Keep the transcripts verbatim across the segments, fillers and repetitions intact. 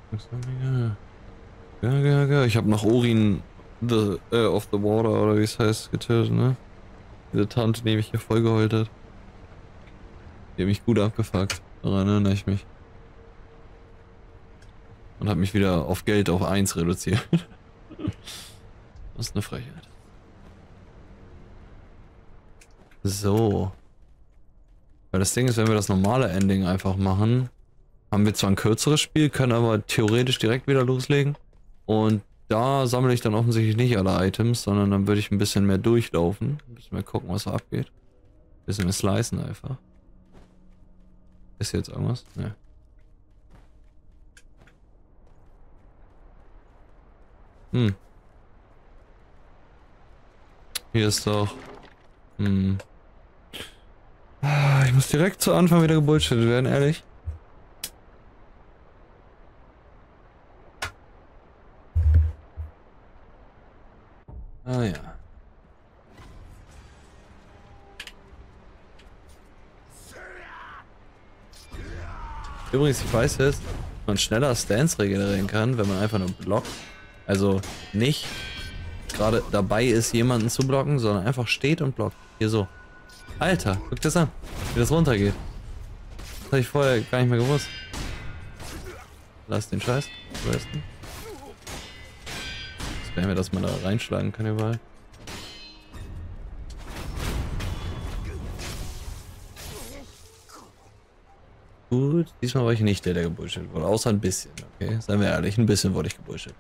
Ja, ja, ja. Ich habe nach Orin the, äh, of the Water oder wie es heißt getötet, ne? Diese Tante, die mich hier vollgeheult hat. Die hat mich gut abgefuckt. Daran erinnere ich mich. Und hat mich wieder auf Geld auf eins reduziert. Das ist eine Frechheit. So. Weil das Ding ist, wenn wir das normale Ending einfach machen, haben wir zwar ein kürzeres Spiel, können aber theoretisch direkt wieder loslegen. Und da sammle ich dann offensichtlich nicht alle Items, sondern dann würde ich ein bisschen mehr durchlaufen. Ein bisschen mehr gucken, was so abgeht. Ein bisschen mehr slicen einfach. Ist hier jetzt irgendwas? Ne. Hm. Hier ist doch... Hm. Ah, ich muss direkt zu Anfang wieder gebullshittet werden, ehrlich. Ah ja. Übrigens, ich weiß jetzt, dass man schneller Stance regenerieren kann, wenn man einfach nur blockt. Also nicht gerade dabei ist, jemanden zu blocken, sondern einfach steht und blockt. Hier so. Alter, guck das an, wie das runtergeht. Das habe ich vorher gar nicht mehr gewusst. Lass den Scheiß. Wo ist denn? Das wäre mir, dass man da reinschlagen kann überall. Gut, diesmal war ich nicht der, der gebullshit wurde. Außer ein bisschen, okay? Seien wir ehrlich, ein bisschen wurde ich gebullshit.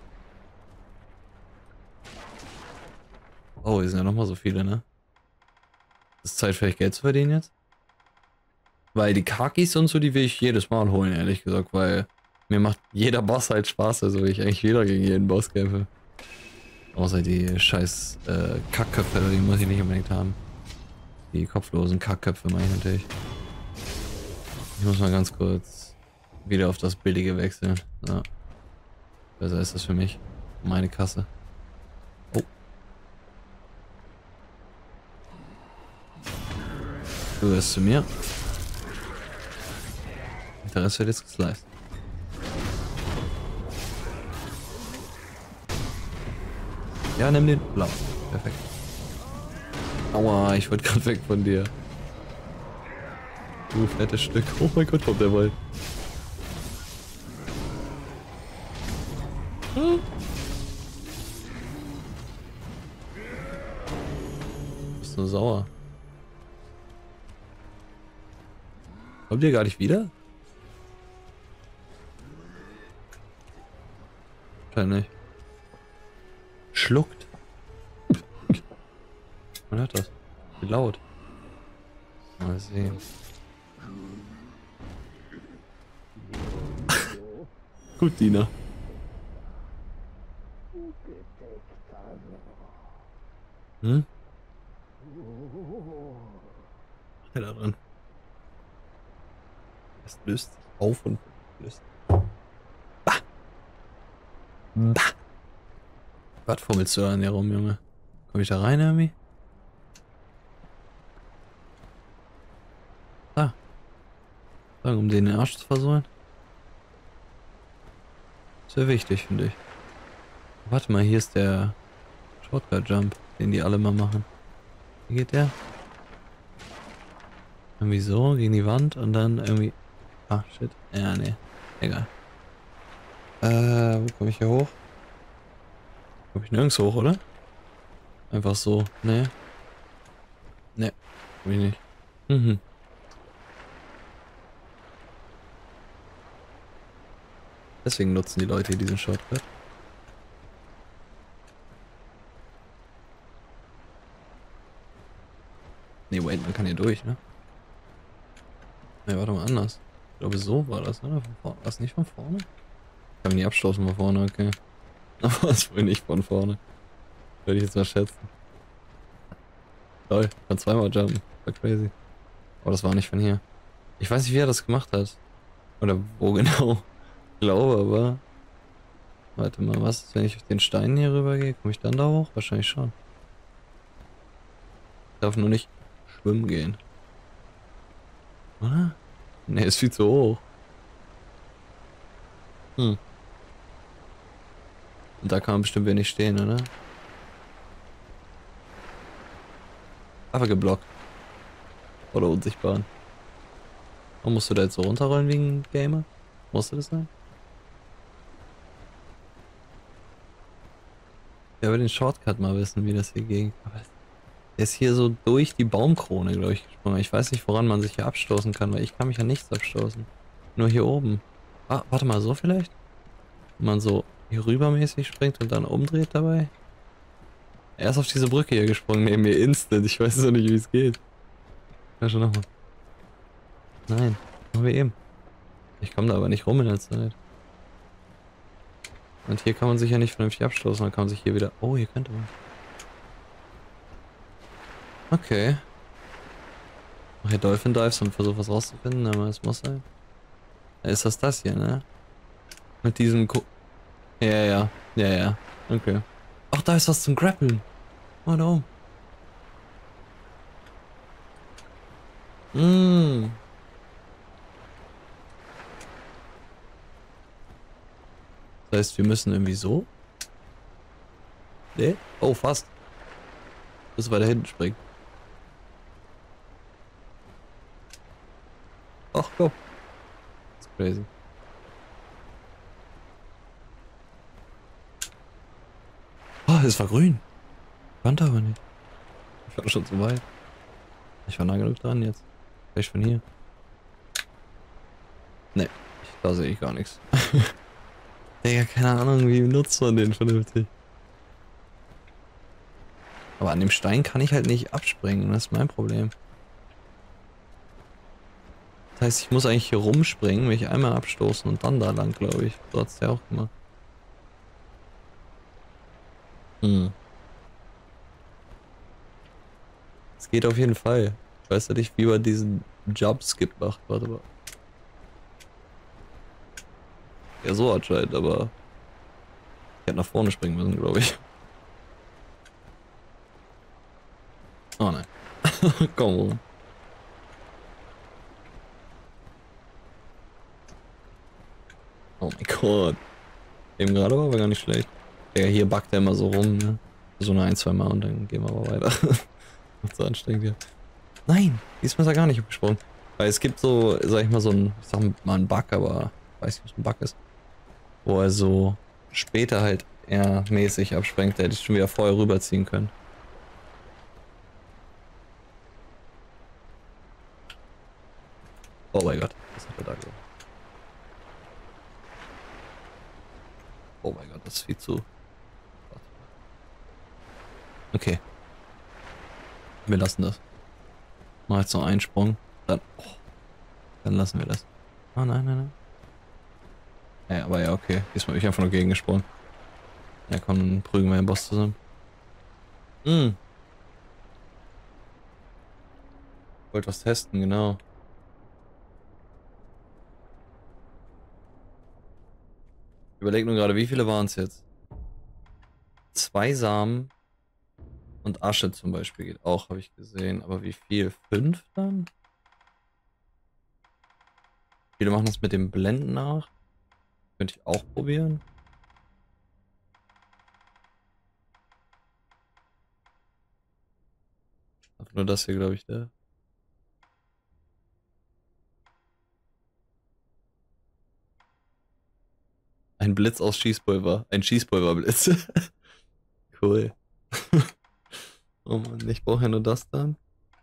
Oh, hier sind ja nochmal so viele, ne? Ist Zeit vielleicht Geld zu verdienen jetzt? Weil die Kakis und so, die will ich jedes Mal holen, ehrlich gesagt, weil mir macht jeder Boss halt Spaß, also will ich eigentlich wieder gegen jeden Boss kämpfe. Außer die scheiß äh, Kackköpfe, die muss ich nicht unbedingt haben. Die kopflosen Kackköpfe meine ich natürlich. Ich muss mal ganz kurz wieder auf das Billige wechseln. Ja. Besser ist das für mich. Meine Kasse. Oh. Du gehörst zu mir. Der Rest wird jetzt gesliced. Ja, nimm den blau. Perfekt. Aua, ich wollte gerade weg von dir. Du fettes Stück. Oh mein Gott, kommt der Wald. Hm. Bist nur sauer. Kommt ihr gar nicht wieder? Wahrscheinlich. Schluckt. Man hört das. Wie laut. Mal sehen. Gut, Dina. Hm? Was ist da dran? Es löst sich auf und löst. Bah! Bah! Was fummelst du da an dir rum, Junge? Komm ich da rein irgendwie? Da. Sagen, um den, den Arsch zu versohlen. Sehr wichtig, finde ich. Warte mal, hier ist der Shortcut Jump, den die alle mal machen. Wie geht der? Irgendwie so, gegen die Wand und dann irgendwie... Ah, shit. Ja, nee. Egal. Äh, wo komme ich hier hoch? Komme ich nirgends hoch, oder? Einfach so. Nee. Nee. Komm ich nicht. Mhm. Deswegen nutzen die Leute hier diesen Shortcut. Nee, wait, man kann hier durch, ne? Ne, warte mal, anders. Ich glaube, so war das, ne? Von vorne. War es nicht von vorne? Ich kann mich nicht abstoßen von vorne, okay. Aber es wohl nicht von vorne. Würde ich jetzt mal schätzen. Toll, ich kann zweimal jumpen. War crazy. Aber das war nicht von hier. Ich weiß nicht, wie er das gemacht hat. Oder wo genau. Ich glaube aber. Warte mal, was ist, wenn ich auf den Steinen hier rüber gehe? Komme ich dann da hoch? Wahrscheinlich schon. Ich darf nur nicht schwimmen gehen. Oder? Ne, ist viel zu hoch. Hm. Und da kann man bestimmt wenig stehen, oder? Aber geblockt. Oder unsichtbar. Und musst du da jetzt so runterrollen wegen Gamer? Musste das sein? Ja, aber den Shortcut mal wissen, wie das hier ging. Aber der ist hier so durch die Baumkrone, glaube ich, gesprungen. Ich weiß nicht, woran man sich hier abstoßen kann, weil ich kann mich ja nichts abstoßen. Nur hier oben. Ah, warte mal, so vielleicht? Wenn man so hier rübermäßig springt und dann umdreht dabei? Er ist auf diese Brücke hier gesprungen, neben mir instant. Ich weiß noch nicht, wie es geht. Ja, schon nochmal. Nein, machen wir eben. Ich komme da aber nicht rum in der Zeit. Und hier kann man sich ja nicht vernünftig abstoßen, dann kann man sich hier wieder... Oh, hier könnte man. Okay. Mach hier Dolphin Dives und versuch was rauszufinden, aber es muss sein. Ja, ist das das hier, ne? Mit diesem Ko... Ja, ja, ja, ja. Okay. Ach, da ist was zum Grappeln. Oh, da oben. Mm. Das heißt, wir müssen irgendwie so? Nee? Oh, fast. Bis weiter hinten springen. Ach, komm. Das ist crazy. Oh, es war grün. Fand aber nicht. Ich war schon zu weit. Ich war nah genug dran jetzt. Vielleicht von hier. Ne, da sehe ich gar nichts. Digga, keine Ahnung, wie nutzt man den vernünftig. Aber an dem Stein kann ich halt nicht abspringen, das ist mein Problem. Das heißt, ich muss eigentlich hier rumspringen, mich einmal abstoßen und dann da lang, glaube ich. So hat's der auch gemacht. Hm. Es geht auf jeden Fall. Ich weiß ja nicht, wie man diesen Jump-Skip macht. Warte mal. Ja, so anscheinend, aber ich hätte nach vorne springen müssen, glaube ich. Oh nein. Komm rum. Oh mein Gott. Eben gerade war aber gar nicht schlecht. Ja, hier backt er immer so rum, ne? So nur ein, zwei Mal und dann gehen wir aber weiter. Macht so anstrengend hier. Nein, diesmal ist er gar nicht abgesprungen. Weil es gibt so, sag ich mal, so ein, ich sag mal einen Bug, aber ich weiß nicht, was ein Bug ist. Wo er so später halt eher mäßig abspringt. Der hätte ich schon wieder vorher rüberziehen können. Oh mein Gott, was hat er da gemacht? Oh mein Gott, das ist viel zu... Okay. Wir lassen das. Mal jetzt noch einen Sprung. Dann... Oh, dann lassen wir das. Oh nein, nein, nein. Ja, aber ja, okay. Diesmal bin ich einfach nur gegengesprungen. Ja, komm, dann prügeln wir den Boss zusammen. Hm. Wollte was testen, genau. Ich überlege nur gerade, wie viele waren es jetzt? Zwei Samen und Asche zum Beispiel geht auch, habe ich gesehen. Aber wie viel? Fünf dann? Viele machen das mit dem Blenden nach. Könnte ich auch probieren. Einfach nur das hier, glaube ich, ne? Ein Blitz aus Schießpulver. Ein Schießpulverblitz. Cool. Oh Mann, ich brauche ja nur das dann.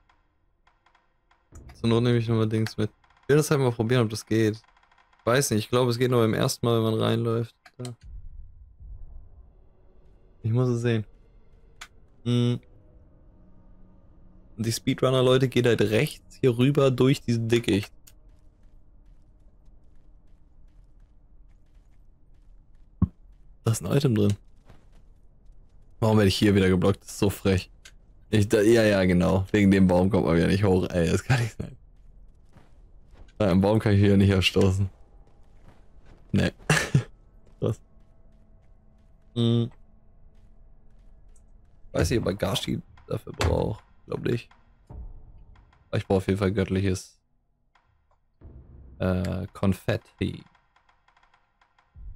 Zur Not nehme ich nochmal Dings mit. Ich will das halt mal probieren, ob das geht. Ich weiß nicht, ich glaube, es geht nur beim ersten Mal, wenn man reinläuft. Da. Ich muss es sehen. Hm. Und die Speedrunner-Leute gehen halt rechts hier rüber durch diesen Dickicht. Da ist ein Item drin. Warum werde ich hier wieder geblockt? Das ist so frech. Ich, da, ja, ja, genau. Wegen dem Baum kommt man wieder nicht hoch. Ey, das kann nicht sein. Ja, im Baum kann ich hier nicht erstoßen. Nee. Krass. Hm. Weiß nicht, ob man Gashi dafür braucht. Glaub nicht. Aber ich brauche auf jeden Fall göttliches äh, Konfetti.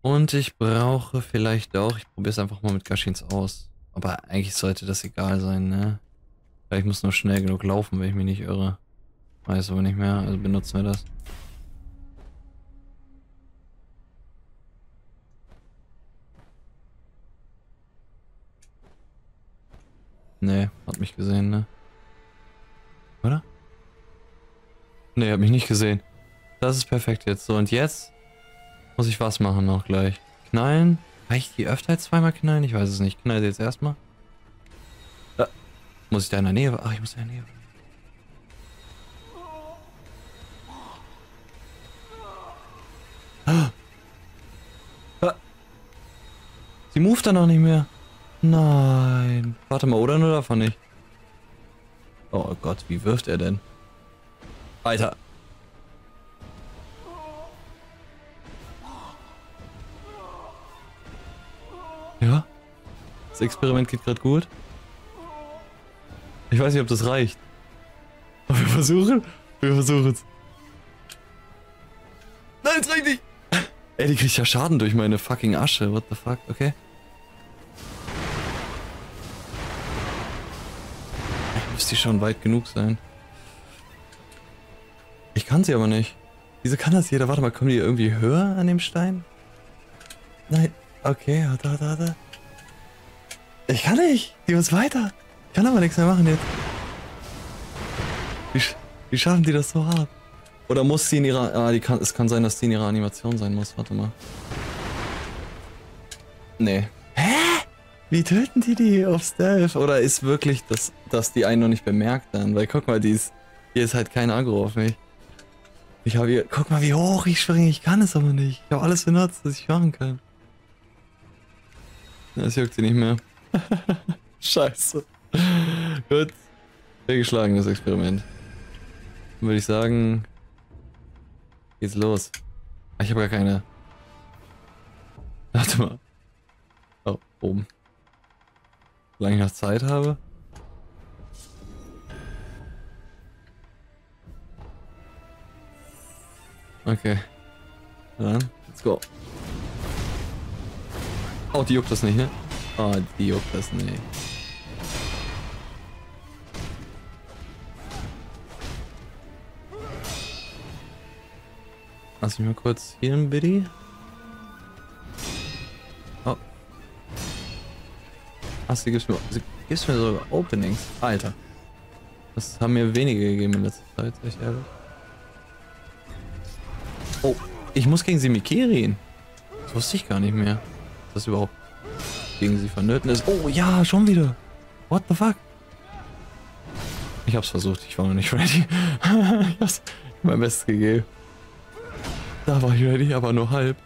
Und ich brauche vielleicht auch, ich probiere es einfach mal mit Gashins aus. Aber eigentlich sollte das egal sein, ne? Weil ich muss nur schnell genug laufen, wenn ich mich nicht irre. Weiß aber nicht mehr, also benutzen wir das. Nee, hat mich gesehen, ne? Oder? Nee, hat mich nicht gesehen. Das ist perfekt jetzt. So, und jetzt muss ich was machen noch gleich. Knallen? Reicht die öfter als zweimal knallen? Ich weiß es nicht. Knall sie jetzt erstmal. Ah, muss ich da in der Nähe? Ach, ich muss in der Nähe. Ah. Ah. Sie moved dann auch nicht mehr. Nein. Warte mal, oder nur davon nicht? Oh Gott, wie wirft er denn? Alter. Ja. Das Experiment geht gerade gut. Ich weiß nicht, ob das reicht. Aber wir versuchen. Wir versuchen es. Nein, es reicht nicht. Ey, die kriegt ja Schaden durch meine fucking Asche. What the fuck? Okay. Ich müsste die schon weit genug sein. Ich kann sie aber nicht. Wieso kann das jeder? Warte mal, kommen die irgendwie höher an dem Stein? Nein. Okay, warte, warte, warte. Ich kann nicht. Die muss weiter. Ich kann aber nichts mehr machen jetzt. Wie, wie schaffen die das so hart? Oder muss sie in ihrer... Ah, die kann, es kann sein, dass die in ihrer Animation sein muss. Warte mal. Nee. Hä? Wie töten die die auf Stealth? Oder ist wirklich, dass, dass die einen noch nicht bemerkt dann? Weil guck mal, die ist, hier ist halt kein Aggro auf mich. Ich habe hier... Guck mal, wie hoch ich springe. Ich kann es aber nicht. Ich habe alles benutzt, was ich machen kann. Das juckt sie nicht mehr. Scheiße. Gut. Fehlgeschlagen, das Experiment. Dann würde ich sagen... Geht's los. Ich habe gar keine... Warte mal. Oh, oben. Solange ich noch Zeit habe. Okay. Dann, let's go. Oh, die juckt das nicht, ne? Oh, die juckt das nicht. Lass mich mal kurz hier ein Biddy. Oh. Ach, sie gibt's mir, sie gibt's mir sogar Openings. Alter. Das haben mir wenige gegeben in letzter Zeit, echt ehrlich. Oh, ich muss gegen sie Mikirin. Das wusste ich gar nicht mehr. Dass das überhaupt gegen sie vonnöten ist. Oh ja, schon wieder. What the fuck? Ich hab's versucht, ich war noch nicht ready. Ich hab's mein Bestes gegeben. Da war ich ready, aber nur halb.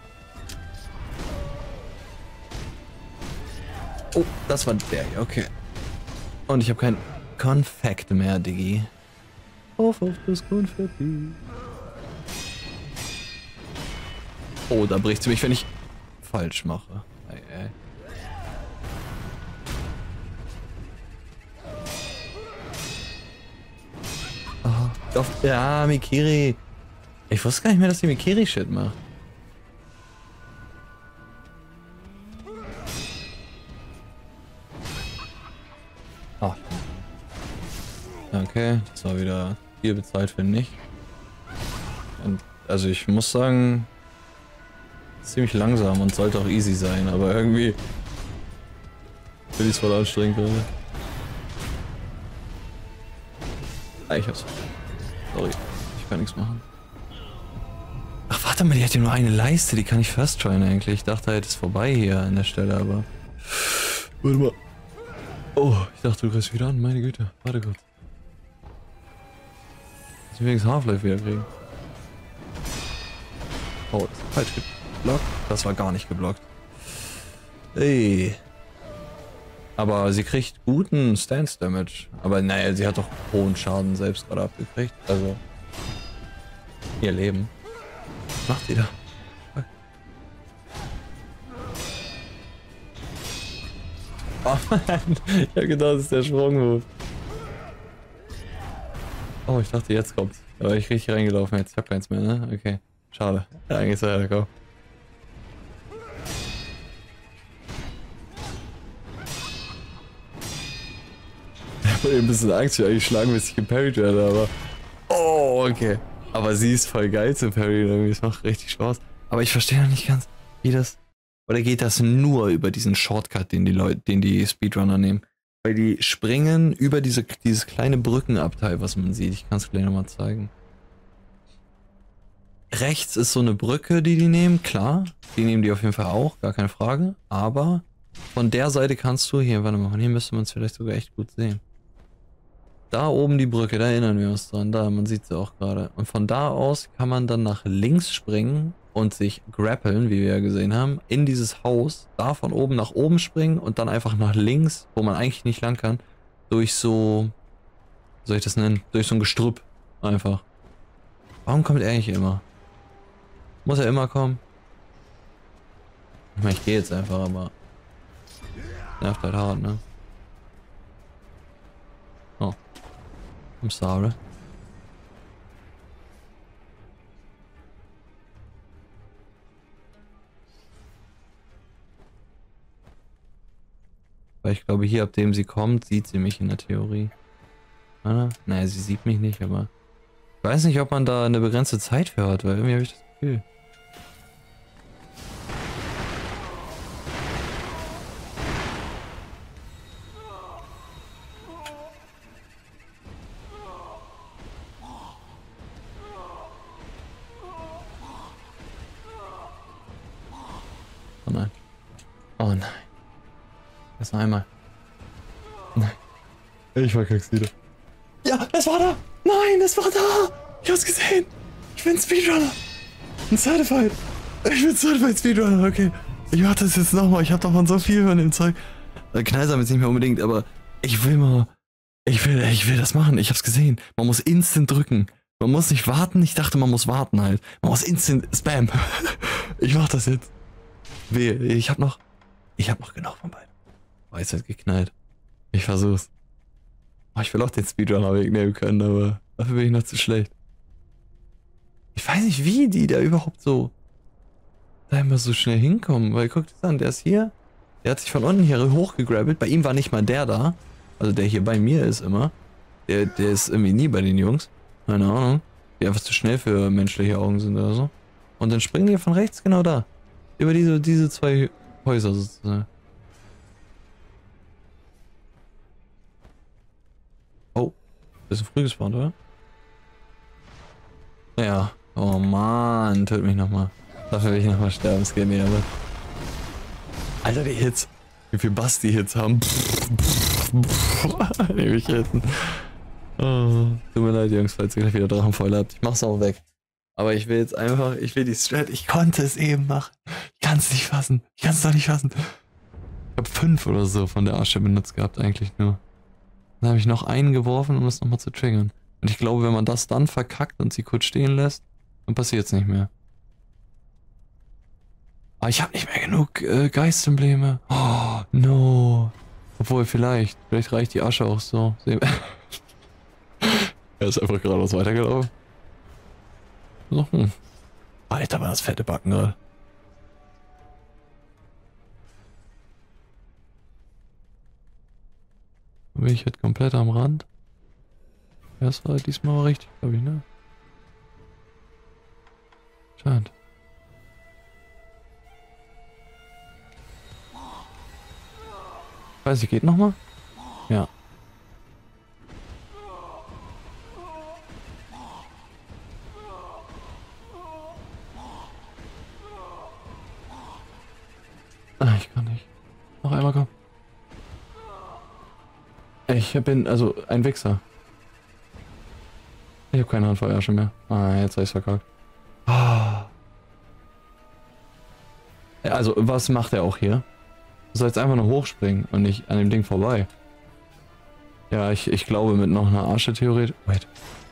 Oh, das war der hier, okay. Und ich habe kein Konfekt mehr, Diggi. Auf auf das Konfetti. Oh, da bricht sie mich, wenn ich falsch mache. Ei, ei. Oh, doch, ja, Mikiri. Ich wusste gar nicht mehr, dass die Mikiri-Shit macht. Oh. Okay, das war wieder viel bezahlt für nicht. Und, also ich muss sagen, ziemlich langsam und sollte auch easy sein, aber irgendwie finde ich es voll anstrengend gerade. Ah, ich hab's. Sorry, ich kann nichts machen. Ach, warte mal, die hat ja nur eine Leiste, die kann ich first tryen eigentlich. Ich dachte halt, es ist vorbei hier an der Stelle, aber... Warte mal. Oh, ich dachte, du kriegst wieder an, meine Güte. Warte kurz. Dass wir wenigstens Half-Life wieder kriegen. Oh, falsch geblockt. Das war gar nicht geblockt. Ey. Aber sie kriegt guten Stance-Damage. Aber naja, sie hat doch hohen Schaden selbst gerade abgekriegt. Also... Ihr Leben. Was macht sie da? Oh Mann, ich hab gedacht, das ist der Sprungmove. Oh, ich dachte, jetzt kommt's. Aber ich richtig reingelaufen jetzt. Ich hab keins mehr, ne? Okay. Schade. Ja, eigentlich ist er gekommen. habe ein bisschen Angst, wie eigentlich schlagenmäßig geparried werde, aber... Oh, okay. Aber sie ist voll geil zu parryen, irgendwie. Es macht richtig Spaß. Aber ich verstehe noch nicht ganz, wie das... Oder geht das nur über diesen Shortcut, den die Leute, den die Speedrunner nehmen? Weil die springen über diese, dieses kleine Brückenabteil, was man sieht. Ich kann es gleich nochmal zeigen. Rechts ist so eine Brücke, die die nehmen, klar. Die nehmen die auf jeden Fall auch, gar keine Frage. Aber von der Seite kannst du, hier, warte mal, von hier müsste man es vielleicht sogar echt gut sehen. Da oben die Brücke, da erinnern wir uns dran, da, man sieht sie auch gerade. Und von da aus kann man dann nach links springen und sich grappeln, wie wir ja gesehen haben, in dieses Haus, da von oben nach oben springen und dann einfach nach links, wo man eigentlich nicht lang kann, durch so, wie soll ich das nennen, durch so ein Gestrüpp einfach. Warum kommt er eigentlich immer? Muss er immer kommen? Ich meine, ich gehe jetzt einfach, aber nervt halt hart, ne? Oh. I'm sorry. Weil ich glaube, hier, ab dem sie kommt, sieht sie mich in der Theorie. Oder? Naja, sie sieht mich nicht, aber... Ich weiß nicht, ob man da eine begrenzte Zeit für hat, weil irgendwie habe ich das Gefühl. Oh nein. Oh nein. Erst noch einmal. Nein. Ich verkack's wieder. Ja, es war da! Nein, es war da! Ich hab's gesehen! Ich bin Speedrunner! Ein Certified! Ich bin Certified Speedrunner, okay. Ich mach das jetzt nochmal, ich hab davon so viel von dem Zeug. Knallsam jetzt nicht mehr unbedingt, aber ich will mal... Ich will, ich will das machen, ich hab's gesehen. Man muss instant drücken. Man muss nicht warten, ich dachte, man muss warten halt. Man muss instant Spam. Ich mach das jetzt. Wehe, ich hab noch... Ich hab noch genug von beiden. Weisheit geknallt. Ich versuch's. Oh, ich will auch den Speedrunner wegnehmen können, aber dafür bin ich noch zu schlecht. Ich weiß nicht, wie die da überhaupt so da immer so schnell hinkommen, weil guck das an, der ist hier, der hat sich von unten hier hochgegrabbelt, bei ihm war nicht mal der da, also der hier bei mir ist immer, der, der ist irgendwie nie bei den Jungs, keine Ahnung, die einfach zu schnell für menschliche Augen sind oder so. Und dann springen die von rechts genau da, über diese, diese zwei Häuser sozusagen. Oh, bisschen früh gespawnt, oder? Ja. Oh Mann, töt mich nochmal. Dafür will ich nochmal sterben, es geht nicht, aber... Alter, die Hits. Wie viel Bass die Hits haben. Ewigkeiten. Oh, tut mir leid, Jungs, falls ihr gleich wieder Drachenfäule habt. Ich mach's auch weg. Aber ich will jetzt einfach, ich will die Strat, ich konnte es eben machen. Ich kann's nicht fassen. Ich kann's doch nicht fassen. Ich hab fünf oder so von der Asche benutzt gehabt, eigentlich nur. Dann habe ich noch einen geworfen, um das nochmal zu triggern. Und ich glaube, wenn man das dann verkackt und sie kurz stehen lässt, dann passiert es nicht mehr. Aber ich habe nicht mehr genug äh, Geistembleme. Oh, no. Obwohl, vielleicht. Vielleicht reicht die Asche auch so. Er ist einfach geradeaus weitergelaufen. So, hm. Alter, war das fette Backen gerade. Bin ich jetzt komplett am Rand? Das war diesmal mal richtig, glaube ich, ne? Scheint. Weiß ich, geht nochmal? Ja. Ah, ich kann nicht. Noch einmal, komm. Ich bin, also, ein Wichser. Ich habe keine Handfeuersche mehr. Ah, jetzt habe ich's verkackt. Ah. Ja, also, was macht er auch hier? Du sollst einfach nur hochspringen und nicht an dem Ding vorbei. Ja, ich, ich glaube mit noch einer Asche theoretisch. Wait.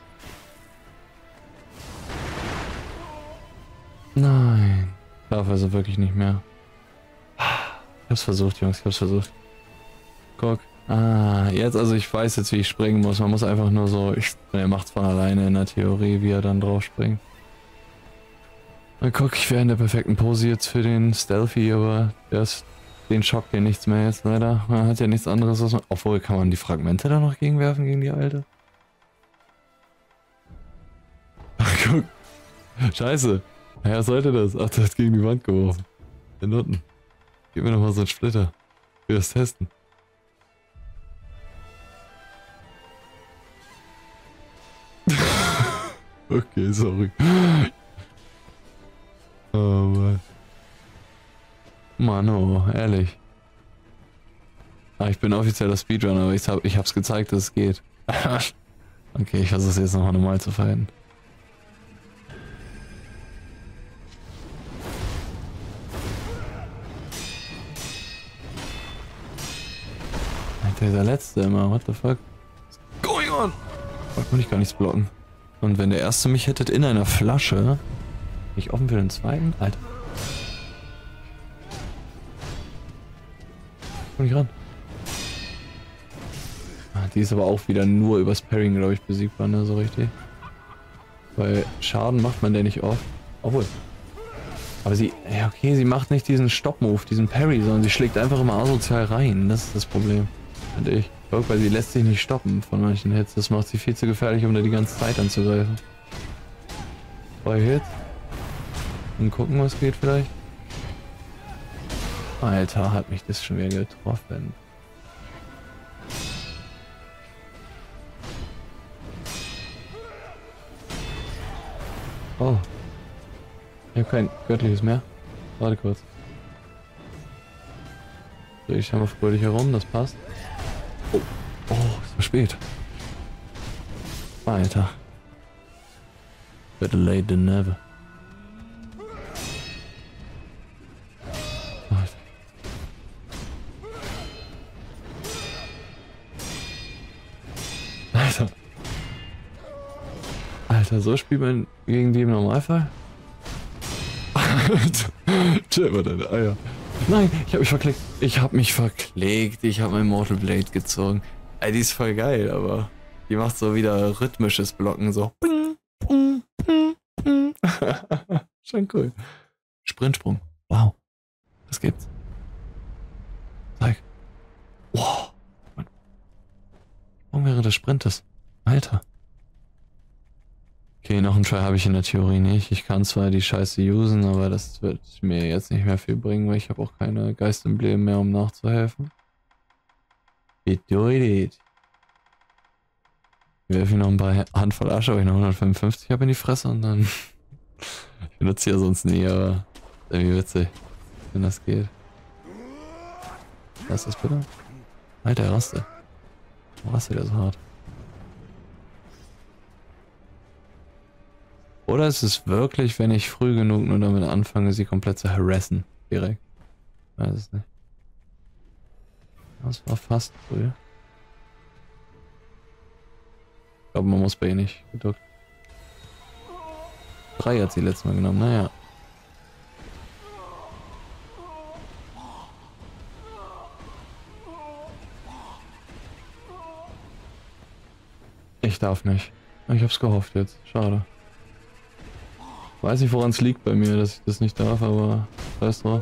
Nein. Darf also wirklich nicht mehr. Ich hab's versucht, Jungs, ich hab's versucht. Guck. Ah, jetzt, also ich weiß jetzt, wie ich springen muss. Man muss einfach nur so, ich, er macht's von alleine in der Theorie, wie er dann drauf springt. Na guck, ich wäre in der perfekten Pose jetzt für den Stealthy, aber der ist Den schockt ja nichts mehr jetzt leider. Man hat ja nichts anderes, was man... Obwohl, kann man die Fragmente da noch gegenwerfen gegen die alte? Ach, guck. Scheiße. Ja, was sollte das? Ach, der hat gegen die Wand geworfen. Den unten. Gib mir nochmal so einen Splitter. Für das Testen. Okay, sorry. Oh Mann. Mann, oh, ehrlich. Ah, ich bin offizieller Speedrunner, aber ich, hab, ich hab's gezeigt, dass es geht. Okay, ich versuche es jetzt nochmal normal zu verhalten. Alter, dieser letzte immer, what the fuck? What's going on? Da konnte ich gar nichts blocken. Und wenn der erste mich hättet in einer Flasche, ich offen für den zweiten? Alter. Komm nicht ran. Ah, die ist aber auch wieder nur übers Parrying, glaube ich, besiegbar, ne, so richtig. Weil Schaden macht man der nicht oft. Obwohl. Aber sie, ja okay, sie macht nicht diesen Stop-Move, diesen Parry, sondern sie schlägt einfach immer asozial rein. Das ist das Problem, finde ich. Weil sie lässt sich nicht stoppen von manchen Hits. Das macht sie viel zu gefährlich, um da die ganze Zeit anzugreifen. Zwei Hits. Und gucken, was geht vielleicht. Alter, hat mich das schon wieder getroffen. Oh. Ich habe kein göttliches mehr. Warte kurz. So, ich schau mal fröhlich herum, das passt. Oh, oh, ist zu spät. Alter. Better late than never. Alter. Alter. Alter, so spielt man gegen die im Normalfall? Chill mal deine Eier. Nein, ich hab mich verklickt. Ich hab mich verklickt. Ich hab mein Mortal Blade gezogen. Ey, die ist voll geil, aber die macht so wieder rhythmisches Blocken, so. Schon cool. Sprintsprung. Wow. Das gibt's. Zeig. Wow. Warum wäre des Sprintes? Alter. Okay, noch einen Try habe ich in der Theorie nicht. Ich kann zwar die Scheiße usen, aber das wird mir jetzt nicht mehr viel bringen, weil ich habe auch keine Geistembleme mehr, um nachzuhelfen. It do it. Ich werfe noch ein paar Handvoll Asche, weil ich noch hundertfünfundfünfzig habe in die Fresse und dann... Ich benutze ja sonst nie, aber irgendwie witzig, wenn das geht. Was ist das bitte? Alter, Raste. Warum rastet der so hart? Oder ist es wirklich, wenn ich früh genug nur damit anfange, sie komplett zu harassen? Direkt. Ich weiß es nicht. Das war fast früh. Ich glaube, man muss bei ihr nicht geduckt. Drei hat sie letztes Mal genommen, naja. Ich darf nicht. Ich hab's gehofft jetzt. Schade. Weiß nicht, woran es liegt bei mir, dass ich das nicht darf, aber scheiß drauf.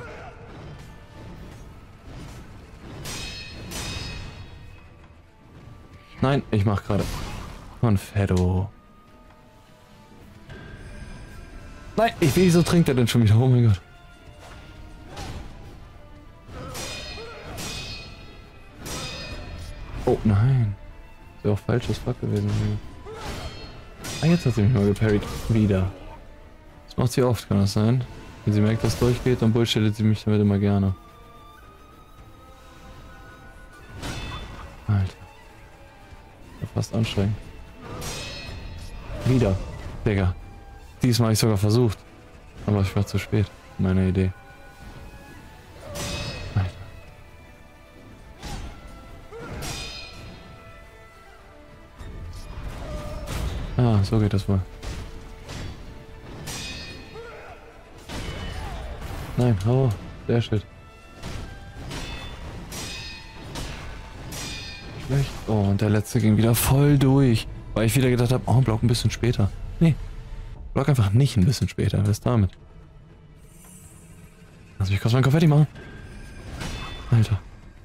Nein, ich mach gerade Konfetto. Nein, ich, wieso trinkt er denn schon wieder? Oh mein Gott. Oh nein. Das wäre auch falsches Fuck gewesen. Ah, jetzt hat sie mich mal geparried. Wieder. Das macht sie oft, kann das sein? Wenn sie merkt, dass es durchgeht, dann bullshittet sie mich damit immer gerne. Alter. Das war fast anstrengend. Wieder. Digga. Diesmal habe ich sogar versucht. Aber ich war zu spät. Meine Idee. Alter. Ah, so geht das wohl. Nein, oh, der Shit. Schlecht. Oh, und der letzte ging wieder voll durch. Weil ich wieder gedacht habe, oh, block ein bisschen später. Nee. Block einfach nicht ein bisschen später. Was ist damit? Lass mich kurz mein Konfetti machen. Alter.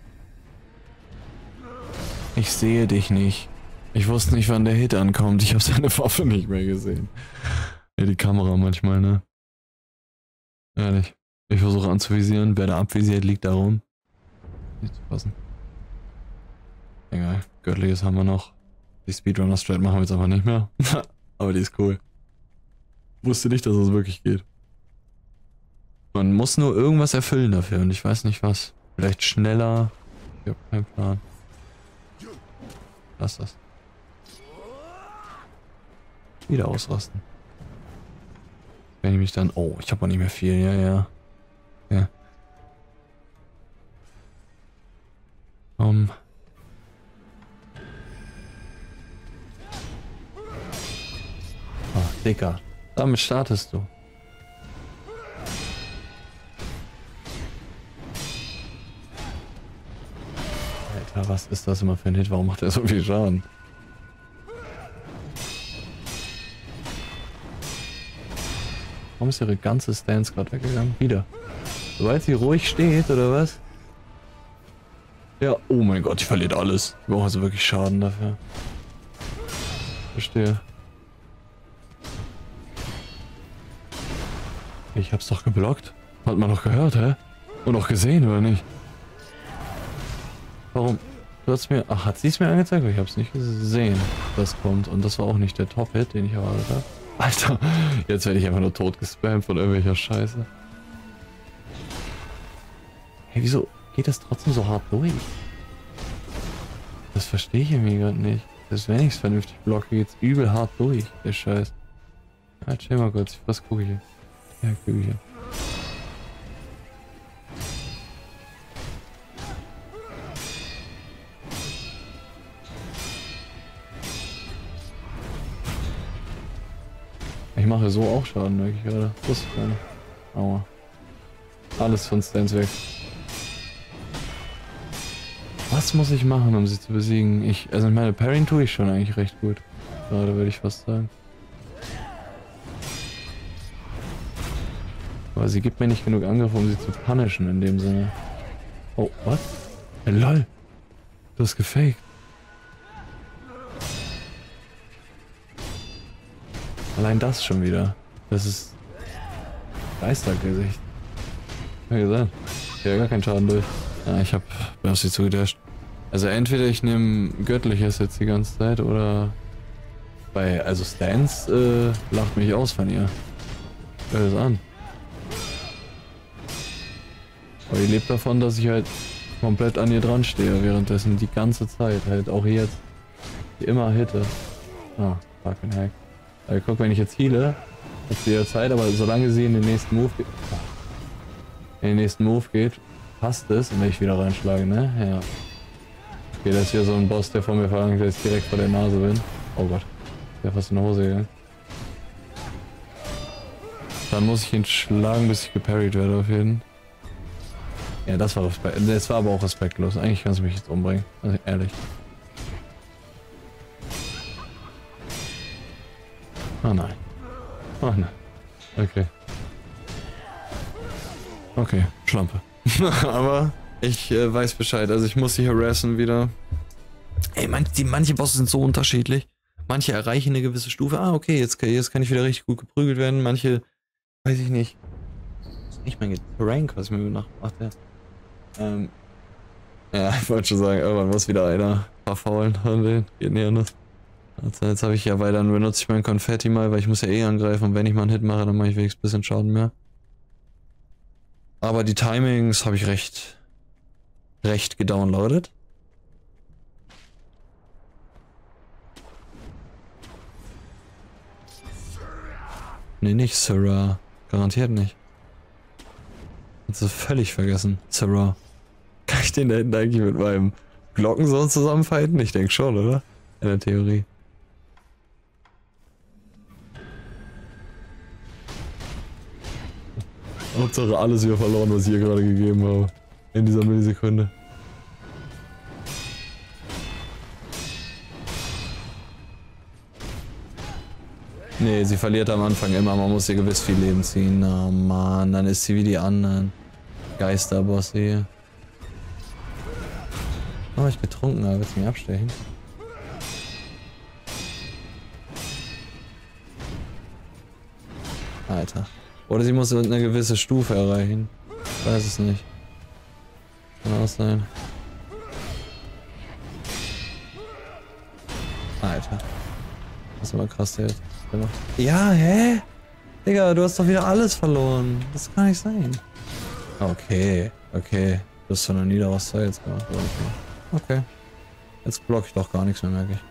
Ich sehe dich nicht. Ich wusste nicht, wann der Hit ankommt. Ich habe seine Waffe nicht mehr gesehen. Ja, die Kamera manchmal, ne? Ehrlich. Ich versuche anzuvisieren. Wer da abvisiert, liegt da rum. Nicht zu passen. Egal. Göttliches haben wir noch. Die Speedrunner-Strat machen wir jetzt einfach nicht mehr. Aber die ist cool. Wusste nicht, dass es wirklich geht. Man muss nur irgendwas erfüllen dafür und ich weiß nicht was. Vielleicht schneller. Ich habe keinen Plan. Lass das. Wieder ausrasten. Wenn ich mich dann... Oh, ich habe auch nicht mehr viel. Ja, ja. Ja. Um. Oh, Digga. Damit startest du. Alter, was ist das immer für ein Hit? Warum macht er so viel Schaden? Warum ist ihre ganze Stance gerade weggegangen? Wieder. Sobald sie ruhig steht, oder was? Ja, oh mein Gott, die verliert alles. Ich brauche also wirklich Schaden dafür. Verstehe. Ich hab's doch geblockt. Hat man doch gehört, hä? Und auch gesehen, oder nicht? Warum? Du hast mir... Ach, hat sie es mir angezeigt? Ich hab's nicht gesehen, das kommt. Und das war auch nicht der Top-Hit, den ich erwartet habe. Alter, jetzt werde ich einfach nur tot gespammt von irgendwelcher Scheiße. Hey, wieso geht das trotzdem so hart durch? Das verstehe ich irgendwie gerade nicht. Selbst wenn ich es vernünftig blocke, geht's übel hart durch, der Scheiß. Ja, chill mal kurz, was gucke ich hier? Ja, Küche. Ich mache so auch Schaden, merke ich gerade. Wusste ich gar nicht. Aua. Alles von Stance weg. Was muss ich machen, um sie zu besiegen? Ich, also meine Parrying tue ich schon eigentlich recht gut. Gerade würde ich fast sagen. Aber sie gibt mir nicht genug Angriff, um sie zu punishen in dem Sinne. Oh, was? Hey, lol. Du hast gefaked. Allein das schon wieder. Das ist... Geistergesicht. Ja gesagt. Ich habe gar keinen Schaden durch. Ja, ich hab... Bin auf sie zugedasht. Also entweder ich nehme Göttliches jetzt die ganze Zeit oder... Bei... Also Stance äh, lacht mich aus von ihr. Hör das an. Aber die lebt davon, dass ich halt komplett an ihr dran stehe, währenddessen die ganze Zeit halt, auch jetzt, die immer hitte. Ah, fucking Hack. Also guck, wenn ich jetzt heale, hat sie ja Zeit, aber solange sie in den nächsten Move geht, in den nächsten Move geht, passt es, und wenn ich wieder reinschlage, ne? Ja. Okay, das ist hier so ein Boss, der von mir verlangt, dass ich direkt vor der Nase bin. Oh Gott, der ist fast in die Hose gegangen. Dann muss ich ihn schlagen, bis ich geparried werde auf jeden Fall. Ja, das war respektlos. Das war aber auch respektlos. Eigentlich kannst du mich jetzt umbringen. Also ehrlich. Oh nein. Oh nein. Okay. Okay, Schlampe. Aber ich äh, weiß Bescheid. Also ich muss sie harassen wieder. Ey, man, die, manche Bosse sind so unterschiedlich. Manche erreichen eine gewisse Stufe. Ah, okay, jetzt, jetzt kann ich wieder richtig gut geprügelt werden. Manche, weiß ich nicht. Das ist nicht mein Rank, was mir nach macht. Ja. Ähm, ja, ich wollte schon sagen, irgendwann muss wieder einer verfaulen von denen. Geht nicht anders. Also jetzt habe ich ja, weil dann benutze ich mein Konfetti mal, weil ich muss ja eh angreifen und wenn ich mal einen Hit mache, dann mache ich wenigstens ein bisschen Schaden mehr. Aber die Timings habe ich recht, recht gedownloadet. Nee, nicht Sarah. Garantiert nicht. Hast du völlig vergessen, Sarah. Kann ich den da hinten eigentlich mit meinem Glockensohn zusammenfighten? Ich denke schon, oder? In der Theorie. Hauptsache alles wieder verloren, was ich hier gerade gegeben habe. In dieser Millisekunde. Nee, sie verliert am Anfang immer, man muss ihr gewiss viel Leben ziehen. Oh Mann, dann ist sie wie die anderen Geisterbosse hier. Oh, ich betrunken, aber willst du mich abstechen? Alter. Oder sie muss eine gewisse Stufe erreichen. Ich weiß es nicht. Kann auch sein. Alter. Das ist immer krass, der jetzt gemacht. Ja, hä? Digga, du hast doch wieder alles verloren. Das kann nicht sein. Okay, okay. Du hast doch noch nie da was jetzt gemacht. Okay. Okay. Jetzt block ich doch gar nichts mehr, merke ich.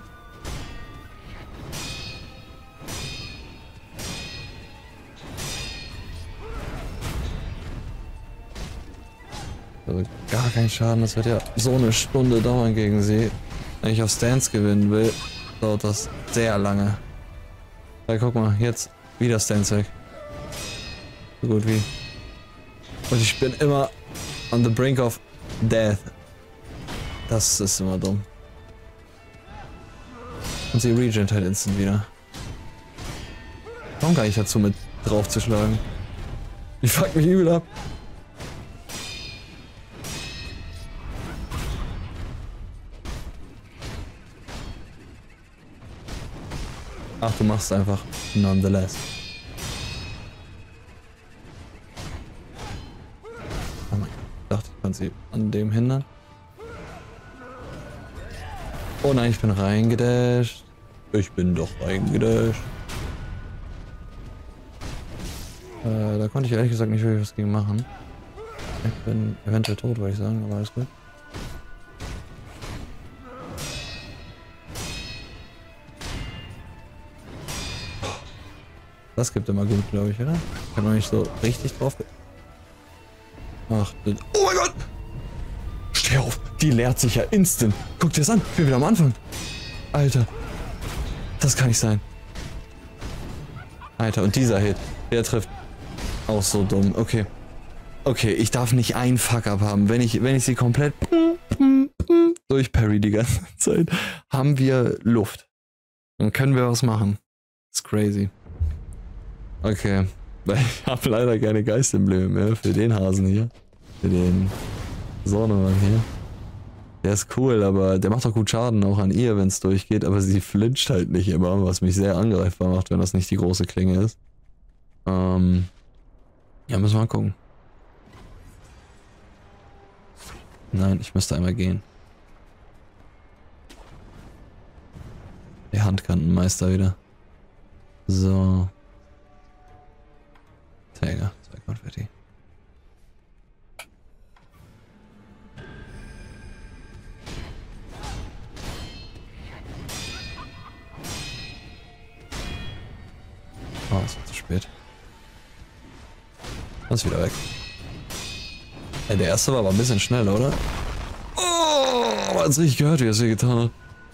Also gar kein Schaden, das wird ja so eine Stunde dauern gegen sie. Wenn ich auf Stance gewinnen will, dauert das sehr lange. Weil guck mal, jetzt wieder Stance weg. So gut wie. Und ich bin immer on the brink of death. Das ist immer dumm. Und sie regent halt instant wieder. Warum gar nicht dazu mit drauf zu schlagen? Die fuckt mich übel ab. Ach, du machst einfach nonetheless. Oh mein Gott, ich dachte, ich kann sie an dem hindern. Oh nein, ich bin reingedasht. Ich bin doch reingedasht. Äh, da konnte ich ehrlich gesagt nicht wirklich was gegen machen. Ich bin eventuell tot, würde ich sagen, aber alles gut. Das gibt immer gut, glaube ich, oder? Ich habe noch nicht so richtig drauf ge... Ach, das... Oh mein Gott! Steh auf! Die leert sich ja instant! Guck dir das an! Ich bin wieder am Anfang! Alter! Das kann nicht sein! Alter, und dieser Hit, der trifft auch so dumm. Okay. Okay, ich darf nicht einen Fuck-Up haben. Wenn ich, wenn ich sie komplett durchparry die ganze Zeit, haben wir Luft. Dann können wir was machen. Das ist crazy. Okay, weil ich habe leider keine Geistembleme mehr für den Hasen hier. Für den Sonnemann hier. Der ist cool, aber der macht auch gut Schaden, auch an ihr, wenn es durchgeht, aber sie flincht halt nicht immer, was mich sehr angreifbar macht, wenn das nicht die große Klinge ist. Ähm, ja, müssen wir mal gucken. Nein, ich müsste einmal gehen. Der Handkantenmeister wieder. So. Träger, zwei Konfetti. Oh, es wird zu spät. Das ist wieder weg. Ja, der erste war aber ein bisschen schnell, oder? Oh, man hat's richtig gehört, wie er es hier getan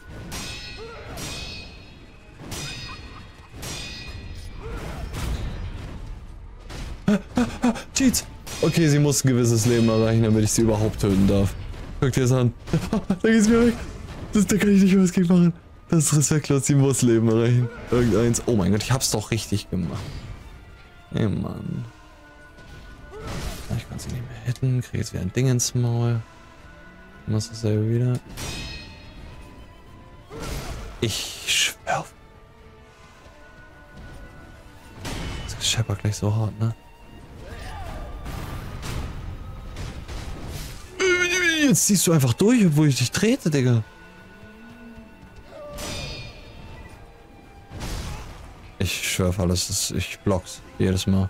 hat. Cheats! Okay, sie muss ein gewisses Leben erreichen, damit ich sie überhaupt töten darf. Guck dir das an. Da geht's mir weg. Das, da kann ich nicht mehr was gegen machen. Das ist respektlos, sie muss Leben erreichen. Irgendeins. Oh mein Gott, ich hab's doch richtig gemacht. Ey, Mann. Ich kann sie nicht mehr hitten. Krieg jetzt wieder ein Ding ins Maul. Muss dasselbe wieder. Ich schwör. Das scheppert gleich so hart, ne? Jetzt ziehst du einfach durch, obwohl ich dich trete, Digga. Ich schwör alles, ist, ich block's jedes Mal.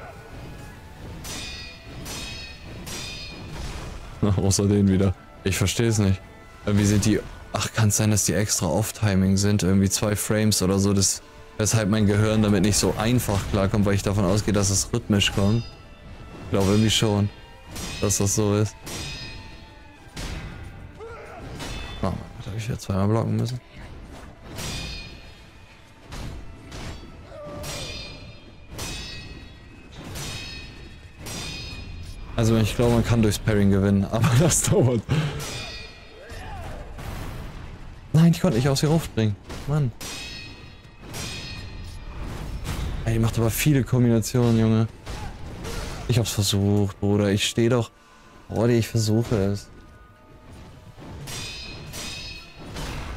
Außer den wieder. Ich verstehe es nicht. Irgendwie sind die... Ach, kann es sein, dass die extra Off-Timing sind? Irgendwie zwei Frames oder so, das, weshalb mein Gehirn damit nicht so einfach klarkommt, weil ich davon ausgehe, dass es rhythmisch kommt. Ich glaube irgendwie schon, dass das so ist. Oh Mann, da habe ich ja zweimal blocken müssen. Also ich glaube, man kann durchs Parrying gewinnen, aber das dauert. Nein, ich konnte nicht aus ihr raufspringen. Mann. Ey, die macht aber viele Kombinationen, Junge. Ich hab's versucht, Bruder. Ich stehe doch... Brody, ich versuche es.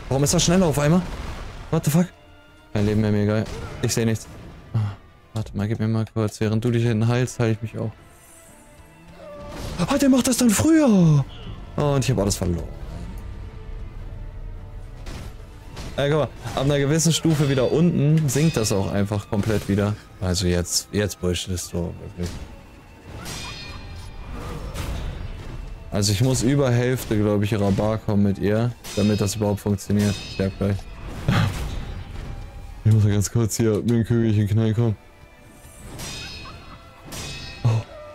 Warum ist das schneller auf einmal? What the fuck? Kein Leben mehr, mir egal. Ich sehe nichts. Ah, warte mal, gib mir mal kurz. Während du dich hinten heilst, heile ich mich auch. Ah, der macht das dann früher. Oh, und ich habe alles verloren. Ja, guck mal, ab einer gewissen Stufe wieder unten sinkt das auch einfach komplett wieder. Also jetzt, jetzt bullshitest du wirklich. Also ich muss über Hälfte, glaube ich, ihrer Bar kommen mit ihr, damit das überhaupt funktioniert. Ich sterb gleich. Ich muss ja ganz kurz hier mit dem Kügelchen knallen kommen. Oh.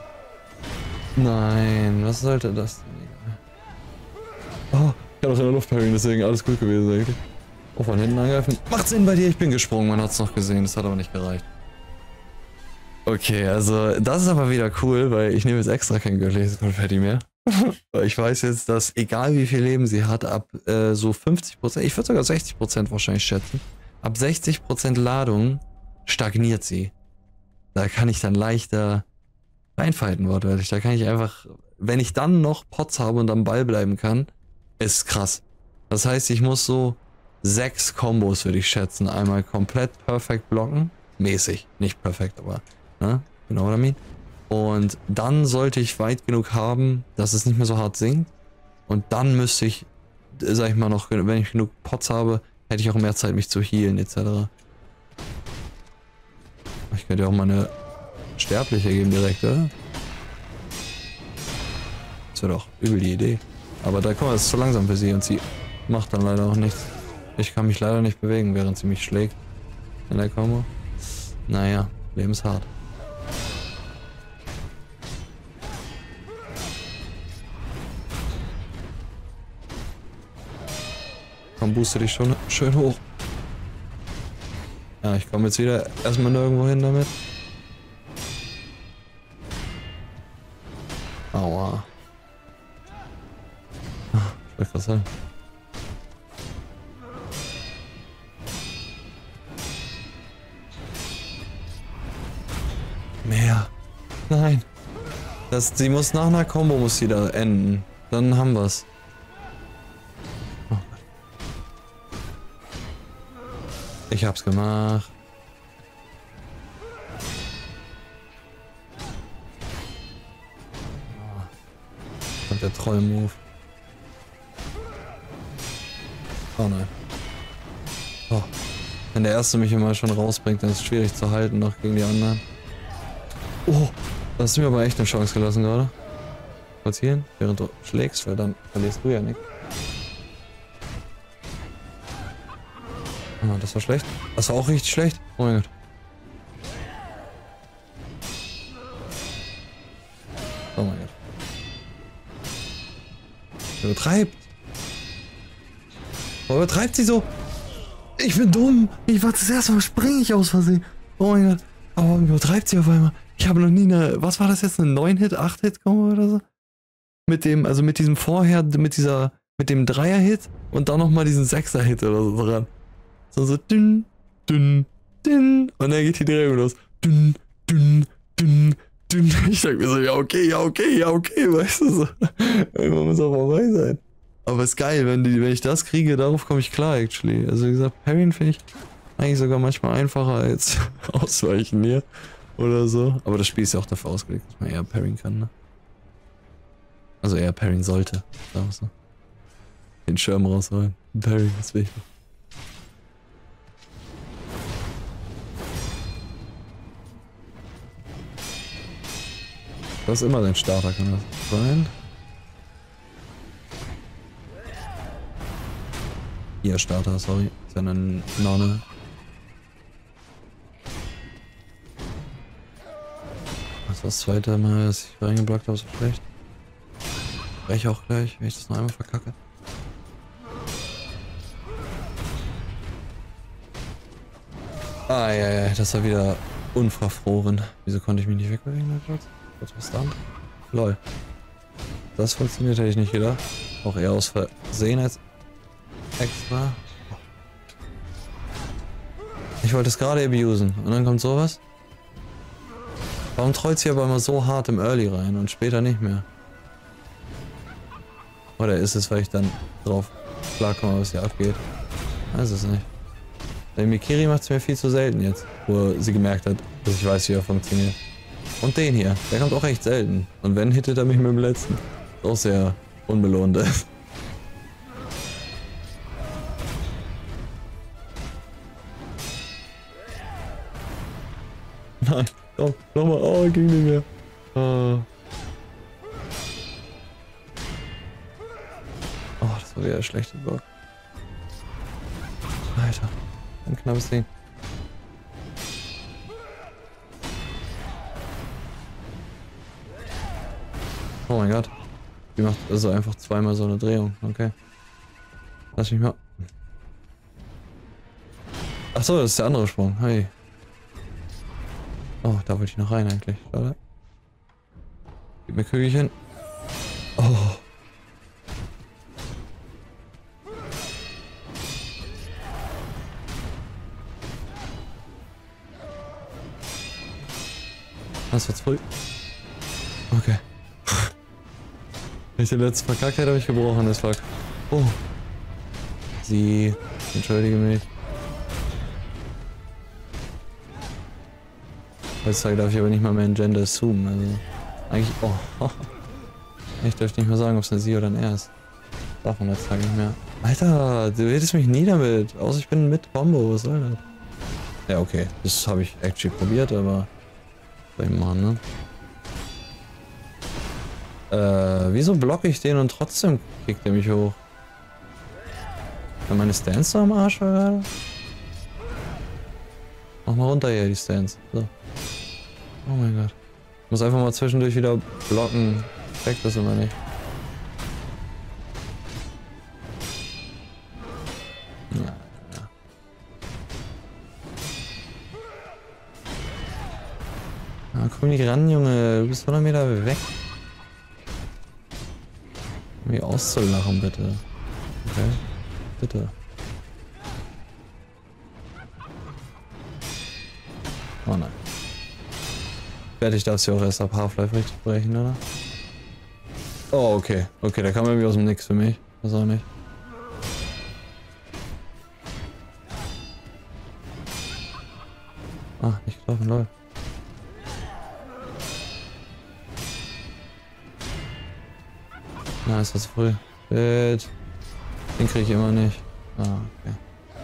Nein, was sollte das denn? Oh, ich habe noch in der Luft parrieren, deswegen alles gut gewesen eigentlich. Oh, von hinten angreifen. Macht Sinn bei dir, ich bin gesprungen, man hat es noch gesehen, das hat aber nicht gereicht. Okay, also das ist aber wieder cool, weil ich nehme jetzt extra kein göttliches Konfetti mehr. Weil ich weiß jetzt, dass egal wie viel Leben sie hat, ab äh, so fünfzig Prozent, ich würde sogar sechzig Prozent wahrscheinlich schätzen, ab sechzig Prozent Ladung stagniert sie. Da kann ich dann leichter reinfighten, wortwörtlich. Da kann ich einfach, wenn ich dann noch Pots habe und am Ball bleiben kann, ist krass. Das heißt, ich muss so sechs Kombos, würde ich schätzen, einmal komplett perfekt blocken. Mäßig, nicht perfekt, aber, ne? Genau, was I mean. Und dann sollte ich weit genug haben, dass es nicht mehr so hart sinkt. Und dann müsste ich, sag ich mal noch, wenn ich genug Pots habe, hätte ich auch mehr Zeit, mich zu healen, et cetera. Ich könnte ja auch mal eine Sterbliche geben direkt, oder? Das wäre doch übel die Idee. Aber da, guck mal, das ist zu langsam für sie und sie macht dann leider auch nichts. Ich kann mich leider nicht bewegen, während sie mich schlägt. In der Kombo. Naja, Leben ist hart. Komm, booste dich schon schön hoch. Ja, ich komme jetzt wieder erstmal nirgendwo hin damit. Aua. Ich wollte was sagen. Mehr. Nein. Das, sie muss nach einer Combo muss sie da enden. Dann haben wir's. Oh Gott. Ich hab's gemacht. Oh. Und der Troll-Move. Oh nein. Oh. Wenn der erste mich immer schon rausbringt, dann ist es schwierig zu halten noch gegen die anderen. Oh, da hast du mir aber echt eine Chance gelassen gerade. Kurz hier hin, während du schlägst, weil dann verlierst du ja nichts. Oh, das war schlecht. Das war auch richtig schlecht. Oh mein Gott. Oh mein Gott. Übertreibt. Oh, übertreibt sie so. Ich bin dumm. Ich war das erste Mal, springe ich aus Versehen. Oh mein Gott. Aber übertreibt sie auf einmal. Ich habe noch nie eine, was war das jetzt, eine neun Hit, acht Hit Kombo oder so? Mit dem, also mit diesem vorher, mit dieser, mit dem Dreier Hit und dann nochmal diesen Sechser Hit oder so dran. So, so, dünn, dünn, dünn. Und dann geht die Drehung los. Dünn, dünn, dünn, dünn. Ich sag mir so, ja okay, ja okay, ja okay, weißt du so. Irgendwann muss auch vorbei sein. Aber ist geil, wenn, die, wenn ich das kriege, darauf komme ich klar, actually. Also wie gesagt, Parryen finde ich eigentlich sogar manchmal einfacher als Ausweichen hier. Oder so. Aber das Spiel ist ja auch dafür ausgelegt, dass man eher parryen kann, ne? Also eher parryen sollte. Sagen wir so. Den Schirm rausholen. Parryen ist wichtig. Das ist immer dein Starter, kann das sein? Ihr Starter, sorry. Ist ja eine Nonne. Das zweite Mal, dass ich reingeblockt habe, so schlecht. Brech auch gleich, wenn ich das noch einmal verkacke. Ah, ja, ja, das war wieder unverfroren. Wieso konnte ich mich nicht wegbewegen? Kurz was dann? Lol. Das funktioniert, hätte ich nicht gedacht. Auch eher aus Versehen als extra. Ich wollte es gerade abusen. Und dann kommt sowas. Warum trollt sie aber immer so hart im Early rein und später nicht mehr? Oder ist es, weil ich dann drauf Klar, guck mal, was hier abgeht. Weiß es nicht. Der Mikiri macht es mir viel zu selten jetzt, wo sie gemerkt hat, dass ich weiß, wie er funktioniert. Und den hier, der kommt auch echt selten. Und wenn, hittet er mich mit dem letzten. Auch sehr unbelohnt ist. Nein, komm, nochmal, oh, ging nicht mehr. Oh. Oh, das war wieder ein schlechter Block. Alter, ein knappes Ding. Oh mein Gott. Die macht also einfach zweimal so eine Drehung. Okay. Lass mich mal. Achso, das ist der andere Sprung. Hey. Oh, da wollte ich noch rein eigentlich. Schade. Gib mir Kügelchen. Oh. Das war zu früh. Okay. Wenn ich den letzten verkackt hätte, habe ich gebrochen, das Fuck. Oh. Sie. Entschuldige mich. Heutzutage darf ich aber nicht mal mehr in Gender zoomen, also. Eigentlich. Oh. Ich darf nicht mehr sagen, ob es eine sie oder ein er ist. Darf man heutzutage nicht mehr. Alter, du redest mich nie damit. Außer ich bin mit Combo, was soll das? Ja, okay. Das habe ich actually probiert, aber. Soll ich machen, ne? Äh, wieso blocke ich den und trotzdem kriegt er mich hoch? War meine Stance so am Arsch gerade? Mach mal runter hier, die Stance. So. Oh mein Gott. Ich muss einfach mal zwischendurch wieder blocken. Checkt das immer nicht. Ja, ja. Na, komm nicht ran, Junge. Du bist hundert Meter weg. Mich auszulachen, bitte. Okay. Bitte. Oh nein. Fertig darfst du auch erst ab Half-Life richtig brechen, oder? Oh, okay. Okay, der kam irgendwie aus dem Nix für mich. Das auch nicht. Ah, nicht getroffen, lol. Na, ist das früh. Bitte. Den krieg ich immer nicht. Ah, okay.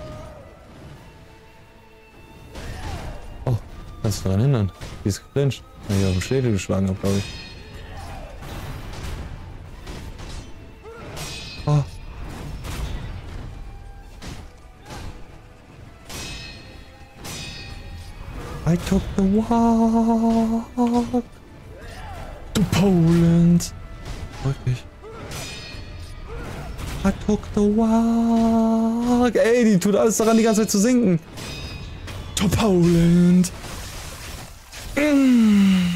Oh, kannst du daran hindern? Die ist geflincht. Weil ich auf den Schädel geschlagen habe, glaube ich. Oh. I took the walk to Poland. Wirklich. I took the walk. Ey, die tut alles daran, die ganze Zeit zu sinken. To Poland. Mm.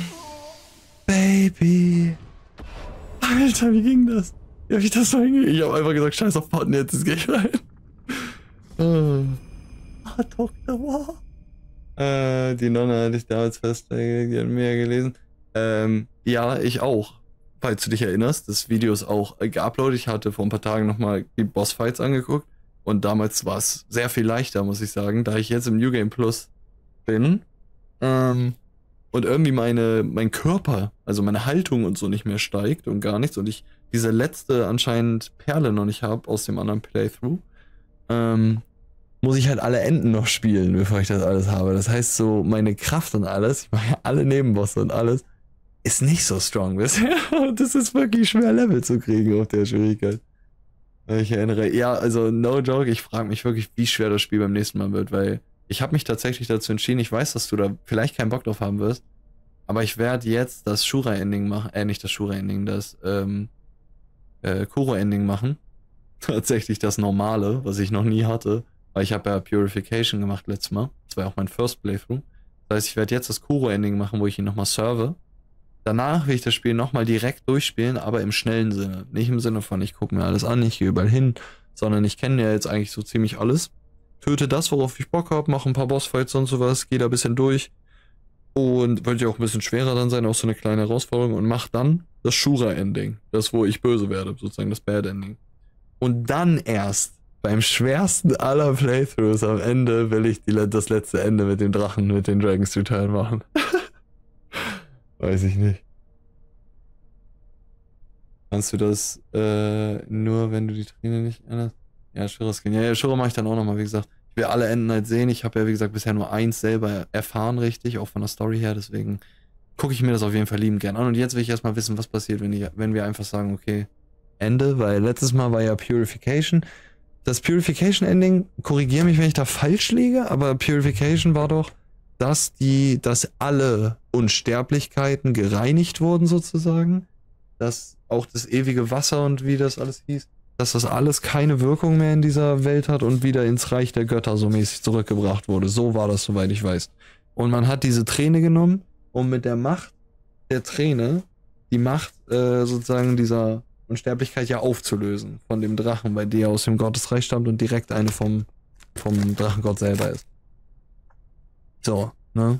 Baby. Alter, wie ging das? Wie hab ich das so hingekriegt? Ich hab einfach gesagt, scheiß auf Button, jetzt gehe ich rein. Uh. I took the walk. Äh, die Nonne hatte ich damals festgelegt, die hat mehr gelesen. Ähm, ja, ich auch. Falls du dich erinnerst, das Video ist auch geuploadet. Ich hatte vor ein paar Tagen nochmal die Bossfights angeguckt. Und damals war es sehr viel leichter, muss ich sagen, da ich jetzt im New Game Plus bin. Ähm, und irgendwie meine, mein Körper, also meine Haltung und so nicht mehr steigt und gar nichts. Und ich diese letzte anscheinend Perle noch nicht habe aus dem anderen Playthrough. Ähm, muss ich halt alle Enden noch spielen, bevor ich das alles habe. Das heißt so, meine Kraft und alles, ich mache ja alle Nebenbosse und alles, ist nicht so strong bisher. Das ist wirklich schwer Level zu kriegen auf der Schwierigkeit. Ich erinnere, ja, also no joke, ich frage mich wirklich, wie schwer das Spiel beim nächsten Mal wird, weil ich habe mich tatsächlich dazu entschieden, ich weiß, dass du da vielleicht keinen Bock drauf haben wirst, aber ich werde jetzt das Shura-Ending machen, äh, nicht das Shura-Ending, das, ähm, äh, Kuro-Ending machen. Tatsächlich das Normale, was ich noch nie hatte. Weil ich habe ja Purification gemacht letztes Mal. Das war ja auch mein First Playthrough. Das heißt, ich werde jetzt das Kuro-Ending machen, wo ich ihn nochmal serve. Danach will ich das Spiel nochmal direkt durchspielen, aber im schnellen Sinne. Nicht im Sinne von, ich gucke mir alles an, ich gehe überall hin, sondern ich kenne ja jetzt eigentlich so ziemlich alles. Töte das, worauf ich Bock habe, mache ein paar Bossfights und sowas, gehe da ein bisschen durch. Und wird ja auch ein bisschen schwerer dann sein, auch so eine kleine Herausforderung. Und mach dann das Shura-Ending. Das, wo ich böse werde, sozusagen das Bad-Ending. Und dann erst, beim schwersten aller Playthroughs am Ende, will ich die, das letzte Ende mit dem Drachen, mit den Dragon's Return machen. Weiß ich nicht. Kannst du das äh, nur, wenn du die Träne nicht änderst? Ja, Shura Skin. Ja, ja, Shura mache ich dann auch nochmal, wie gesagt. Ich will alle Enden halt sehen. Ich habe ja, wie gesagt, bisher nur eins selber erfahren, richtig, auch von der Story her. Deswegen gucke ich mir das auf jeden Fall liebend gern an. Und jetzt will ich erstmal wissen, was passiert, wenn, ich, wenn wir einfach sagen, okay, Ende. Weil letztes Mal war ja Purification. Das Purification-Ending, korrigiere mich, wenn ich da falsch liege, aber Purification war doch, dass die, dass alle Unsterblichkeiten gereinigt wurden sozusagen. Dass auch das ewige Wasser und wie das alles hieß, dass das alles keine Wirkung mehr in dieser Welt hat und wieder ins Reich der Götter so mäßig zurückgebracht wurde. So war das, soweit ich weiß. Und man hat diese Träne genommen, um mit der Macht der Träne die Macht äh, sozusagen dieser Unsterblichkeit ja aufzulösen von dem Drachen, weil der aus dem Gottesreich stammt und direkt eine vom, vom Drachengott selber ist. So, ne?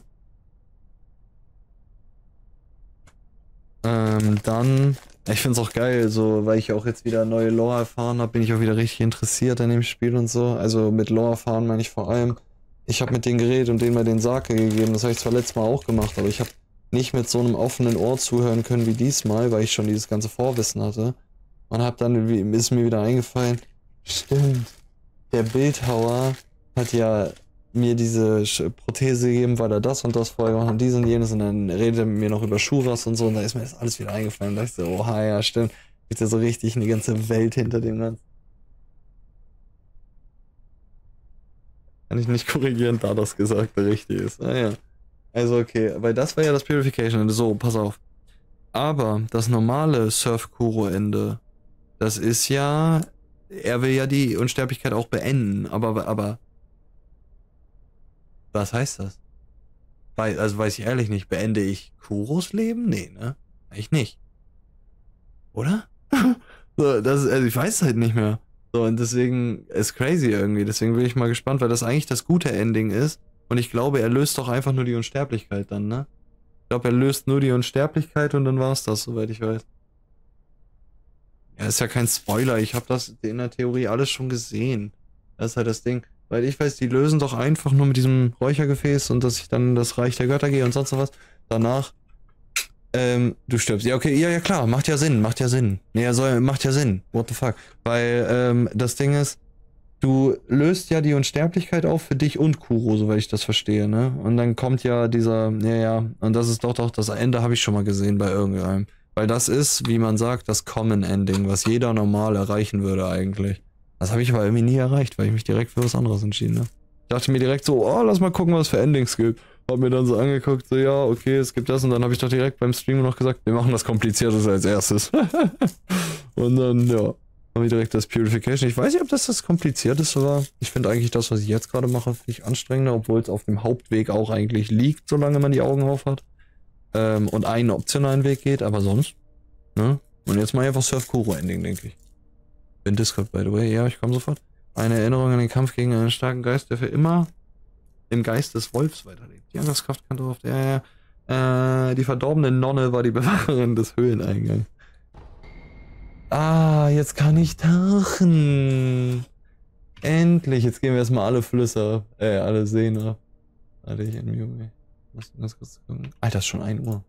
Ähm, dann, ich find's auch geil, so, weil ich auch jetzt wieder neue Lore erfahren habe, bin ich auch wieder richtig interessiert an dem Spiel und so. Also mit Lore erfahren meine ich vor allem, ich habe mit denen geredet und denen mal den Sake gegeben. Das habe ich zwar letztes Mal auch gemacht, aber ich habe nicht mit so einem offenen Ohr zuhören können wie diesmal, weil ich schon dieses ganze Vorwissen hatte. Und hab dann, ist mir wieder eingefallen, stimmt, der Bildhauer hat ja mir diese Prothese gegeben, weil er das und das vorher gemacht hat, dies und jenes, und dann redet er mit mir noch über Schuras und so, und da ist mir das alles wieder eingefallen. Da dachte ich so, oha, ja, stimmt. Gibt ja so richtig eine ganze Welt hinter dem Ganzen. Kann ich nicht korrigieren, da das Gesagte richtig ist. Naja. Also okay, weil das war ja das Purification. So, pass auf. Aber das normale Surf-Kuro-Ende, das ist ja, er will ja die Unsterblichkeit auch beenden, aber, aber, was heißt das? Weil, also weiß ich ehrlich nicht, beende ich Kuros Leben? Nee, ne? Eigentlich nicht. Oder? So, das ist, also ich weiß halt nicht mehr. So, und deswegen ist crazy irgendwie. Deswegen bin ich mal gespannt, weil das eigentlich das gute Ending ist. Und ich glaube, er löst doch einfach nur die Unsterblichkeit dann, ne? Ich glaube, er löst nur die Unsterblichkeit und dann war's das, soweit ich weiß. Ja, ist ja kein Spoiler. Ich habe das in der Theorie alles schon gesehen. Das ist halt das Ding. Weil ich weiß, die lösen doch einfach nur mit diesem Räuchergefäß und dass ich dann in das Reich der Götter gehe und sonst noch was. Danach, ähm, du stirbst. Ja, okay, ja, ja, klar, macht ja Sinn, macht ja Sinn. Nee, er soll, macht ja Sinn. What the fuck? Weil, ähm, das Ding ist, du löst ja die Unsterblichkeit auf für dich und Kuro, soweit ich das verstehe, ne? Und dann kommt ja dieser, ja, ja, und das ist doch doch, das Ende habe ich schon mal gesehen bei irgendeinem. Weil das ist, wie man sagt, das Common Ending, was jeder normal erreichen würde eigentlich. Das habe ich aber irgendwie nie erreicht, weil ich mich direkt für was anderes entschieden habe. Ich dachte mir direkt so, oh, lass mal gucken, was für Endings gibt. Hab mir dann so angeguckt, so, ja, okay, es gibt das. Und dann habe ich doch direkt beim Stream noch gesagt, wir machen das Komplizierteste als erstes. Und dann, ja, habe ich direkt das Purification. Ich weiß nicht, ob das das Komplizierteste war. Ich finde eigentlich das, was ich jetzt gerade mache, finde ich anstrengender, obwohl es auf dem Hauptweg auch eigentlich liegt, solange man die Augen auf hat. Ähm, und einen optionalen Weg geht, aber sonst, ne? Und jetzt mal einfach Surf-Kuro-Ending, denke ich. Bin Discord, by the way. Ja, ich komme sofort. Eine Erinnerung an den Kampf gegen einen starken Geist, der für immer im Geist des Wolfs weiterlebt. Die Angriffskraft kann darauf, ja, ja. Äh, die verdorbene Nonne war die Bewacherin des Höhleneingangs. Ah, jetzt kann ich tauchen. Endlich. Jetzt gehen wir erstmal alle Flüsse ab. Äh, alle Seen ab. Warte, ich in Junge. Muss ganz kurz gucken. Alter, ist schon ein Uhr.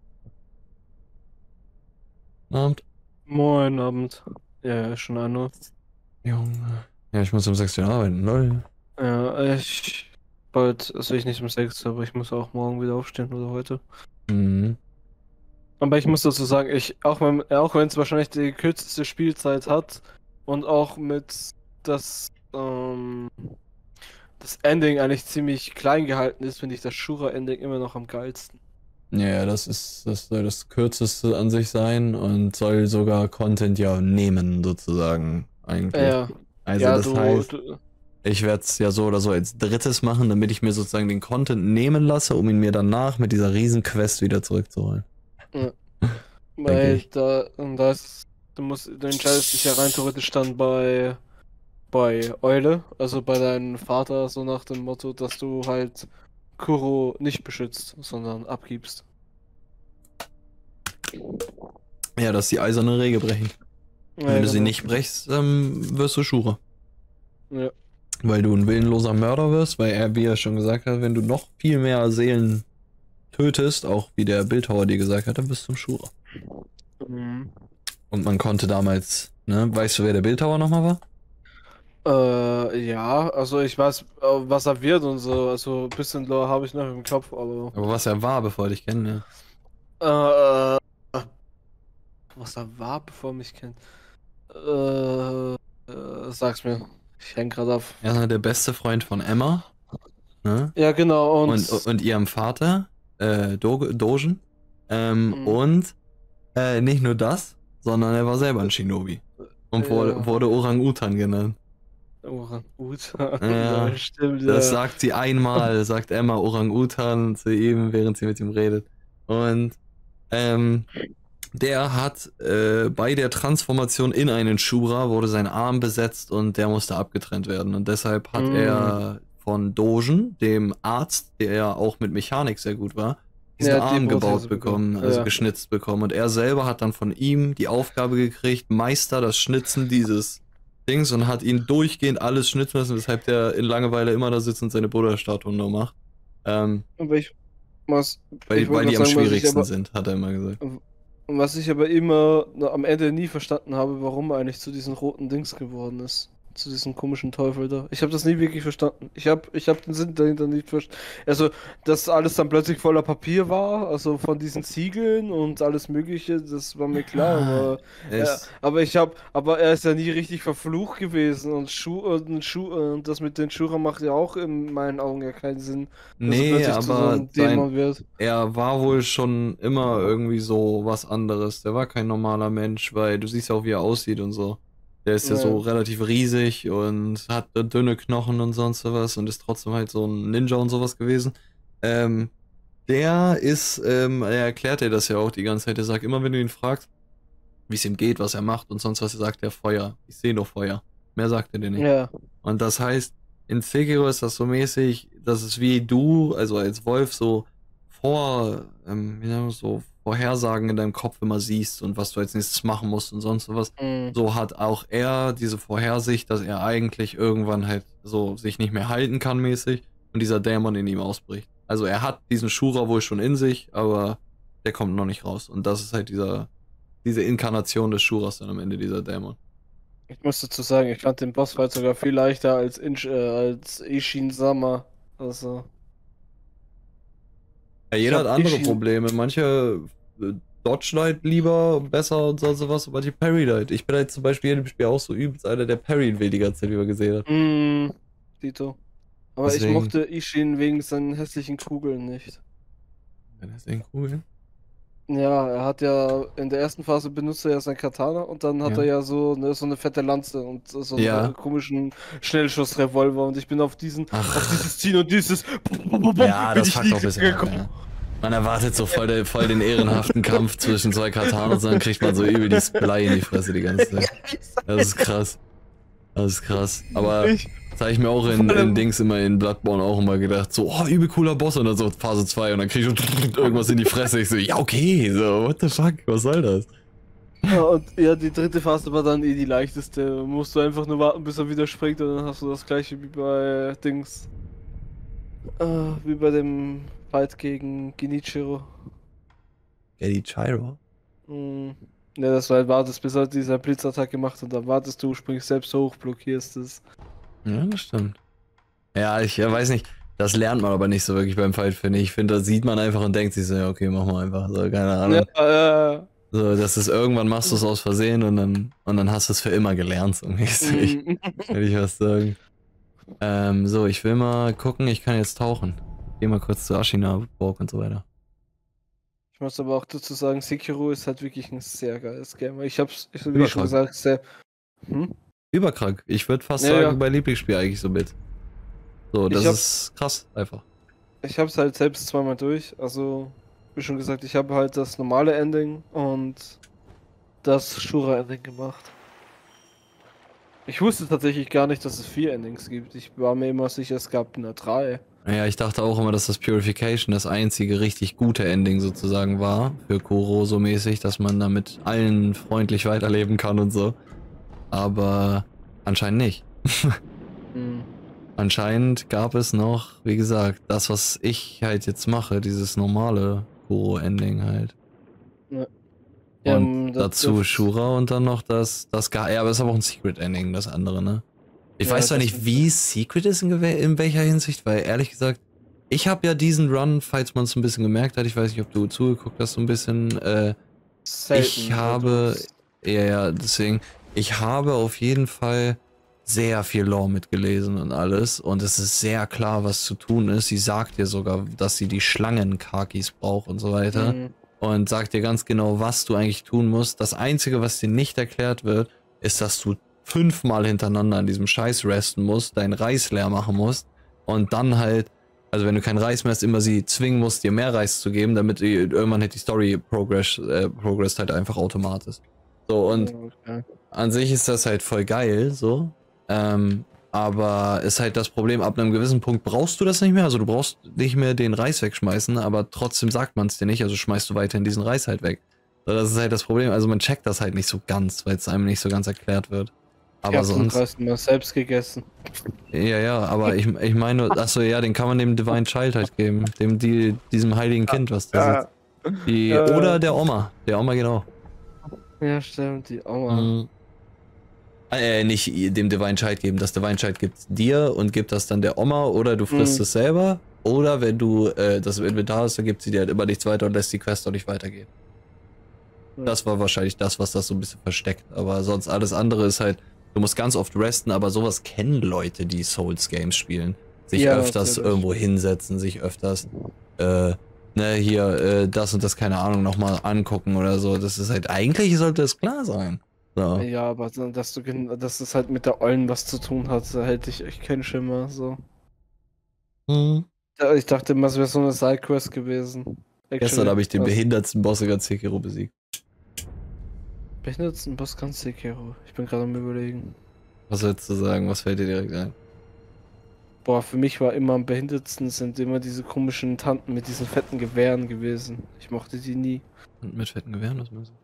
Abend. Moin, Abend. Ja, ist schon ein Uhr. Junge. Ja, ich muss um sechs Uhr arbeiten, lol. Ja, ich bald, also ich nicht um sechs, aber ich muss auch morgen wieder aufstehen oder heute. Mhm. Aber ich muss dazu sagen, ich, auch wenn, auch wenn es wahrscheinlich die kürzeste Spielzeit hat und auch mit das, ähm, das Ending eigentlich ziemlich klein gehalten ist, finde ich das Shura-Ending immer noch am geilsten. Ja, das ist, das soll das kürzeste an sich sein und soll sogar Content ja nehmen, sozusagen, eigentlich. Ja, Also ja, das du, heißt, du, ich werde es ja so oder so als drittes machen, damit ich mir sozusagen den Content nehmen lasse, um ihn mir danach mit dieser Riesenquest wieder zurückzuholen. ja, Denke weil ich. da, und da ist, du musst, du entscheidest dich ja rein theoretisch dann bei bei Eule, also bei deinem Vater, so nach dem Motto, dass du halt Kuro nicht beschützt, sondern abgibst. Ja, dass die eiserne Regel brechen. Ja, Wenn du sie genau. nicht brechst, ähm, wirst du Shura. Ja. Weil du ein willenloser Mörder wirst, weil er, wie er schon gesagt hat, wenn du noch viel mehr Seelen tötest, auch wie der Bildhauer dir gesagt hat, dann bist du ein Shura. Mhm. Und man konnte damals, ne, weißt du, wer der Bildhauer nochmal war? Äh, ja, also ich weiß, äh, was er wird und so, also ein bisschen Lore habe ich noch im Kopf, aber Aber was er war, bevor er dich kennt, ne? äh, äh, was er war, bevor er mich kennt. Äh, äh, sag's mir. Ich häng gerade auf. Er war der beste Freund von Emma, ne? Ja, genau, Und, und und ihrem Vater, äh, Do Dogen. Ähm, mh, und äh, nicht nur das, sondern er war selber ein Shinobi. Und wurde, ja, wurde Orang-Utan genannt. Orang-Utan, Ja, ja, stimmt, das ja. sagt sie einmal, sagt Emma Orang-Utan zu ihm, während sie mit ihm redet. Und ähm, der hat äh, bei der Transformation in einen Shura wurde sein Arm besetzt und der musste abgetrennt werden. Und deshalb hat Mm, er von Dogen, dem Arzt, der ja auch mit Mechanik sehr gut war, diesen ja, die Arm Prothese gebaut bekommen. bekommen, also Ja. geschnitzt bekommen. Und er selber hat dann von ihm die Aufgabe gekriegt, Meister das Schnitzen dieses Dings und hat ihn durchgehend alles schnitzen lassen, weshalb der in Langeweile immer da sitzt und seine Buddha-Statuen nur macht. Ähm, Aber ich, was, ich weil, wollte weil gerade die am sagen, was ich schwierigsten aber, sind, hat er immer gesagt. was ich aber immer na, am Ende nie verstanden habe, warum er eigentlich zu diesen roten Dings geworden ist. Zu diesem komischen Teufel da. Ich habe das nie wirklich verstanden. Ich habe ich hab den Sinn dahinter nicht verstanden. Also, dass alles dann plötzlich voller Papier war, also von diesen Ziegeln und alles Mögliche, das war mir klar, Ah, aber, äh, es, aber ich habe, aber er ist ja nie richtig verflucht gewesen und Schu und Schu und das mit den Shura macht ja auch in meinen Augen ja keinen Sinn, dass er nee, plötzlich zu so aber einem sein, Dämon wird. er war wohl schon immer irgendwie so was anderes. Der war kein normaler Mensch, weil du siehst ja auch, wie er aussieht und so. Der ist ja so Naja. relativ riesig und hat dünne Knochen und sonst was und ist trotzdem halt so ein Ninja und sowas gewesen. Ähm, der ist, ähm, er erklärt dir das ja auch die ganze Zeit. Er sagt immer, wenn du ihn fragst, wie es ihm geht, was er macht und sonst was, sagt er Feuer. Ich sehe nur Feuer. Mehr sagt er dir nicht. Ja. Und das heißt, in Sekiro ist das so mäßig, dass es wie du, also als Wolf, so vor, ähm, wie sagen wir, so Vorhersagen in deinem Kopf immer siehst und was du als nächstes machen musst und sonst was. Mm. So hat auch er diese Vorhersicht, dass er eigentlich irgendwann halt so sich nicht mehr halten kann mäßig und dieser Dämon in ihm ausbricht. Also er hat diesen Shura wohl schon in sich, aber der kommt noch nicht raus. Und das ist halt dieser, diese Inkarnation des Shuras dann am Ende, dieser Dämon. Ich muss dazu sagen, ich fand den Bossfight sogar viel leichter als, Inch, äh, als Ishin Sama. Also, Ja, ich jeder hat habe andere Ishin. Probleme. Manche äh, dodgen halt lieber besser und so sowas, aber die parry halt. Ich bin halt zum Beispiel in dem Spiel auch so übelst einer, der parry will die ganze Zeit, wie man gesehen hat. Mm, Dito. Aber ich Deswegen, mochte Ishin wegen seinen hässlichen Kugeln nicht. wenn das echt cool. Ja, er hat ja in der ersten Phase benutzt er ja sein Katana und dann hat er Ja. ja so eine, so eine fette Lanze und so einen Ja. komischen Schnellschussrevolver und ich bin auf diesen, auf Ach. dieses Ziel und dieses bin Ja, das ich fuckt nie auch ein bisschen ab, gekommen. ja. Man erwartet so voll, den- voll den ehrenhaften Kampf zwischen zwei Katanas und dann kriegt man so übel die Blei in die Fresse die ganze Zeit. Das ist krass. Das ist krass. Aber Ich, das habe ich mir auch in, vor in allem, Dings immer in Bloodborne auch immer gedacht. So, oh, übel cooler Boss und dann so Phase zwei und dann krieg ich irgendwas in die Fresse. Ich so, ja, okay, so, what the fuck, was soll das? ja, und ja, die dritte Phase war dann eh die leichteste. Musst du einfach nur warten, bis er wieder springt und dann hast du das gleiche wie bei Dings. Äh, wie bei dem Fight gegen Genichiro. Geddy Chiro? Mhm. Ja, dass du halt wartest, bis er diese Blitzattacke macht und dann wartest du, springst selbst hoch, blockierst es. Ja, das stimmt. Ja, ich ja, weiß nicht. Das lernt man aber nicht so wirklich beim Fight, finde ich. Ich finde, das sieht man einfach und denkt sich so, ja, okay, machen wir einfach. So, keine Ahnung. Ja, äh, So, das ist irgendwann machst du es aus Versehen und dann, und dann hast du es für immer gelernt, so mäßig. mhm. Würde ich was sagen. Ähm, so, ich will mal gucken, ich kann jetzt tauchen. Geh mal kurz zu Ashina Burg und so weiter. Ich muss aber auch dazu sagen, Sekiro ist halt wirklich ein sehr geiles Game. Ich hab's, ich, wie schon Überkrank. gesagt, sehr. Hm? Überkrank. Ich würde fast Ja, sagen, ja. mein Lieblingsspiel eigentlich so mit. So, das Ich hab's, ist krass, einfach. ich hab's halt selbst zweimal durch. Also, wie schon gesagt, ich habe halt das normale Ending und das Shura-Ending gemacht. Ich wusste tatsächlich gar nicht, dass es vier Endings gibt. Ich war mir immer sicher, es gab nur drei. Ja, ich dachte auch immer, dass das Purification das einzige richtig gute Ending sozusagen war. Für Kuro so mäßig, dass man damit allen freundlich weiterleben kann und so. Aber anscheinend nicht. Hm. Anscheinend gab es noch, wie gesagt, das, was ich halt jetzt mache, dieses normale Kuro-Ending halt. Ja. Und Ja, das- dazu das- Shura und dann noch das, das gar, ja, aber es ist aber auch ein Secret-Ending, das andere, ne? Ich Ja, weiß zwar das nicht, ist- wie Secret ist in, gewe- in welcher Hinsicht, weil ehrlich gesagt, ich habe ja diesen Run, falls man es ein bisschen gemerkt hat, ich weiß nicht, ob du zugeguckt hast, so ein bisschen, äh, Selten, ich weil habe, du's- ja, ja, deswegen, ich habe auf jeden Fall sehr viel Lore mitgelesen und alles und es ist sehr klar, was zu tun ist. Sie sagt dir sogar, dass sie die Schlangen-Kakis braucht und so weiter Hm. und sagt dir ganz genau, was du eigentlich tun musst. Das Einzige, was dir nicht erklärt wird, ist, dass du fünfmal hintereinander an diesem Scheiß resten musst, deinen Reis leer machen musst und dann halt, also wenn du keinen Reis mehr hast, immer sie zwingen musst, dir mehr Reis zu geben, damit die, irgendwann halt die Story progress, äh, progress halt einfach automatisch. So, und Okay. an sich ist das halt voll geil, so. Ähm, aber ist halt das Problem, ab einem gewissen Punkt brauchst du das nicht mehr, also du brauchst nicht mehr den Reis wegschmeißen, aber trotzdem sagt man es dir nicht, also schmeißt du weiterhin diesen Reis halt weg. So, das ist halt das Problem, also man checkt das halt nicht so ganz, weil es einem nicht so ganz erklärt wird. Ich Aber hab's im sonst, Reis immer selbst gegessen. ja, ja, aber ich, ich meine, achso, ja, den kann man dem Divine Child halt geben, dem, die, diesem heiligen Kind, was da sitzt. Die, Ja. oder der Oma, der Oma genau. Ja, stimmt, die Oma. Mhm. Äh, nicht dem Divine Child geben. Das Divine Child gibt's dir und gibt das dann der Oma oder du frisst Mhm. es selber. Oder wenn du äh, das im Inventar hast, dann gibt sie dir halt immer nichts weiter und lässt die Quest auch nicht weitergehen. Ja. Das war wahrscheinlich das, was das so ein bisschen versteckt. Aber sonst alles andere ist halt, du musst ganz oft resten, aber sowas kennen Leute, die Souls Games spielen. Sich Ja, öfters natürlich. irgendwo hinsetzen, sich öfters, äh, ne, hier, äh, das und das, keine Ahnung, nochmal angucken oder so. Das ist halt, eigentlich sollte es klar sein. So. Ja, aber so, dass du gen- dass es halt mit der Ollen was zu tun hat, da hätte ich echt keinen Schimmer. So. Mhm. Ja, ich dachte immer, es wäre so eine Sidequest gewesen. Gestern habe ich den Was- behindertsten Boss in ganz Sekiro besiegt. Behindertsten Boss ganz Sekiro. Ich bin gerade am überlegen. Was willst du sagen? Was fällt dir direkt ein? Boah, für mich war immer am behindertsten sind immer diese komischen Tanten mit diesen fetten Gewehren gewesen. Ich mochte die nie. Und mit fetten Gewehren, was meinst du?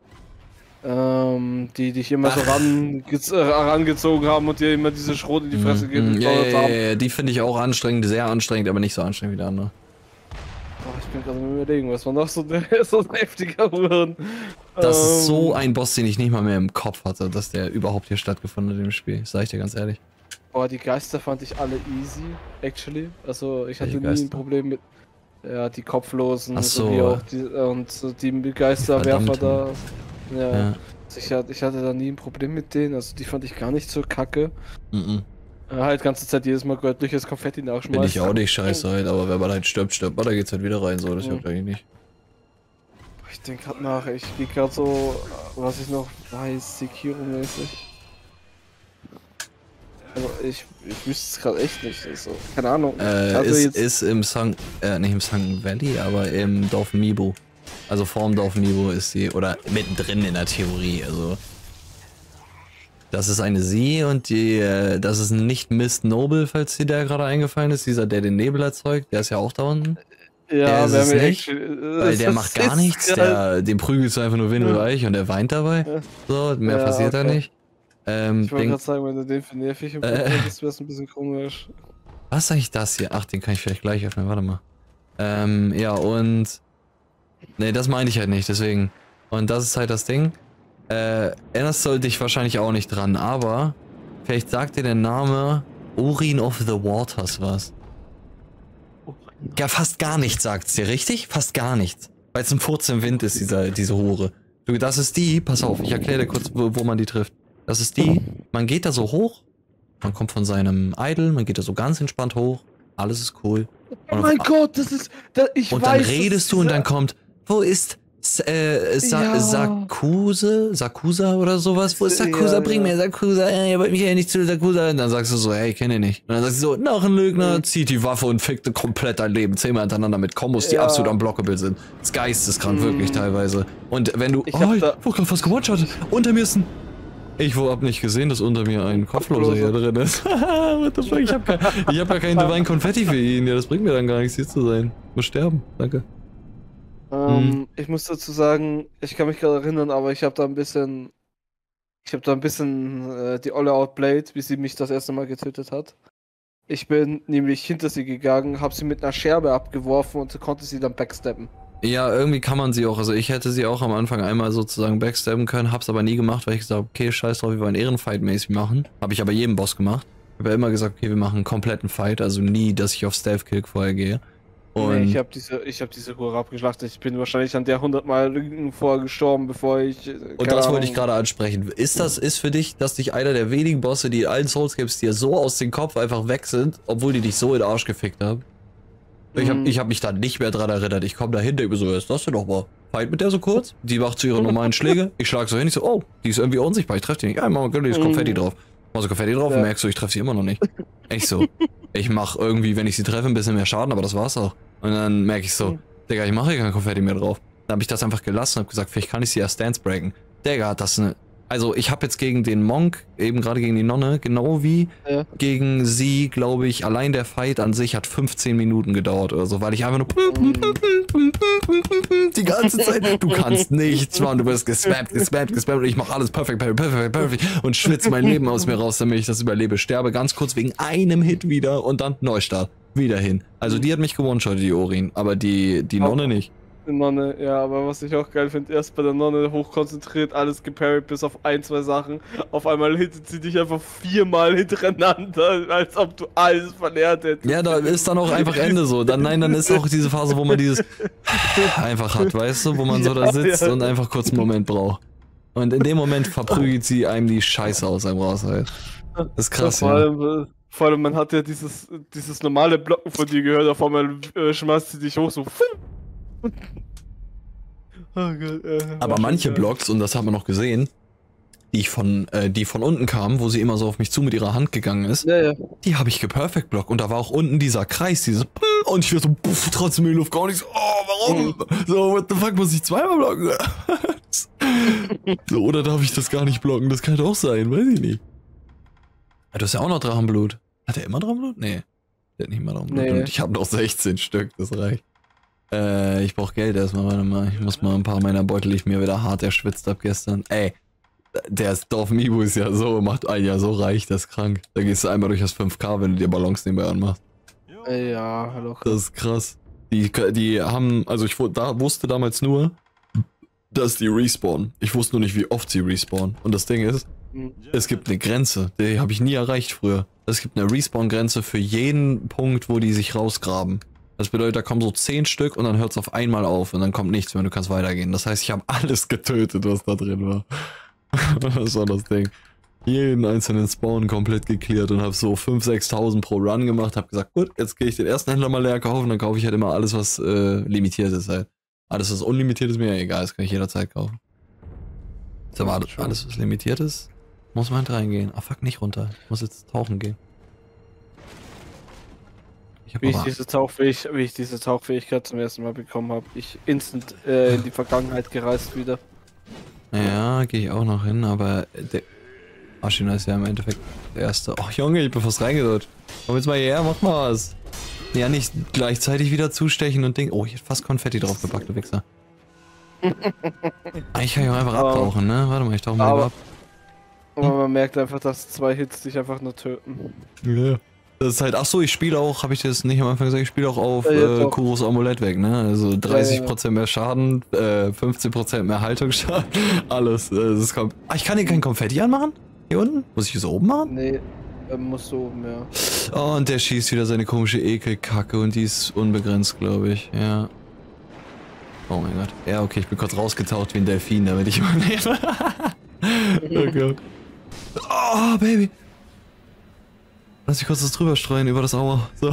Ähm, die dich immer so Ach. rangez- äh, rangezogen haben und dir immer diese Schrot in die Fresse Mhm, mhm. Ja, geballert ja, haben. ja, ja, die finde ich auch anstrengend, sehr anstrengend, aber nicht so anstrengend wie der andere. Boah, ich bin gerade am überlegen, was war noch so, so ein heftiger Huren. Das ist so Ähm, ein Boss, den ich nicht mal mehr im Kopf hatte, dass der überhaupt hier stattgefunden hat im Spiel. Sag ich dir ganz ehrlich. Boah, die Geister fand ich alle easy, actually. Also ich hatte Welche nie ein Geister? Problem mit. Ja, die Kopflosen Ach so. sowie auch die, und so die Geisterwerfer Die da. Ja. Ja. Ich, hatte, ich hatte da nie ein Problem mit denen, also die fand ich gar nicht so kacke. Mhm. Äh, halt ganze Zeit jedes Mal göttliches Konfetti nachschmeißen. Bin ich auch nicht scheiße halt, aber wenn man halt stirbt, stirbt man, da geht's halt wieder rein, so, das Mhm. juckt eigentlich nicht. Ich denke gerade nach, ich gehe gerade so, was ich noch weiß, Sekiro-mäßig. Also ich, ich wüsste es gerade echt nicht, also, keine Ahnung. Ich Äh, hatte ist, jetzt- ist im Sunk, äh, nicht im Sunken Valley, aber im Dorf Mibo. Also vorm Dorf Mibo ist sie, oder mittendrin in der Theorie, also. Das ist eine Sie und die, äh, das ist nicht Mist Noble, falls dir der gerade eingefallen ist, dieser, der den Nebel erzeugt, der ist ja auch da unten. ja, der ist wir es haben ja nicht, actually- Weil das der macht gar ist nichts, grad- der, dem prügelst du einfach nur windelweich und der weint dabei. Ja. So, mehr Ja, passiert da okay. nicht. Ähm, Ich wollte Ding, gerade sagen, wenn du den für nervig im Äh. Kopf hättest, wäre es ein bisschen komisch. was ist eigentlich das hier? Ach, den kann ich vielleicht gleich öffnen, warte mal. Ähm, ja, und. Ne, das meine ich halt nicht, deswegen. Und das ist halt das Ding. Äh, erinnerst du dich wahrscheinlich auch nicht dran, aber vielleicht sagt dir der Name Urin of the Waters was. Ja, fast gar nichts sagt's dir, richtig? Fast gar nichts. Weil es ein Furz im Wind ist, dieser, diese Hure. Du, das ist die, pass auf, ich erkläre dir kurz, wo, wo man die trifft. Das ist die, man geht da so hoch, man kommt von seinem Idol, man geht da so ganz entspannt hoch, alles ist cool. Oh Und mein auf- Gott, das ist. Da, ich und weiß, dann das redest ist du und dieser- dann kommt, wo ist S äh, Sa Ja. Sakuse? Sakusa oder sowas? Wo ist Sakusa? Ja, Bring ja. mir Sakusa. Äh, ihr wollt mich ja nicht zu Sakusa. Und dann sagst du so, hey, ich kenne ihn nicht. Und dann sagst du so, noch ein Lügner, Mhm. zieht die Waffe und fickt komplett dein Leben. Zehnmal hintereinander mit Kombos, die Ja. absolut unblockable sind. Das ist geisteskrank, Mhm. wirklich teilweise. Und wenn du, Ich oh, hab ich da- wurde gerade fast gewatcht. Unter mir ist ein, Ich hab nicht gesehen, dass unter mir ein Kopfloser hier drin ist. What the fuck? Ich hab, kein, ich hab ja keinen Divine Konfetti für ihn. Ja, das bringt mir dann gar nichts, hier zu sein. Ich muss sterben. Danke. Ähm, Hm. ich muss dazu sagen, ich kann mich gerade erinnern, aber ich habe da ein bisschen. Ich habe da ein bisschen äh, die Olle outplayed, wie sie mich das erste Mal getötet hat. Ich bin nämlich hinter sie gegangen, habe sie mit einer Scherbe abgeworfen und konnte sie dann backstabben. Ja, irgendwie kann man sie auch. Also ich hätte sie auch am Anfang einmal sozusagen backstabben können, hab's aber nie gemacht, weil ich gesagt habe, okay, scheiß drauf, wir wollen Ehrenfight-mäßig machen. Habe ich aber jedem Boss gemacht. Ich habe ja immer gesagt, okay, wir machen einen kompletten Fight, also nie, dass ich auf Stealth-Kill vorher gehe. Und Nee, ich habe diese, ich habe diese Hure abgeschlachtet. Ich bin wahrscheinlich an der hundertmal vorher gestorben, bevor ich. äh, Und keine das wollte Ahnung. ich gerade ansprechen. Ist das, ist für dich, dass dich einer der wenigen Bosse, die in allen Souls Games dir so aus dem Kopf einfach weg sind, obwohl die dich so in den Arsch gefickt haben? Ich hab, Mhm. ich hab mich da nicht mehr dran erinnert. Ich komme da hin, denke mir so, was ist das denn nochmal? Fight mit der so kurz? Die macht so ihre normalen Schläge. Ich schlag so hin, ich so, oh, die ist irgendwie unsichtbar, ich treffe die nicht. Ja, mach mal dieses Mhm. Konfetti drauf. Mach so Konfetti drauf Ja. und merkst du, ich treffe sie immer noch nicht. Ich so, ich mach irgendwie, wenn ich sie treffe, ein bisschen mehr Schaden, aber das war's auch. Und dann merke ich so, Mhm. Digga, ich mache hier kein Konfetti mehr drauf. Dann habe ich das einfach gelassen und hab gesagt, vielleicht kann ich sie erst Stance breaken. Digga, hat das eine. Also ich habe jetzt gegen den Monk, eben gerade gegen die Nonne, genau wie Ja. gegen sie, glaube ich, allein der Fight an sich hat fünfzehn Minuten gedauert oder so, weil ich einfach nur die ganze Zeit, du kannst nichts machen, du wirst gespammt, gespammt, gespammt und ich mache alles perfekt, perfekt, perfekt, perfekt und schwitze mein Leben aus mir raus, damit ich das überlebe. Sterbe ganz kurz wegen einem Hit wieder und dann Neustart. Wieder hin. Also die hat mich gewone-shottet, die Orin, aber die, die Nonne nicht. Die Nonne, ja, aber was ich auch geil finde, erst bei der Nonne hochkonzentriert, alles geparried bis auf ein, zwei Sachen. Auf einmal hittet sie dich einfach viermal hintereinander, als ob du alles verleert hättest. Ja, da ist dann auch einfach Ende so. Dann, nein, dann ist auch diese Phase, wo man dieses einfach hat, weißt du, wo man so da Ja, sitzt ja. und einfach kurz einen Moment braucht. Und in dem Moment verprügelt sie einem die Scheiße aus einem raus halt. Das ist krass, vor ja. allem, äh, vor allem, man hat ja dieses, dieses normale Blocken von dir gehört, auf einmal äh, schmeißt sie dich hoch so. Oh Gott, äh, war Aber schon manche geil. Blocks, und das haben wir noch gesehen, die ich von, äh, die von unten kamen, wo sie immer so auf mich zu mit ihrer Hand gegangen ist, Ja, ja. die habe ich geperfect block und da war auch unten dieser Kreis, dieses und ich war so puff, trotzdem in die Luft gar nicht so, oh, warum? So, what the fuck, muss ich zweimal blocken? So, oder darf ich das gar nicht blocken? Das kann doch sein, weiß ich nicht. Ah, du hast ja auch noch Drachenblut. Hat er immer Drachenblut? Nee. Der hat nicht immer Drachenblut. Nee. Und ich habe noch sechzehn Stück, das reicht. Äh, ich brauch Geld erstmal, warte mal. Ich muss mal ein paar meiner Beutel, die ich mir wieder hart erschwitzt hab gestern. Ey, der Dorf Mibu ist ja so, macht ein Jahr so reich, das ist krank. Da gehst du einmal durch das fünf K, wenn du dir Ballons nebenbei anmachst. Äh, Ja, hallo. Das ist krass. Die, die haben, also ich wu- da, wusste damals nur, dass die respawnen. Ich wusste nur nicht, wie oft sie respawnen. Und das Ding ist, Mhm. es gibt eine Grenze, die habe ich nie erreicht früher. Es gibt eine Respawn-Grenze für jeden Punkt, wo die sich rausgraben. Das bedeutet, da kommen so zehn Stück und dann hört es auf einmal auf und dann kommt nichts mehr und du kannst weitergehen. Das heißt, ich habe alles getötet, was da drin war. Das war das Ding. Jeden einzelnen Spawn komplett geklärt und habe so fünftausend, sechstausend pro Run gemacht. Habe gesagt, gut, jetzt gehe ich den ersten Händler mal leer kaufen, dann kaufe ich halt immer alles, was äh, limitiert ist halt. Alles, was unlimitiert ist, mir ja egal, das kann ich jederzeit kaufen. Sag mal, alles, alles, was limitiert ist, muss man halt reingehen. Ah, fuck, nicht runter. Ich muss jetzt tauchen gehen. Ich hab Wie ich, aber... diese Tauchfähig wie ich diese Tauchfähigkeit zum ersten Mal bekommen habe, ich instant äh, in die Vergangenheit gereist wieder. Ja, gehe ich auch noch hin, aber der... Aschina ist ja im Endeffekt der erste. Ach Junge, ich bin fast reingerutscht. Komm jetzt mal hierher, mach mal was. Ja, nicht gleichzeitig wieder zustechen und Ding. Oh, ich hätte fast Konfetti draufgepackt, du Wichser. Eigentlich kann ich auch einfach Aber- abtauchen, ne? Warte mal, ich tauche mal Aber- lieber ab. Aber man merkt einfach, dass zwei Hits dich einfach nur töten. Ja. Das ist halt, ach so, ich spiele auch, habe ich das nicht am Anfang gesagt, ich spiele auch auf Ja, ja, äh, doch. Kuros Amulett weg, ne? Also dreißig Prozent Ja, ja, mehr Schaden, äh, fünfzehn Prozent mehr Haltungsschaden, alles. Äh, das ist kom ah, ich kann hier kein Konfetti anmachen? Hier unten? Muss ich das oben machen? Nee, er muss so oben, ja. Oh, und der schießt wieder seine komische Ekelkacke und die ist unbegrenzt, glaube ich, ja. Oh mein Gott. Ja, okay, ich bin kurz rausgetaucht wie ein Delfin, damit ich überlebe. Oh Gott. Oh, Baby. Lass mich kurz das drüber streuen über das Auer. So.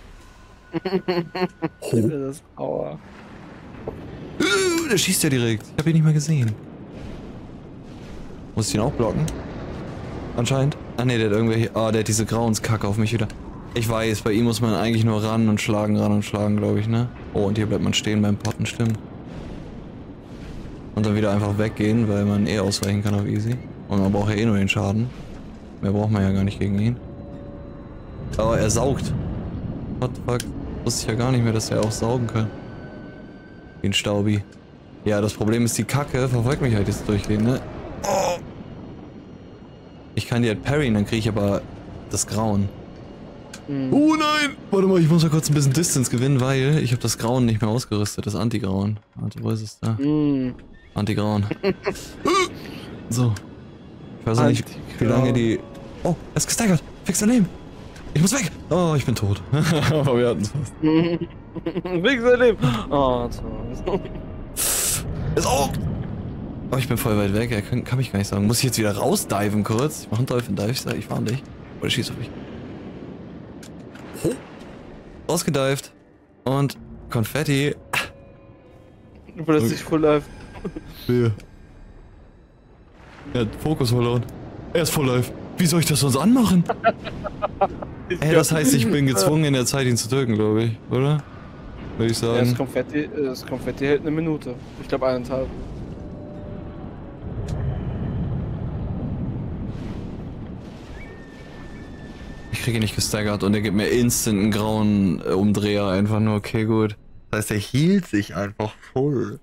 Oh. Das, aua. Uh, der schießt ja direkt. Ich hab ihn nicht mal gesehen. Muss ich ihn auch blocken? Anscheinend. Ah ne, der hat irgendwelche... Ah, der hat diese Grauenskacke auf mich wieder. Ich weiß, bei ihm muss man eigentlich nur ran und schlagen, ran und schlagen, glaube ich, ne? Oh, und hier bleibt man stehen beim Potten, stimmt. Und dann wieder einfach weggehen, weil man eh ausweichen kann auf easy. Und man braucht ja eh nur den Schaden. Mehr braucht man ja gar nicht gegen ihn. Aber er saugt. What the fuck? Wusste ich ja gar nicht mehr, dass er auch saugen kann. Den Staubi. Ja, das Problem ist, die Kacke verfolgt mich halt jetzt durchgehend, ne? Oh. Ich kann die halt parryen, dann kriege ich aber das Grauen. Mhm. Oh nein! Warte mal, ich muss mal kurz ein bisschen Distance gewinnen, weil ich habe das Grauen nicht mehr ausgerüstet, das Anti-Grauen. Warte, wo ist es da? Mhm. Anti-Grauen. So. Ich weiß auch nicht, wie lange die... Oh, er ist gestaggert. Fix daneben. Ich muss weg. Oh, ich bin tot. Aber wir hatten es fast. Fix daneben. Oh, toll. Ist auch... Oh, ich bin voll weit weg. Er kann, kann mich gar nicht sagen. Muss ich jetzt wieder rausdiven kurz? Ich mach einen Dolphin Dive. Ich warne dich. Oder schieß auf mich. Oh. Ausgedived. Und Konfetti. Du verlässt dich full live. Hier. Er hat Fokus verloren. Er ist full live. Wie soll ich das sonst anmachen? Ey, das heißt, ich bin gezwungen in der Zeit ihn zu töten, glaube ich, oder? Würde ich sagen. Ja, das Konfetti, das Konfetti hält eine Minute. Ich glaube eineinhalb. Ich kriege ihn nicht gestaggert und er gibt mir instant einen grauen äh, Umdreher einfach nur. Okay, gut. Das heißt, er hielt sich einfach voll.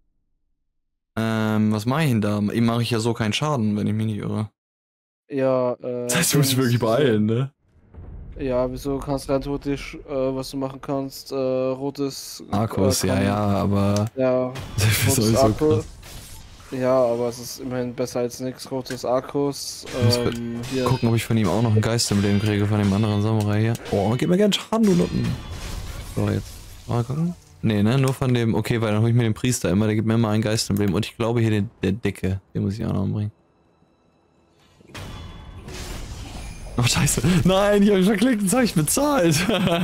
Ähm, was mache ich denn da? Ihm mache ich ja so keinen Schaden, wenn ich mich nicht irre. Ja, äh. Das heißt, du musst dich wirklich beeilen, ne? Ja, wieso kannst du rein theoretisch, äh, was du machen kannst, äh, rotes... Arkus, äh, ja, ja, aber... Ja, Das ist so krass. Ja, aber es ist immerhin besser als nichts. Rotes Arkus. Ähm, hier. Gucken, ob ich von ihm auch noch einen Geist im Leben kriege, von dem anderen Samurai hier. Oh, gib mir gerne Schaden, du Nutten. So, jetzt. Mal gucken. Nee, ne, nur von dem... Okay, weil dann hol ich mir den Priester immer, der gibt mir immer einen Geist im Leben. Und ich glaube hier den, der Dicke, den muss ich auch noch umbringen. Oh, scheiße. Nein, ich hab mich verklickt, das hab ich bezahlt.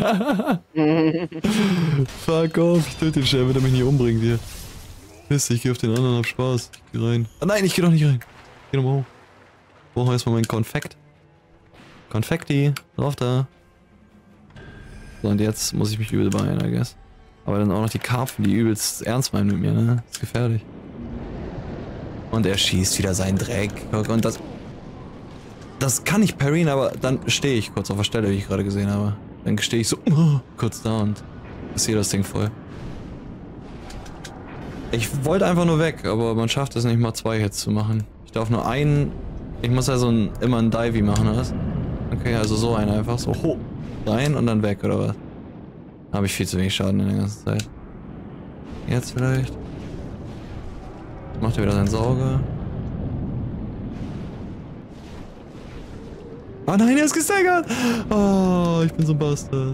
Fuck off, ich töte den schnell, wenn er mich nicht umbringt hier. Mist, ich geh auf den anderen, hab Spaß. Ich geh rein. Ah nein, ich geh doch nicht rein. Geh nochmal hoch. Brauchen wir erstmal meinen Konfekt. Konfekti, drauf da. So, und jetzt muss ich mich übel beeilen, I guess. Aber dann auch noch die Karpfen, die übelst ernst meinen mit mir, ne? Das ist gefährlich. Und er schießt wieder seinen Dreck. Und das... Das kann ich parryen, aber dann stehe ich kurz auf der Stelle, wie ich gerade gesehen habe. Dann stehe ich so uh, kurz da und passiert das Ding voll. Ich wollte einfach nur weg, aber man schafft es nicht mal zwei Hits zu machen. Ich darf nur einen... Ich muss also ein, immer einen Divey machen, oder was? Okay, also so einen einfach, so hoch, rein und dann weg, oder was? Habe ich viel zu wenig Schaden in der ganzen Zeit. Jetzt vielleicht. Macht er wieder seinen Sauger. Oh nein, er ist gestaggert! Oh, ich bin so ein Bastard.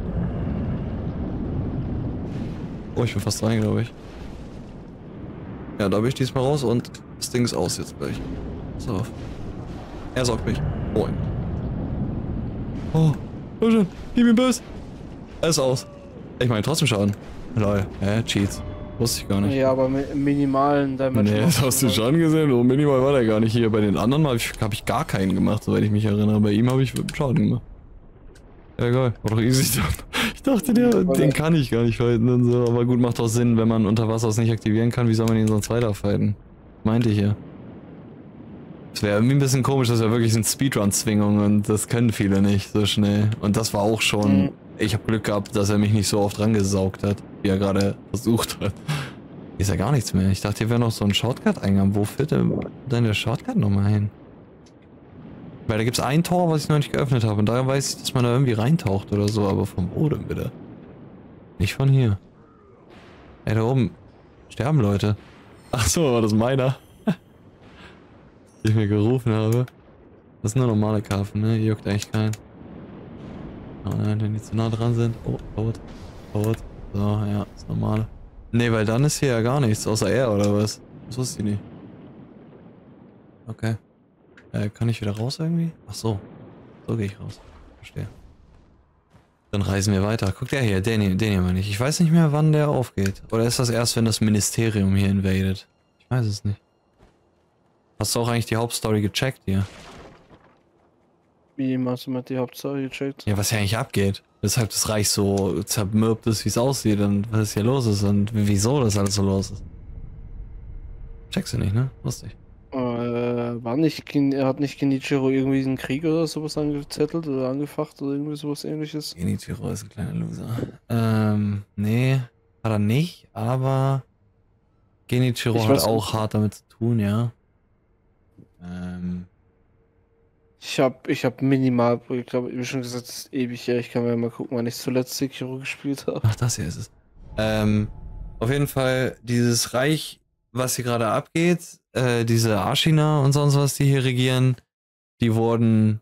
Oh, ich bin fast rein, glaube ich. Ja, da bin ich diesmal raus und das Ding ist aus jetzt gleich. Pass auf. Er saugt mich. Moin. Oh, oh schon. Gib mir böse. Er ist aus. Ich meine trotzdem Schaden. Lol. Hä? Cheats. Wusste ich gar nicht. Ja, aber im minimalen Damage. Nee, das hast du schon gesehen. So minimal war der gar nicht hier. Bei den anderen habe ich, hab ich gar keinen gemacht, soweit ich mich erinnere. Bei ihm habe ich Schaden gemacht. Ja, geil. War doch easy. Ich dachte, der, den kann ich gar nicht fighten und so. Aber gut, macht auch Sinn, wenn man unter Wasser es nicht aktivieren kann. Wie soll man ihn sonst weiter fighten? Meinte ich ja. Es wäre irgendwie ein bisschen komisch, das wäre wirklich ein Speedrun-Zwingung und das können viele nicht so schnell. Und das war auch schon... Mhm. Ich habe Glück gehabt, dass er mich nicht so oft rangesaugt hat, wie er gerade versucht hat. Hier ist ja gar nichts mehr. Ich dachte, hier wäre noch so ein Shortcut-Eingang. Wo führt denn deine Shortcut nochmal hin? Weil da gibt es ein Tor, was ich noch nicht geöffnet habe. Und daher weiß ich, dass man da irgendwie reintaucht oder so. Aber vom Boden bitte. Nicht von hier. Ey, da oben sterben Leute. Ach so, war das meiner? Die ich mir gerufen habe. Das sind nur normale Karpfen, ne? Hier juckt eigentlich keinen. Oh nein, wenn die zu nah dran sind. Oh, tot. Tot. So, ja, ist normal. Ne, weil dann ist hier ja gar nichts, außer er oder was? Das wusste ich nicht. Okay. Äh, kann ich wieder raus irgendwie? Ach so. So gehe ich raus. Verstehe. Dann reisen wir weiter. Guck der hier, den hier, den hier meine ich. Ich weiß nicht mehr, wann der aufgeht. Oder ist das erst, wenn das Ministerium hier invadet? Ich weiß es nicht. Hast du auch eigentlich die Hauptstory gecheckt hier? Wie machst du mit die Hauptstory gecheckt? Ja, was hier eigentlich abgeht. Weshalb das Reich so zermürbt ist, wie es aussieht und was hier los ist und wieso das alles so los ist. Checkst du nicht, ne? Wusste ich. Äh, war nicht, Gen- hat nicht Genichiro irgendwie einen Krieg oder sowas angezettelt oder angefacht oder irgendwie sowas ähnliches? Genichiro ist ein kleiner Loser. Ähm, nee, hat er nicht, aber Genichiro Ich hat weiß auch nicht. hart damit zu tun, ja. Ähm, Ich hab, ich hab minimal, ich glaube, wie schon gesagt, es ist ewig her. Ich kann mir mal gucken, wann ich zuletzt Sekiro gespielt habe. ach, das hier ist es. Ähm, auf jeden Fall, dieses Reich, was hier gerade abgeht, äh, diese Ashina und sonst was, die hier regieren, die wurden,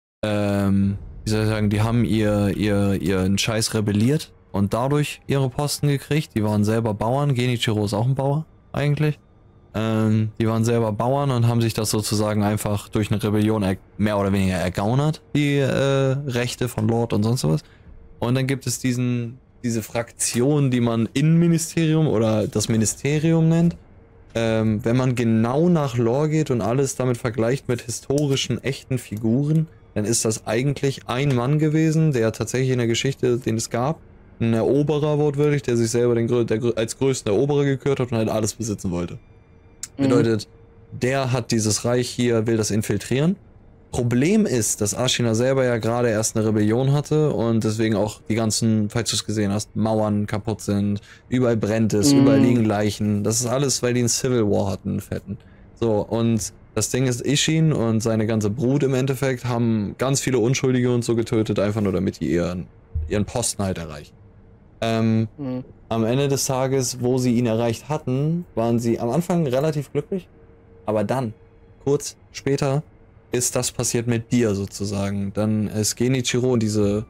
ähm, wie soll ich sagen, die haben ihr, ihr, ihren Scheiß rebelliert und dadurch ihre Posten gekriegt. Die waren selber Bauern. Genichiro ist auch ein Bauer, eigentlich. Ähm, die waren selber Bauern und haben sich das sozusagen einfach durch eine Rebellion er mehr oder weniger ergaunert, die äh, Rechte von Lord und sonst was. Und dann gibt es diesen, diese Fraktion, die man Innenministerium oder das Ministerium nennt. Ähm, wenn man genau nach Lore geht und alles damit vergleicht mit historischen, echten Figuren, dann ist das eigentlich ein Mann gewesen, der tatsächlich in der Geschichte, den es gab, ein Eroberer wortwörtlich, der sich selber den, der, als größten Eroberer gekürt hat und halt alles besitzen wollte. Bedeutet, der hat dieses Reich hier, will das infiltrieren. Problem ist, dass Ashina selber ja gerade erst eine Rebellion hatte und deswegen auch die ganzen, falls du es gesehen hast, Mauern kaputt sind, überall brennt es, Mhm. überall liegen Leichen. Das ist alles, weil die einen Civil War hatten, einen fetten. So, und das Ding ist, Ishin und seine ganze Brut im Endeffekt haben ganz viele Unschuldige und so getötet, einfach nur damit die ihren, ihren Posten halt erreichen. Ähm, Mhm. Am Ende des Tages, wo sie ihn erreicht hatten, waren sie am Anfang relativ glücklich, aber dann, kurz später, ist das passiert mit dir sozusagen. Dann ist Genichiro und diese,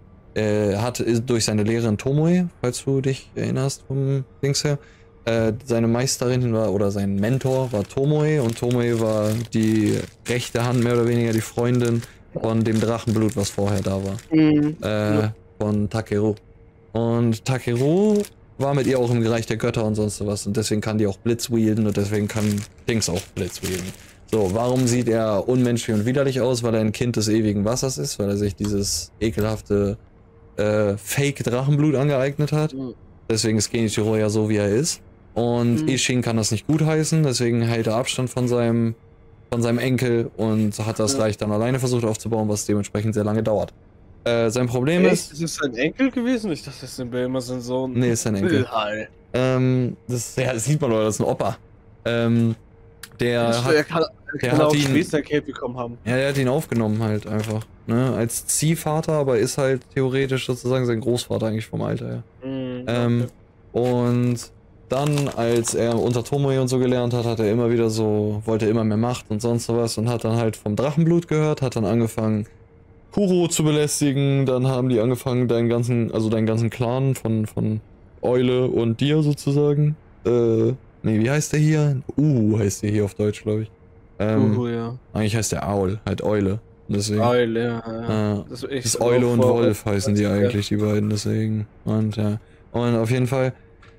äh, hat ist durch seine Lehrerin Tomoe, falls du dich erinnerst vom Dings her, äh, seine Meisterin war, oder sein Mentor war Tomoe und Tomoe war die rechte Hand, mehr oder weniger die Freundin von dem Drachenblut, was vorher da war. Mhm. Äh, von Takeru. Und Takeru war mit ihr auch im Bereich der Götter und sonst was und deswegen kann die auch Blitz wielden und deswegen kann Dings auch Blitz wielden. So, warum sieht er unmenschlich und widerlich aus? Weil er ein Kind des ewigen Wassers ist, weil er sich dieses ekelhafte äh, Fake-Drachenblut angeeignet hat. Mhm. Deswegen ist Genichiro ja so, wie er ist. Und Mhm. Ishin kann das nicht gutheißen, deswegen hält er Abstand von seinem, von seinem Enkel und hat das Ja. Reich dann alleine versucht aufzubauen, was dementsprechend sehr lange dauert. Äh, sein Problem Echt? ist... Ist es sein Enkel gewesen? Ich dachte, das ist immer sein Sohn. Nee, ist sein Enkel. Hi. Ähm, das, ja, das sieht man, oder das ist ein Opa. Ähm, der Er hat, kann, er der kann hat auch ihn- Schwestergeld bekommen haben. ja, der hat ihn aufgenommen halt einfach, ne, als Ziehvater, aber ist halt theoretisch sozusagen sein Großvater eigentlich vom Alter her. Mhm, Ähm, und dann, als er unter Tomoe und so gelernt hat, hat er immer wieder so, wollte immer mehr Macht und sonst sowas und hat dann halt vom Drachenblut gehört, hat dann angefangen, Kuro zu belästigen, dann haben die angefangen, deinen ganzen, also deinen ganzen Clan von, von Eule und dir sozusagen, äh, nee, wie heißt der hier? Uh, heißt der hier auf Deutsch, glaube ich. Ähm, Uhu, ja. eigentlich heißt der Aul, halt Eule. Deswegen. Eule, ja. ja. Äh, Das, ich das sag Eule auch und vor- Wolf heißen die eigentlich, die beiden, deswegen. Und ja. Und auf jeden Fall.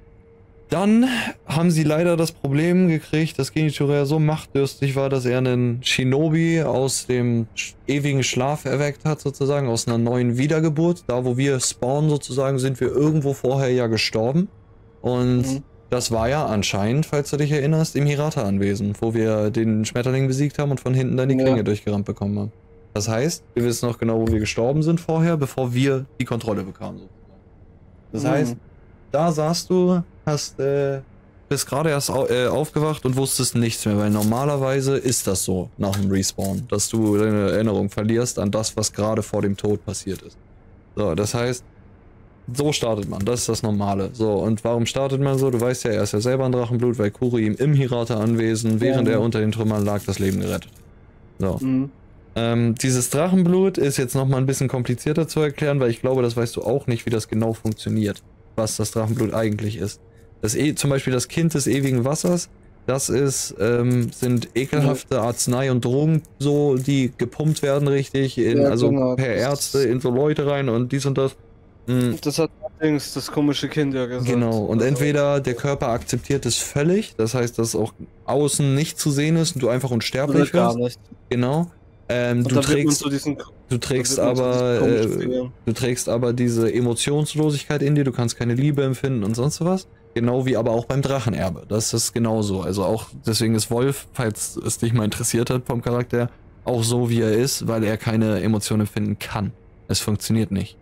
Dann haben sie leider das Problem gekriegt, dass Genichiro ja so machtdürstig war, dass er einen Shinobi aus dem sch- ewigen Schlaf erweckt hat, sozusagen, aus einer neuen Wiedergeburt. Da, wo wir spawnen, sozusagen, sind wir irgendwo vorher ja gestorben. Und Mhm. das war ja anscheinend, falls du dich erinnerst, im Hirata-Anwesen, wo wir den Schmetterling besiegt haben und von hinten dann die Ja. Klinge durchgerammt bekommen haben. Das heißt, wir wissen noch genau, wo wir gestorben sind vorher, bevor wir die Kontrolle bekamen. Sozusagen. Das Mhm. heißt, da saßt du, hast, äh, bist gerade erst au äh, aufgewacht und wusstest nichts mehr, weil normalerweise ist das so nach dem Respawn, dass du deine Erinnerung verlierst an das, was gerade vor dem Tod passiert ist. So, das heißt, so startet man, das ist das Normale. So, und warum startet man so? Du weißt ja, er ist ja selber ein Drachenblut, weil Kuro ihm im Hirata-Anwesen, während Ja. er unter den Trümmern lag, das Leben gerettet. So. Mhm. Ähm, dieses Drachenblut ist jetzt nochmal ein bisschen komplizierter zu erklären, weil ich glaube, das weißt du auch nicht, wie das genau funktioniert, was das Drachenblut eigentlich ist. Das e zum Beispiel das Kind des ewigen Wassers, das ist, ähm, sind ekelhafte Arznei und Drogen, so, die gepumpt werden richtig, in, Ja, also genau. per Ärzte in so Leute rein und dies und das. Mhm. Das hat allerdings das komische Kind ja gesagt. Genau, und Also, entweder der Körper akzeptiert es völlig, das heißt, dass auch außen nicht zu sehen ist und du einfach unsterblich oder gar wirst. nicht. Genau. Ähm, Und du dann wird man trägst, zu diesen, du Du trägst wird man zu diesen aber, komischen äh, Fingern. du trägst aber diese Emotionslosigkeit in dir, du kannst keine Liebe empfinden und sonst was. Genau wie aber auch beim Drachenerbe. Das ist genauso. Also auch, deswegen ist Wolf, falls es dich mal interessiert hat vom Charakter, auch so wie er ist, weil er keine Emotionen empfinden kann. Es funktioniert nicht.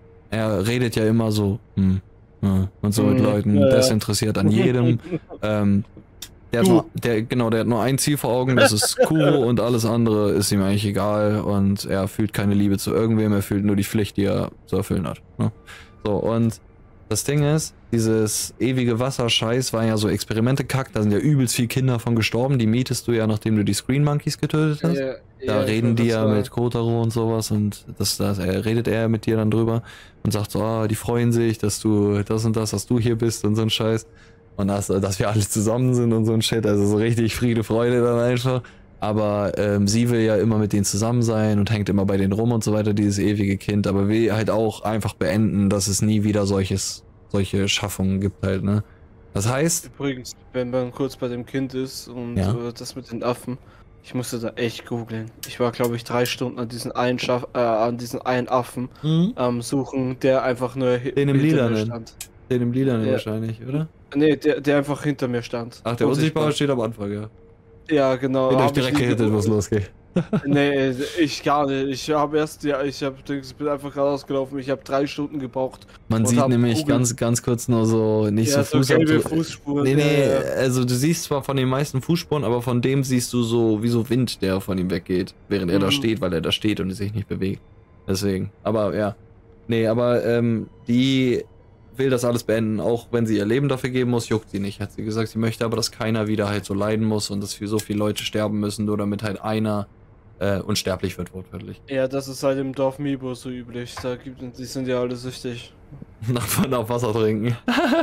Er redet ja immer so, hm, hm, und so mit Hm, Leuten, ja, ja. desinteressiert an jedem. ähm, der hat Du. nur, der, genau, der hat nur ein Ziel vor Augen, das ist Kuro und alles andere ist ihm eigentlich egal und er fühlt keine Liebe zu irgendwem, er fühlt nur die Pflicht, die er zu erfüllen hat. Ne? So, und das Ding ist, dieses ewige Wasserscheiß war ja so Experimente-Kack, da sind ja übelst viele Kinder von gestorben, die mietest du ja, nachdem du die Screen Monkeys getötet hast. Ja, Da ja, ich reden wollte die grad ja sagen. mit Kotaro und sowas und das, das er redet er mit dir dann drüber und sagt so, ah, die freuen sich, dass du das und das, dass du hier bist und so ein Scheiß. Und dass, dass wir alle zusammen sind und so ein Shit, also so richtig Friede, Freude dann einfach. Aber ähm, sie will ja immer mit denen zusammen sein und hängt immer bei denen rum und so weiter, dieses ewige Kind, aber will halt auch einfach beenden, dass es nie wieder solches, solche Schaffungen gibt halt, ne? Das heißt, Übrigens, wenn man kurz bei dem Kind ist und Ja. äh, das mit den Affen, ich musste da echt googeln. Ich war, glaube ich, drei Stunden an diesen einen Schaff, äh, an diesen einen Affen am suchen, der einfach nur hi- Den im hinter mir Lilanen. stand. den im Lilanen Ja. wahrscheinlich, oder? Nee, der, der einfach hinter mir stand. Ach, der Unsichtbare steht am Anfang, ja. Ja, genau. Den hab ich hab ich direkt nie gehittet, was gegoogelt. losgeht. Nee, ich gar nicht. Ich habe erst, ja, ich hab, ich bin einfach rausgelaufen. Ich habe drei Stunden gebraucht. Man Und sieht hab nämlich gegoogelt. ganz, ganz kurz nur so, nicht Ja, so so gelbe Fußabdrücke. Fußspuren. Nee, nee, ja, ja. also du siehst zwar von den meisten Fußspuren, aber von dem siehst du so, wie so Wind, der von ihm weggeht, während er da Mhm. steht, weil er da steht und sich nicht bewegt. Deswegen, aber ja. Nee, aber ähm, die will das alles beenden, auch wenn sie ihr Leben dafür geben muss, juckt sie nicht, hat sie gesagt. Sie möchte aber, dass keiner wieder halt so leiden muss und dass so viele Leute sterben müssen, nur damit halt einer äh, unsterblich wird, wortwörtlich. Ja, das ist halt im Dorf Mibo so üblich. Da gibt die sind ja alle süchtig. nach, nach Wasser trinken.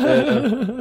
Äh,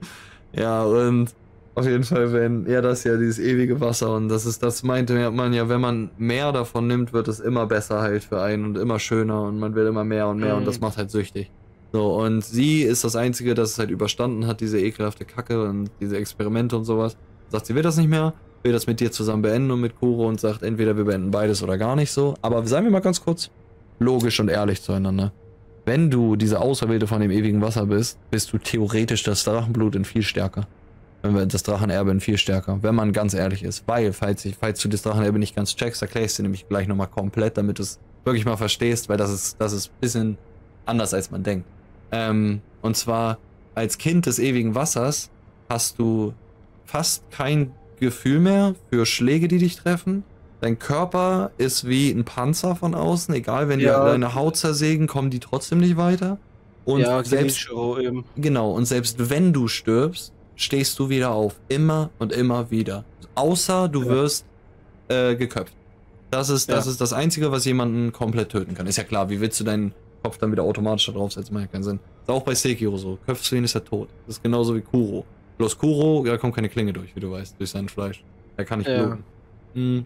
Ja, und auf jeden Fall, wenn, ja, das ist ja dieses ewige Wasser und das ist, das meinte man ja, wenn man mehr davon nimmt, wird es immer besser halt für einen und immer schöner und man will immer mehr und mehr und das Mhm. macht halt süchtig. So, und sie ist das Einzige, das es halt überstanden hat, diese ekelhafte Kacke und diese Experimente und sowas. Sagt, sie will das nicht mehr, will das mit dir zusammen beenden und mit Kuro und sagt, entweder wir beenden beides oder gar nicht so. Aber seien wir mal ganz kurz logisch und ehrlich zueinander. Wenn du diese Auserwählte von dem ewigen Wasser bist, bist du theoretisch das Drachenblut in viel stärker. Wenn wir das Drachenerbe in viel stärker, wenn man ganz ehrlich ist. Weil, falls, ich, falls du das Drachenerbe nicht ganz checkst, erkläre ich es dir nämlich gleich nochmal komplett, damit du es wirklich mal verstehst, weil das ist, das ist ein bisschen anders, als man denkt. Ähm, und zwar, als Kind des ewigen Wassers hast du fast kein Gefühl mehr für Schläge, die dich treffen. Dein Körper ist wie ein Panzer von außen, egal, wenn Ja. die deine Haut zersägen, kommen die trotzdem nicht weiter. Und ja, selbst, Genichiro eben. genau, und selbst wenn du stirbst, stehst du wieder auf. Immer und immer wieder. Außer du Ja. wirst äh, geköpft. Das ist, das Ja. ist das Einzige, was jemanden komplett töten kann. Ist ja klar, wie willst du deinen Kopf dann wieder automatisch da draufsetzen? Macht ja keinen Sinn. Ist auch bei Sekiro so. Köpfst du ihn, ist er tot. Das ist genauso wie Kuro. Bloß Kuro, da kommt keine Klinge durch, wie du weißt, durch sein Fleisch. Er kann nicht Ja. bluten. Hm.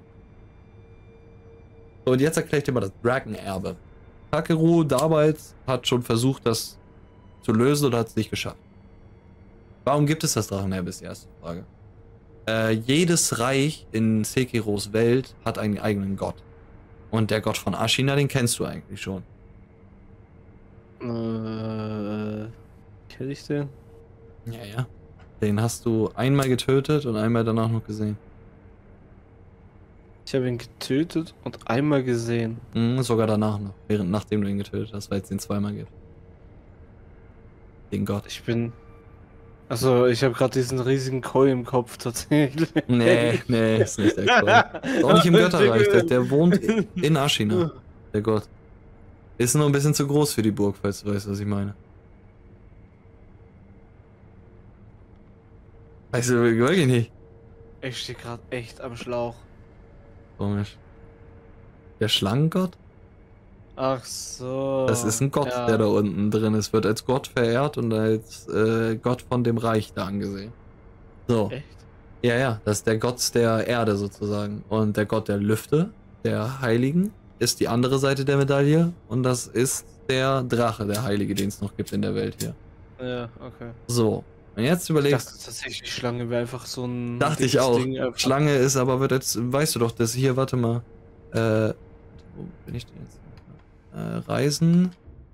So, und jetzt erkläre ich dir mal das Drachenerbe. Takeru damals hat schon versucht, das zu lösen oder hat es nicht geschafft. Warum gibt es das Drachenerbe, ist die erste Frage. Äh, jedes Reich in Sekiros Welt hat einen eigenen Gott. Und der Gott von Ashina, den kennst du eigentlich schon. Äh, kenn ich den? Ja, ja. Den hast du einmal getötet und einmal danach noch gesehen. Ich habe ihn getötet und einmal gesehen. Mhm, sogar danach noch, während nachdem du ihn getötet hast, weil es den zweimal gibt. Den Gott. Ich bin. Also, ich habe gerade diesen riesigen Koi im Kopf tatsächlich. Nee, nee, ist nicht der Gott. Ist auch nicht im Götterreich, der, der wohnt in Ashina, der Gott. Ist nur ein bisschen zu groß für die Burg, falls du weißt, was ich meine. Weißt du wirklich nicht? Ich stehe gerade echt am Schlauch. Komisch. Der Schlangengott? Ach so. Das ist ein Gott, ja. der da unten drin ist. Wird als Gott verehrt und als äh, Gott von dem Reich da angesehen. So. Echt? Ja, ja, das ist der Gott der Erde sozusagen. Und der Gott der Lüfte, der Heiligen, ist die andere Seite der Medaille. Und das ist der Drache, der Heilige, den es noch gibt in der Welt hier. Ja, okay. So. Und jetzt Ich überlegst dachte tatsächlich, die Schlange wäre einfach so ein. Dachte ich dickes auch. Ding einfach. Schlange ist aber, wird jetzt, weißt du doch, das hier, warte mal. Äh, Wo bin ich denn jetzt? Äh, Reisen.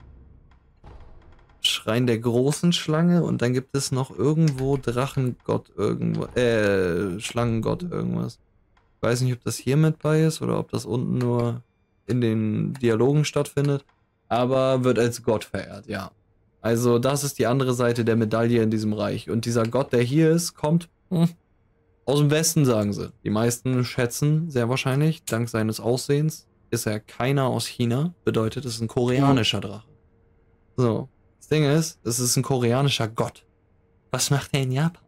Schrein der großen Schlange und dann gibt es noch irgendwo Drachengott irgendwo, äh, Schlangengott irgendwas. Ich weiß nicht, ob das hier mit bei ist oder ob das unten nur in den Dialogen stattfindet, aber wird als Gott verehrt, ja. Also das ist die andere Seite der Medaille in diesem Reich und dieser Gott, der hier ist, kommt hm, aus dem Westen, sagen sie. Die meisten schätzen sehr wahrscheinlich, dank seines Aussehens, ist er keiner aus China, bedeutet, es ist ein koreanischer Drache. So. Das Ding ist, es ist ein koreanischer Gott. Was macht er in Japan?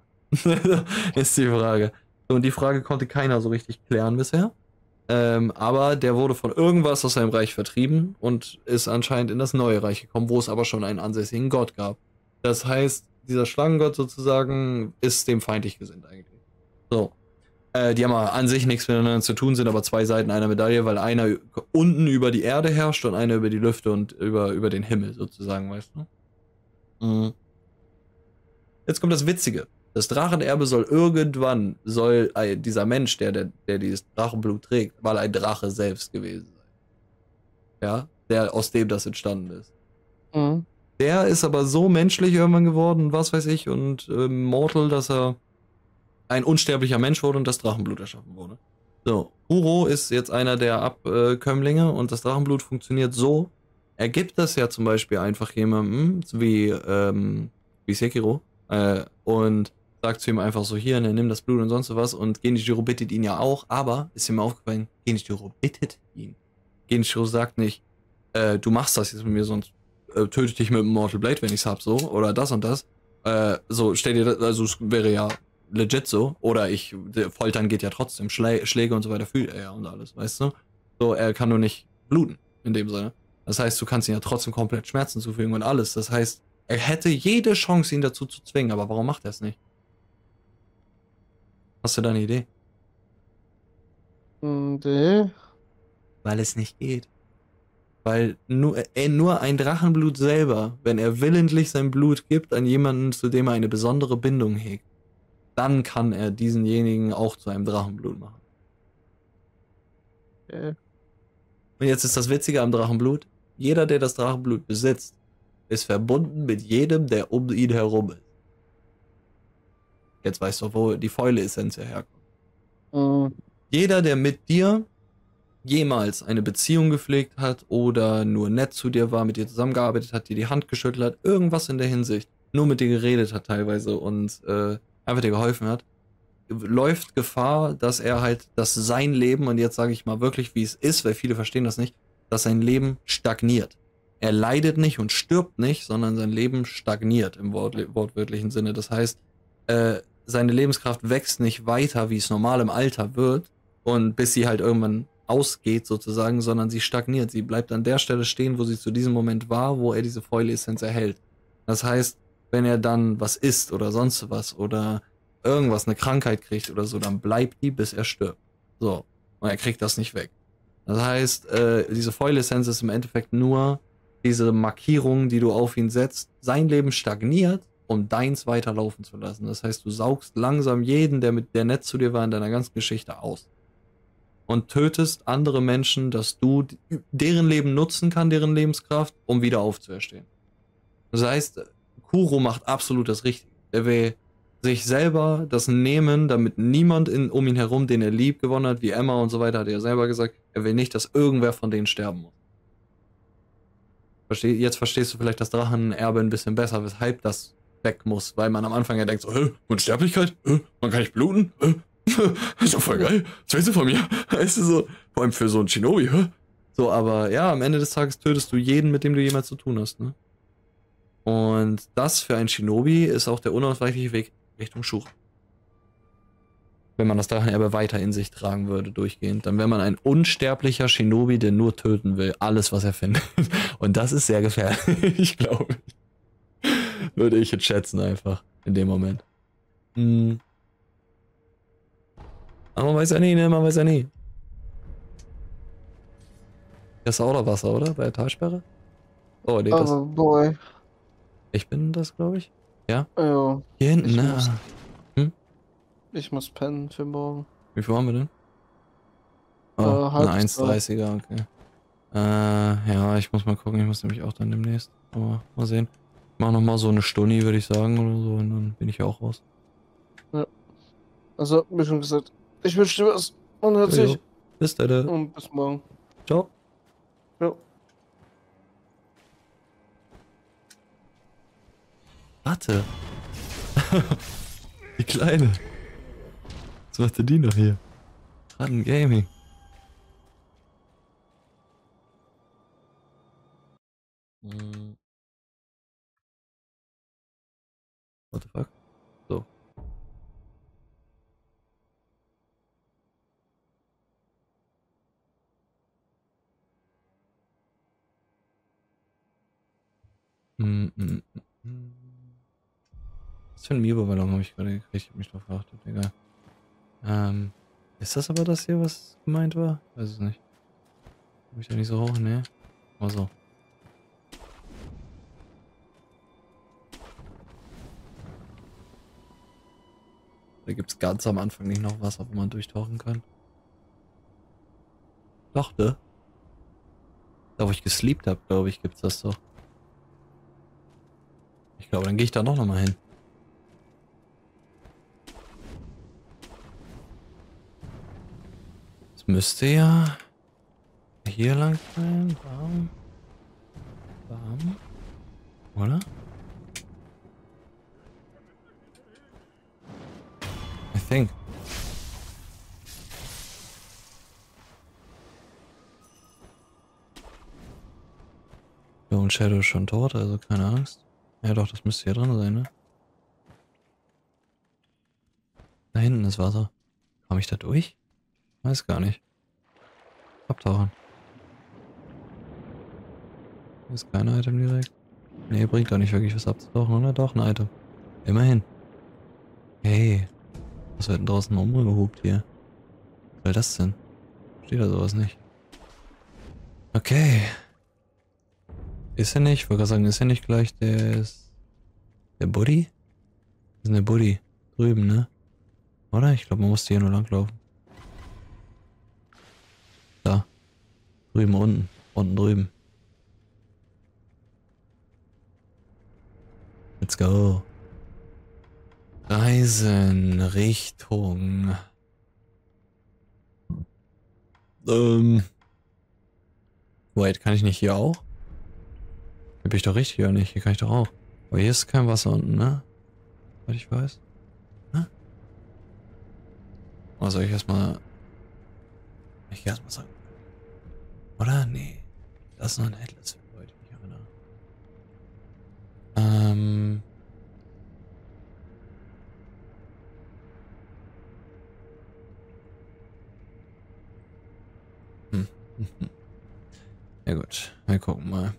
Ist die Frage. Und die Frage konnte keiner so richtig klären bisher. Ähm, aber der wurde von irgendwas aus seinem Reich vertrieben und ist anscheinend in das neue Reich gekommen, wo es aber schon einen ansässigen Gott gab. Das heißt, dieser Schlangengott sozusagen ist dem feindlich gesinnt eigentlich. So. Äh, die haben an sich nichts miteinander zu tun, sind aber zwei Seiten einer Medaille, weil einer unten über die Erde herrscht und einer über die Lüfte und über, über den Himmel sozusagen, weißt du? Mhm. Jetzt kommt das Witzige. Das Drachenerbe soll irgendwann, soll ein, dieser Mensch, der, der, der dieses Drachenblut trägt, mal ein Drache selbst gewesen sein. Ja, der, aus dem das entstanden ist. Mhm. Der ist aber so menschlich irgendwann geworden, was weiß ich, und äh, mortal, dass er ein unsterblicher Mensch wurde und das Drachenblut erschaffen wurde. So, Kuro ist jetzt einer der Abkömmlinge und das Drachenblut funktioniert so, er gibt das ja zum Beispiel einfach jemandem, wie, ähm, wie Sekiro, äh, und sagt zu ihm einfach so, hier, ne, nimm das Blut und sonst was, und Genichiro bittet ihn ja auch, aber, ist ihm aufgefallen, Genichiro bittet ihn. Genichiro sagt nicht, äh, du machst das jetzt mit mir, sonst äh, töte ich dich mit dem Mortal Blade, wenn ich's hab, so, oder das und das. Äh, so, stell dir das, also es wäre ja legit so, oder ich, der Foltern geht ja trotzdem, Schlä Schläge und so weiter fühlt er ja und alles, weißt du? So, er kann nur nicht bluten, in dem Sinne. Das heißt, du kannst ihm ja trotzdem komplett Schmerzen zufügen und alles. Das heißt, er hätte jede Chance, ihn dazu zu zwingen, aber warum macht er es nicht? Hast du da eine Idee? Nee. Weil es nicht geht. Weil nur, äh, nur ein Drachenblut selber, wenn er willentlich sein Blut gibt an jemanden, zu dem er eine besondere Bindung hegt, dann kann er diesenjenigen auch zu einem Drachenblut machen. Okay. Und jetzt ist das Witzige am Drachenblut, jeder, der das Drachenblut besitzt, ist verbunden mit jedem, der um ihn herum ist. Jetzt weißt du, wo die Fäule-Essenz herkommt. Mhm. Jeder, der mit dir jemals eine Beziehung gepflegt hat oder nur nett zu dir war, mit dir zusammengearbeitet hat, dir die Hand geschüttelt hat, irgendwas in der Hinsicht, nur mit dir geredet hat teilweise und äh, einfach dir geholfen hat, läuft Gefahr, dass er halt, dass sein Leben, und jetzt sage ich mal wirklich, wie es ist, weil viele verstehen das nicht, dass sein Leben stagniert. Er leidet nicht und stirbt nicht, sondern sein Leben stagniert im Wort, wortwörtlichen Sinne. Das heißt, äh, seine Lebenskraft wächst nicht weiter, wie es normal im Alter wird, und bis sie halt irgendwann ausgeht sozusagen, sondern sie stagniert. Sie bleibt an der Stelle stehen, wo sie zu diesem Moment war, wo er diese Fäule-Essenz erhält. Das heißt, wenn er dann was isst oder sonst was oder irgendwas, eine Krankheit kriegt oder so, dann bleibt die, bis er stirbt. So. Und er kriegt das nicht weg. Das heißt, äh, diese Fäule-Essenz ist im Endeffekt nur diese Markierung, die du auf ihn setzt. Sein Leben stagniert, um deins weiterlaufen zu lassen. Das heißt, du saugst langsam jeden, der mit der nett zu dir war in deiner ganzen Geschichte, aus. Und tötest andere Menschen, dass du deren Leben nutzen kann, deren Lebenskraft, um wieder aufzuerstehen. Das heißt, Kuro macht absolut das Richtige. Er will sich selber das nehmen, damit niemand in, um ihn herum, den er lieb gewonnen hat, wie Emma und so weiter, hat er selber gesagt, er will nicht, dass irgendwer von denen sterben muss. Versteh, jetzt verstehst du vielleicht das Drachenerbe ein bisschen besser, weshalb das weg muss, weil man am Anfang ja denkt so, hä, Unsterblichkeit? Hä, man kann nicht bluten? Hä? Ist doch voll geil. Was willst du von mir? Weißt du so, vor allem für so einen Shinobi, hä? So, aber ja, am Ende des Tages tötest du jeden, mit dem du jemals zu tun hast, ne? Und das für einen Shinobi ist auch der unausweichliche Weg Richtung Shura. Wenn man das Drachenerbe weiter in sich tragen würde, durchgehend, dann wäre man ein unsterblicher Shinobi, der nur töten will. Alles, was er findet. Und das ist sehr gefährlich, glaube ich. Würde ich jetzt schätzen, einfach. In dem Moment. Hm. Aber man weiß ja nie, ne? Man weiß ja nie. Das ist auch noch Wasser, oder? Bei der Talsperre? Oh, nee, das. Oh boy. Ich bin das, glaube ich. Ja? Ja. Hier hinten, Ich ne? muss- Hm? Ich muss pennen für morgen. Wie viel haben wir denn? Oh, Äh, halb eine zwei. eins dreißiger, okay. Äh, ja, ich muss mal gucken, ich muss nämlich auch dann demnächst. Aber mal sehen. Ich mach nochmal so eine Stunde, würde ich sagen, oder so, und dann bin ich auch raus. Ja. Also, wie schon gesagt, ich wünsche dir was. Man hört Jojo. sich. Bis dann. Und bis morgen. Ciao. Ja. Warte. Die Kleine. Was macht denn die noch hier? Ratten Gaming. Hm. What the fuck? So. Hm, hm, hm, hm. Was für ein Mibo-Ballon habe ich gerade gekriegt? Ich hab mich drauf geachtet. Egal. Ähm. Ist das aber das hier, was gemeint war? Weiß es nicht. Komm ich da nicht so hoch? Ne? Mal so. Da gibt es ganz am Anfang nicht noch Wasser, wo man durchtauchen kann. Doch, ne? Da wo ich gesleept habe, glaube ich, gibt's das doch. Ich glaube, dann gehe ich da noch mal hin. Es müsste ja hier lang sein. Bam. Bam. Oder? I think. Lone Shadow ist schon tot, also keine Angst. Ja doch, das müsste hier drin sein, ne? Da hinten ist Wasser. Komme ich da durch? Weiß gar nicht. Abtauchen. Hier ist kein Item direkt. Nee, bringt doch nicht wirklich was abzutauchen, oder? Doch, ein Item. Immerhin. Hey. Was wird denn draußen rumgehupt hier? Was soll das denn? Steht da sowas nicht. Okay. Ist er nicht? Ich wollte gerade sagen, ist er nicht gleich der... Der Buddy? Das ist eine Buddy. Drüben, ne? Oder? Ich glaube, man musste hier nur langlaufen. Da. Drüben, unten. Unten drüben. Let's go. Reisen Richtung. Ähm. Wait, kann ich nicht hier auch? Hier bin ich doch richtig oder nicht? Hier kann ich doch auch. Aber hier ist kein Wasser unten, ne? Was ich weiß. Ne? Oder soll ich erstmal. Ich geh erstmal sagen. Oder? Nee. Das ist noch ein Headless, wollte ich mich erinnern. Ähm. Hm. Ja gut, wir gucken mal.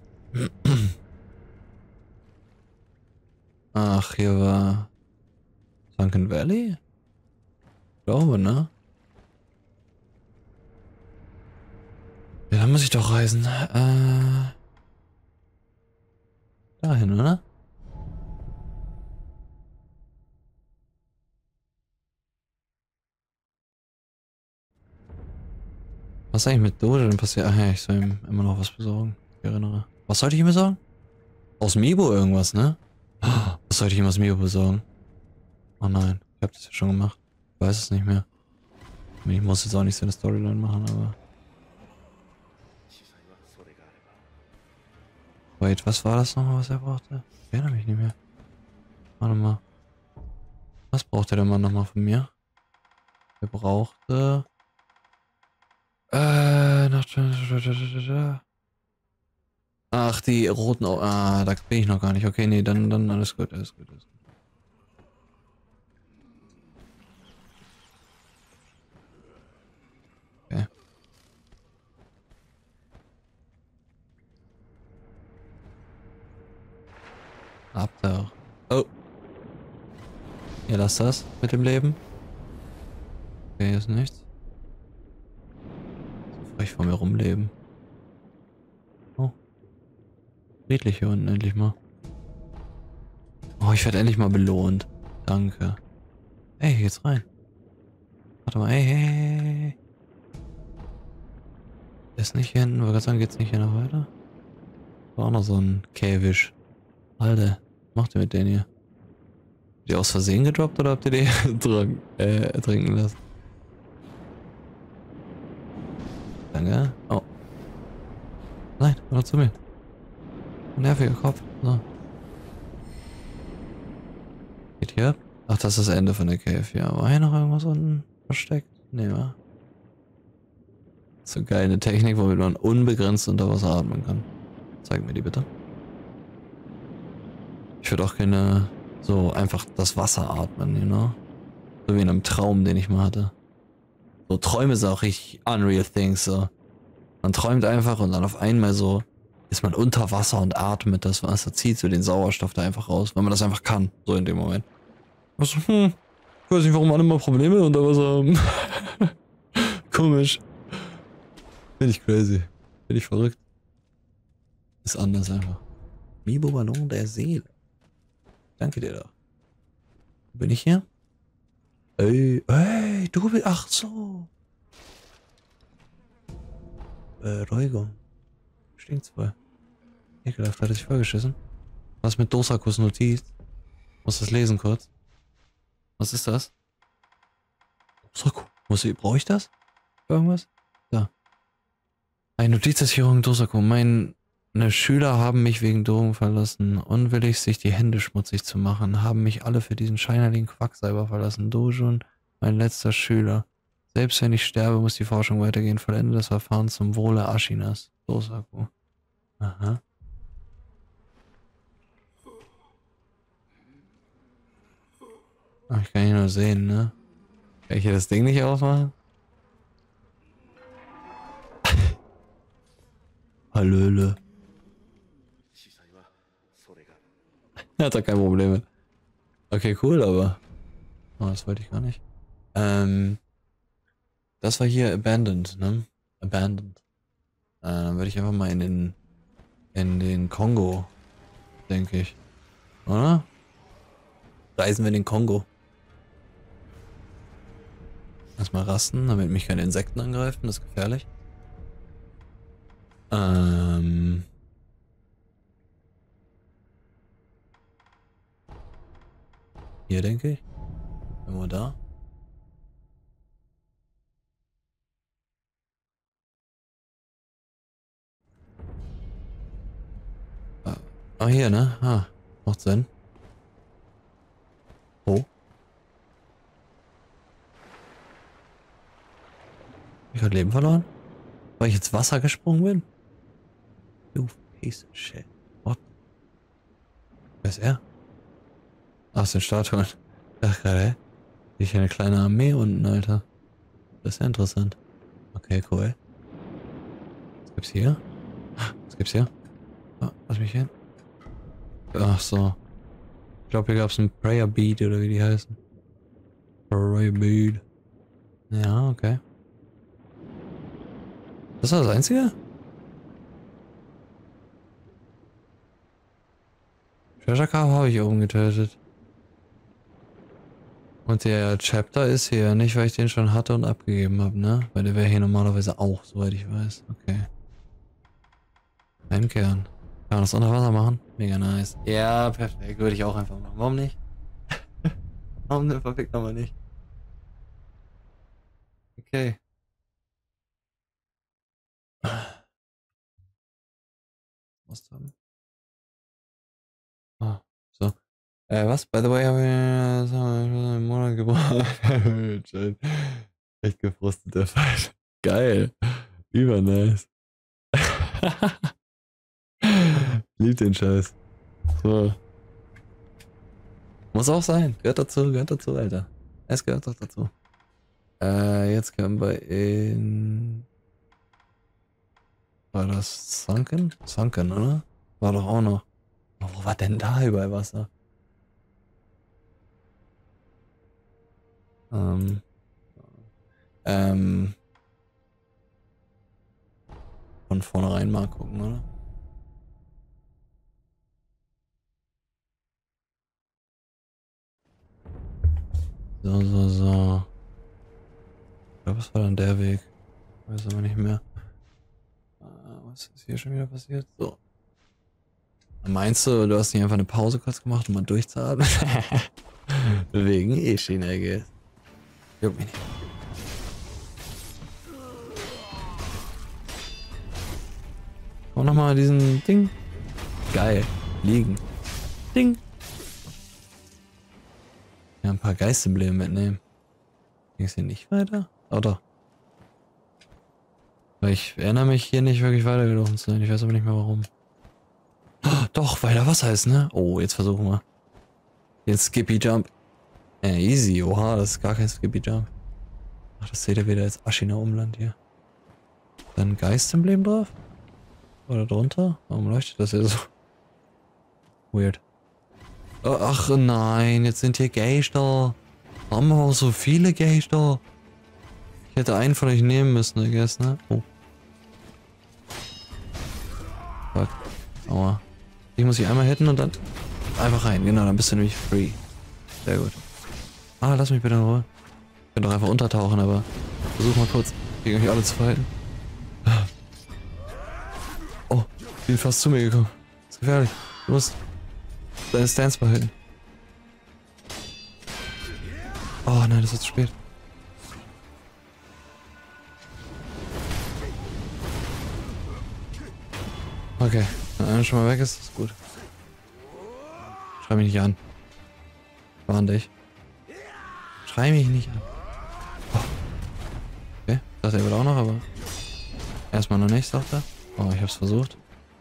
Ach, hier war Sunken Valley? Ich glaube, ne? Ja, da muss ich doch reisen. Äh. Dahin, oder? Was ist eigentlich mit Doge denn passiert? Ach ja, ich soll ihm immer noch was besorgen. Ich erinnere. Was sollte ich ihm besorgen? Aus Miibo irgendwas, ne? Was sollte ich ihm aus Miibo besorgen? Oh nein, ich hab das ja schon gemacht. Ich weiß es nicht mehr. Ich muss jetzt auch nicht so eine Storyline machen, aber... Wait, was war das nochmal, was er brauchte? Ich erinnere mich nicht mehr. Warte mal. Was brauchte der Mann nochmal von mir? Er brauchte... Äh, nach... Ach, die roten... Au ah, da bin ich noch gar nicht. Okay, nee, dann, dann alles gut, alles gut, alles gut. Okay. Ab da. Oh. Ja, lass das mit dem Leben. Okay, hier ist nichts. So frech vor mir rumleben. Oh. Friedlich hier unten endlich mal. Oh, ich werde endlich mal belohnt. Danke. Ey, hier geht's rein. Warte mal, ey, hey, hey, hey. Ist nicht hier hinten, wollte gerade sagen, geht's nicht hier noch weiter? War auch noch so ein Käfisch. Alter, was macht ihr mit denen hier? Habt ihr aus Versehen gedroppt oder habt ihr die trank, äh, ertrinken lassen? Danke. Oh. Nein, komm doch zu mir. Nerviger Kopf. So. Geht hier ab? Ach, das ist das Ende von der Cave. Ja, war hier noch irgendwas unten versteckt? Nee, wa? So geil, eine Technik, womit man unbegrenzt unter Wasser atmen kann. Zeig mir die bitte. Ich würde auch gerne so einfach das Wasser atmen, you know? So wie in einem Traum, den ich mal hatte. So Träume sind auch richtig unreal things, so. Man träumt einfach und dann auf einmal so ist man unter Wasser und atmet das Wasser, zieht so den Sauerstoff da einfach raus, wenn man das einfach kann, so in dem Moment. Also, hm, ich weiß nicht, warum alle immer Probleme unter Wasser haben. Komisch. Finde ich crazy. Finde ich verrückt. Ist anders einfach. Mibo Ballon der Seele. Danke dir doch. Wo bin ich hier? Ey, ey, du bist, ach so. Beruhigung. Stinkt's voll. Ekelhaft, hat er sich vollgeschissen. Was mit Dosakus Notiz? Muss das lesen kurz. Was ist das? Dosaku. Muss ich, brauche ich das? Irgendwas? Da. Eine Notizersicherung Dosaku. Meine Schüler haben mich wegen Drogen verlassen. Unwillig, sich die Hände schmutzig zu machen, haben mich alle für diesen scheinheiligen Quacksalber verlassen. Dojun, mein letzter Schüler. Selbst wenn ich sterbe, muss die Forschung weitergehen. Vollende das Verfahren zum Wohle Ashinas. Dosaku. Aha. Ach, ich kann hier nur sehen, ne? Kann ich hier das Ding nicht aufmachen? Hallöle. Er hat da kein Problem mit. Okay, cool, aber... Oh, das wollte ich gar nicht. Ähm... Das war hier Abandoned, ne? Abandoned. Äh, dann würde ich einfach mal in den... In den Kongo, denke ich. Oder? Reisen wir in den Kongo. Erstmal rasten, damit mich keine Insekten angreifen, das ist gefährlich. Ähm... Hier, denke ich. Irgendwo da. Ah, ah, hier, ne? Ah, macht Sinn. Oh. Ich habe Leben verloren? Weil ich ins Wasser gesprungen bin? You piece of shit. What? Wer ist er? Ach, das sind Statuen. Ach, gerade, hä? Sehe ich eine kleine Armee unten, Alter. Das ist ja interessant. Okay, cool. Was gibt's hier? Was gibt's hier? Oh, lass mich hin. Ach so. Ich glaube, hier gab's ein Prayer Bead oder wie die heißen. Prayer Bead. Ja, okay. Das war das Einzige? Treasure Cave habe ich oben getötet. Und der Chapter ist hier nicht, weil ich den schon hatte und abgegeben habe, ne? Weil der wäre hier normalerweise auch, soweit ich weiß. Okay. Heimkehren. Kann man das unter Wasser machen? Mega nice. Ja, perfekt. Würde ich auch einfach machen. Warum nicht? Warum denn perfekt nochmal nicht? Okay. Was haben? Ah, so. Äh, was? By the way, habe ich einen Monat gebraucht. Schön. Echt gefrusteter Fall. Geil. Übernice. Lieb den Scheiß. So. Muss auch sein. Gehört dazu, gehört dazu, Alter. Es gehört doch dazu. Äh, jetzt können wir in... War das Sunken? Sunken, oder? War doch auch noch. Oh, wo war denn da überall Wasser? Ähm... Ähm... Von vornherein mal gucken, oder? So, so, so. Ich glaube, es war dann der Weg. Weiß aber nicht mehr. was ist hier schon wieder passiert? So. Meinst du, du hast nicht einfach eine Pause kurz gemacht, um mal durchzuatmen? Wegen Ishin, I guess. Juckt mich nicht. Und nochmal diesen Ding. Geil. Liegen. Ding. Ja, ein paar Geistembleme mitnehmen. Ging es hier nicht weiter? Oh doch. Weil ich erinnere mich hier nicht wirklich weitergelaufen zu sein. Ich weiß aber nicht mehr warum. Oh, doch, weil da Wasser ist, ne? Oh, jetzt versuchen wir. Jetzt Skippy Jump. Äh, easy. Oha, das ist gar kein Skippy Jump. Ach, das seht ihr wieder als Aschiner Umland hier. Dann Geistemblem drauf? Oder drunter? Warum leuchtet das hier so? Weird. Oh, ach nein, jetzt sind hier Geister. Warum haben wir auch so viele Geister? Ich hätte einen von euch nehmen müssen, I guess, ne? Oh. Fuck. Aua. Ich muss sie einmal hitten und dann einfach rein. Genau, dann bist du nämlich free. Sehr gut. Ah, lass mich bitte in Ruhe. Ich kann doch einfach untertauchen, aber versuch mal kurz gegen euch alle zu verhalten. Oh, ich bin fast zu mir gekommen. Das ist gefährlich. Du musst deine Stance behalten. Oh nein, das ist zu spät. Okay, wenn einer schon mal weg ist, ist gut. Schrei mich nicht an. Warn dich. Schrei mich nicht an. Oh. Okay, dachte er wird auch noch, aber erstmal noch nicht, sagt er. Oh, ich hab's versucht.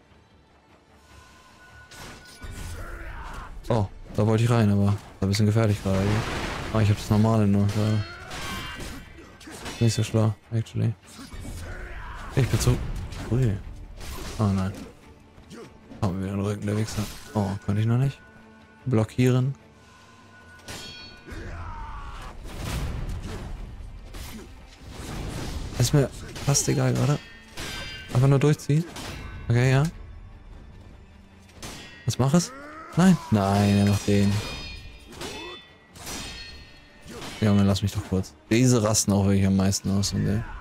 Oh, da wollte ich rein, aber war ein bisschen gefährlich gerade. Oh, ich hab das normale nur gerade. Nicht so schlau, actually. Ich bin zu... Ui. Oh nein. Haben wir wieder den Rücken der Wichser. Oh, konnte ich noch nicht. Blockieren. Ist mir fast egal, oder? Einfach nur durchziehen. Okay, ja. Was mach es? Nein. Nein, er macht den. Junge, lass mich doch kurz. Diese rasten auch wirklich am meisten aus und der.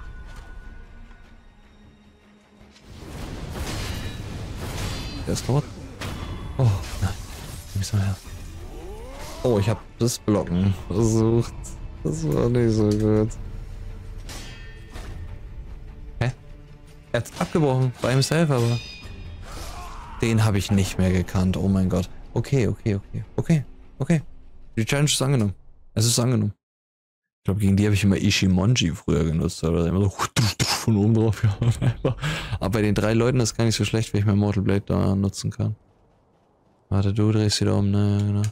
Der ist tot. Oh, nein. Nimm ich's mal her. Oh, ich hab das Blocken versucht. Das war nicht so gut. Hä? Er hat's abgebrochen. Bei himself aber. Den habe ich nicht mehr gekannt. Oh mein Gott. Okay, okay, okay. Okay, okay. Die Challenge ist angenommen. Es ist angenommen. Ich glaube, gegen die habe ich immer Ishimonji früher genutzt. Oder immer so von oben drauf gehauen. Aber bei den drei Leuten ist gar nicht so schlecht, wenn ich mein Mortal Blade da nutzen kann. Warte, du drehst wieder um, ne, genau.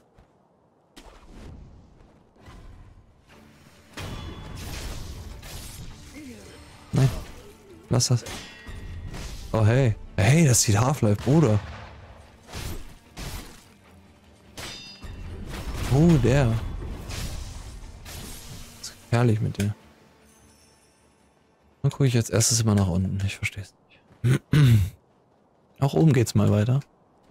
Nein. Lass das. Oh, hey. Hey, das sieht Half-Life, Bruder. Oh, der. Das ist gefährlich mit dir. Dann gucke ich als erstes immer nach unten. Ich verstehe es nicht. Auch oben geht's mal weiter.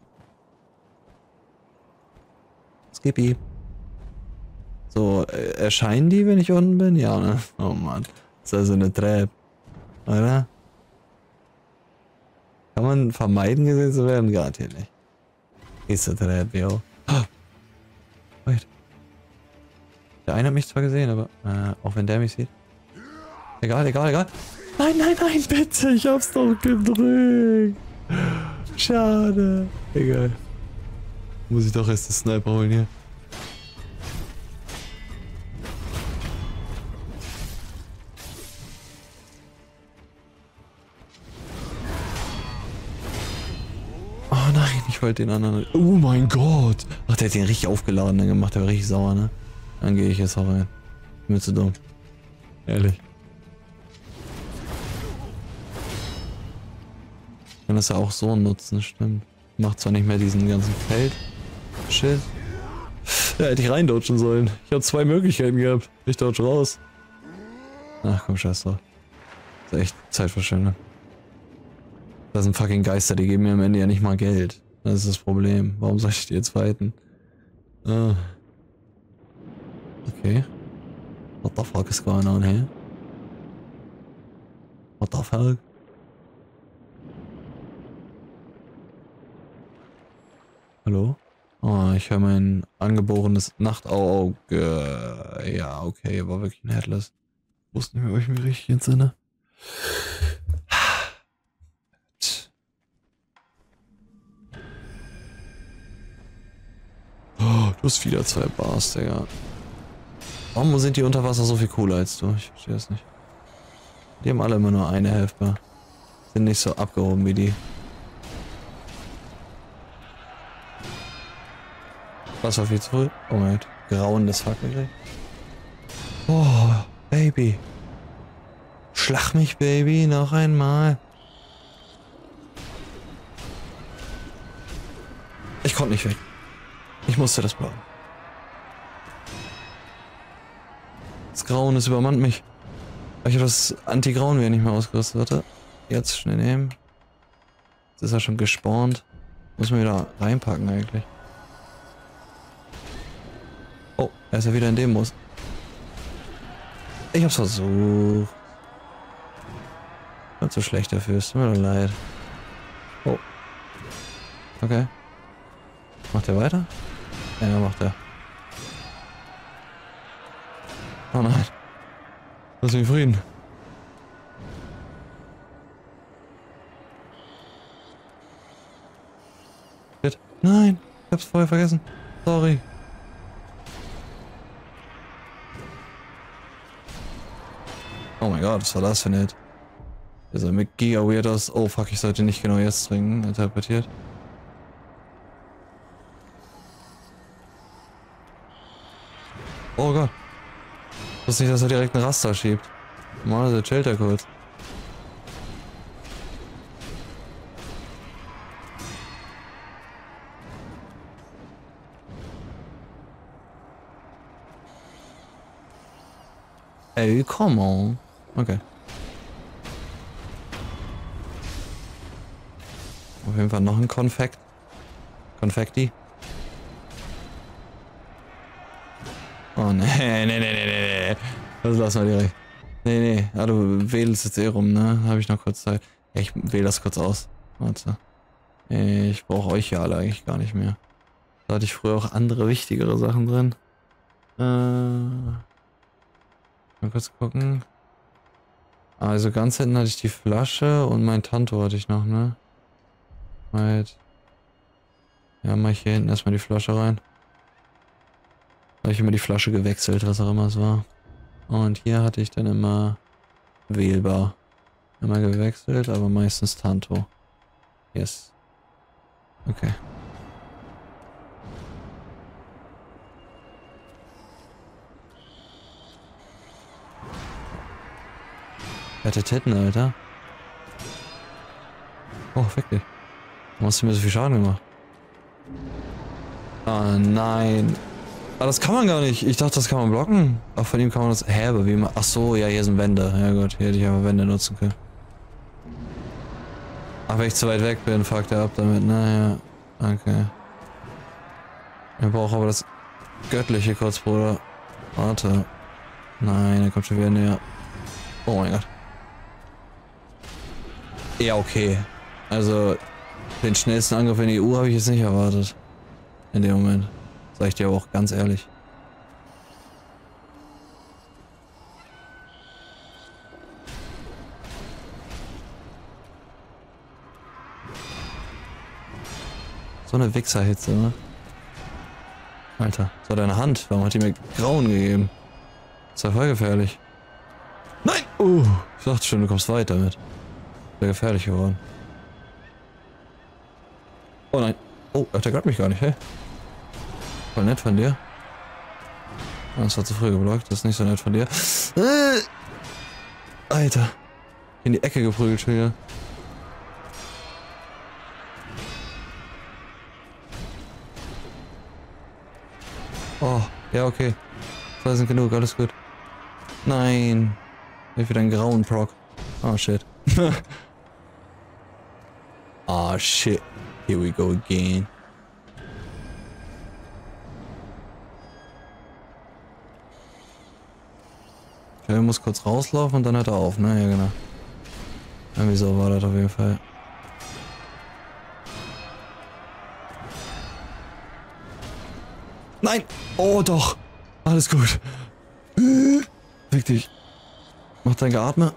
Skippy. So, äh, erscheinen die, wenn ich unten bin? Ja, ne? Oh Mann. Das ist also eine Trap. Oder? Kann man vermeiden, gesehen zu werden? Garantiert nicht. Ist eine Trap, yo. Oh. Wait. Der eine hat mich zwar gesehen, aber äh, auch wenn der mich sieht. Egal, egal, egal. Nein, nein, nein, bitte. Ich hab's doch gedrückt. Schade. Egal. Muss ich doch erst den Sniper holen hier. Oh nein, ich wollte den anderen... Oh mein Gott. Ach, der hat den richtig aufgeladen dann gemacht. Der war richtig sauer, ne? Dann gehe ich jetzt auch rein. Bin mir zu dumm. Ehrlich. Ich kann das ja auch so nutzen, stimmt. Macht zwar nicht mehr diesen ganzen Feld. Shit. Ja, hätte ich reindodgen sollen. Ich habe zwei Möglichkeiten gehabt. Ich dodge raus. Ach komm, scheiß drauf. Das ist echt Zeitverschwendung. Das sind fucking Geister, die geben mir am Ende ja nicht mal Geld. Das ist das Problem. Warum soll ich die jetzt fighten? Ah. Okay. What the fuck is going on here? What the fuck? ich höre mein angeborenes Nachtauge. Ja, okay, war wirklich ein Headless. Ich wusste nicht mehr, ob ich mich richtig entsinne. Oh, du hast wieder zwei Bars, Digga. Warum sind die unter Wasser so viel cooler als du? Ich verstehe das nicht. Die haben alle immer nur eine Hälfte. Sind nicht so abgehoben wie die. Was war viel zu früh? Oh mein Gott. Grauendes Fackelgriff. Oh, Baby. Schlag mich, Baby, noch einmal. Ich konnte nicht weg. Ich musste das blocken. Das Grauen, das übermannt mich. Ich habe das Anti-Grauen wieder nicht mehr ausgerüstet. Warte. Jetzt schnell nehmen. Jetzt ist er schon gespawnt. Muss man wieder reinpacken eigentlich. Oh, er ist ja wieder in dem Muss. Ich hab's versucht. Nicht so schlecht dafür, es tut mir leid. Oh. Okay. Macht er weiter? Ja, macht er. Oh nein. Lass mich in Frieden. Shit. Nein, ich hab's vorher vergessen. Sorry. Oh mein Gott, was war das für ein Hit? Dieser mit Giga Weirdos. Oh fuck, ich sollte nicht genau jetzt trinken. Interpretiert. Oh Gott. Ich wusste nicht, dass er direkt einen Raster schiebt. Mal, chillt er kurz. Ey, come on. Okay. Auf jeden Fall noch ein Konfekt. Konfekti. Oh nee, nee, nee, nee, nee. Das lassen wir direkt. Nee, nee. Ah, du wählst jetzt eh rum, ne? Habe ich noch kurz Zeit. Ja, ich wähle das kurz aus. Warte. Ich brauche euch ja alle eigentlich gar nicht mehr. Da hatte ich früher auch andere, wichtigere Sachen drin. Äh. Mal kurz gucken. Also ganz hinten hatte ich die Flasche und mein Tanto hatte ich noch, ne? Halt. Ja, mach ich hier hinten erstmal die Flasche rein. Da habe ich immer die Flasche gewechselt, was auch immer es war. Und hier hatte ich dann immer wählbar. Immer gewechselt, aber meistens Tanto. Yes. Okay. Fette Titten, Alter. Oh, fick dich. Warum hast du mir so viel Schaden gemacht? Ah, nein. Ah, das kann man gar nicht. Ich dachte, das kann man blocken. Auch von ihm kann man das... Hä, aber wie man... Ach so, ja, hier sind Wände. Ja gut, hier hätte ich aber Wände nutzen können. Ach, wenn ich zu weit weg bin, fuckt er ab damit. Naja, okay. Er braucht aber das Göttliche kurz, Bruder. Warte. Nein, er kommt schon wieder näher. Oh mein Gott. Ja, okay. Also, den schnellsten Angriff in die E U habe ich jetzt nicht erwartet. In dem Moment. Sag ich dir auch ganz ehrlich. So eine Wichserhitze, ne? Alter, so deine Hand. Warum hat die mir Grauen gegeben? Das war voll gefährlich. Nein! Uh, ich dachte schon, du kommst weiter mit. Wäre gefährlich geworden. Oh nein. Oh, der greift mich gar nicht, hä? Voll nett von dir. Das war zu früh geblockt, das ist nicht so nett von dir. Äh, Alter. In die Ecke geprügelt schon wieder. Oh, ja okay. Zwei sind genug, alles gut. Nein. Ich hab wieder einen grauen Proc. Oh shit. Oh shit. Here we go again. Er muss kurz rauslaufen und dann hört er auf, ne? Ja, genau. Irgendwie so war das auf jeden Fall. Nein! Oh doch! Alles gut. Fick dich. Mach dein Geatme.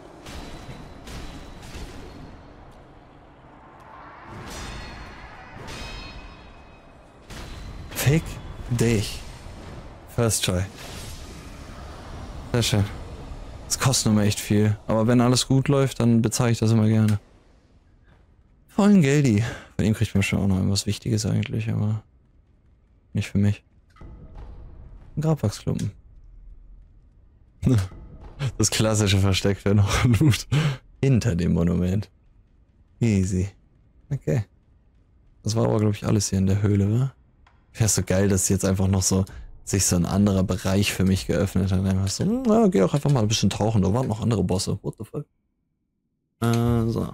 Fick dich. First try. Sehr schön. Das kostet nur echt viel. Aber wenn alles gut läuft, dann bezahle ich das immer gerne. Vollen Geldi. Von ihm kriegt man schon auch noch irgendwas Wichtiges eigentlich, aber nicht für mich. Ein Grabwachsklumpen. Das klassische Versteck wäre noch Loot. Hinter dem Monument. Easy. Okay. Das war aber, glaube ich, alles hier in der Höhle, wa? Wäre so geil, dass jetzt einfach noch so sich so ein anderer Bereich für mich geöffnet hat. Einfach so, na, geh auch einfach mal ein bisschen tauchen. Da waren noch andere Bosse. What the fuck? Äh, so.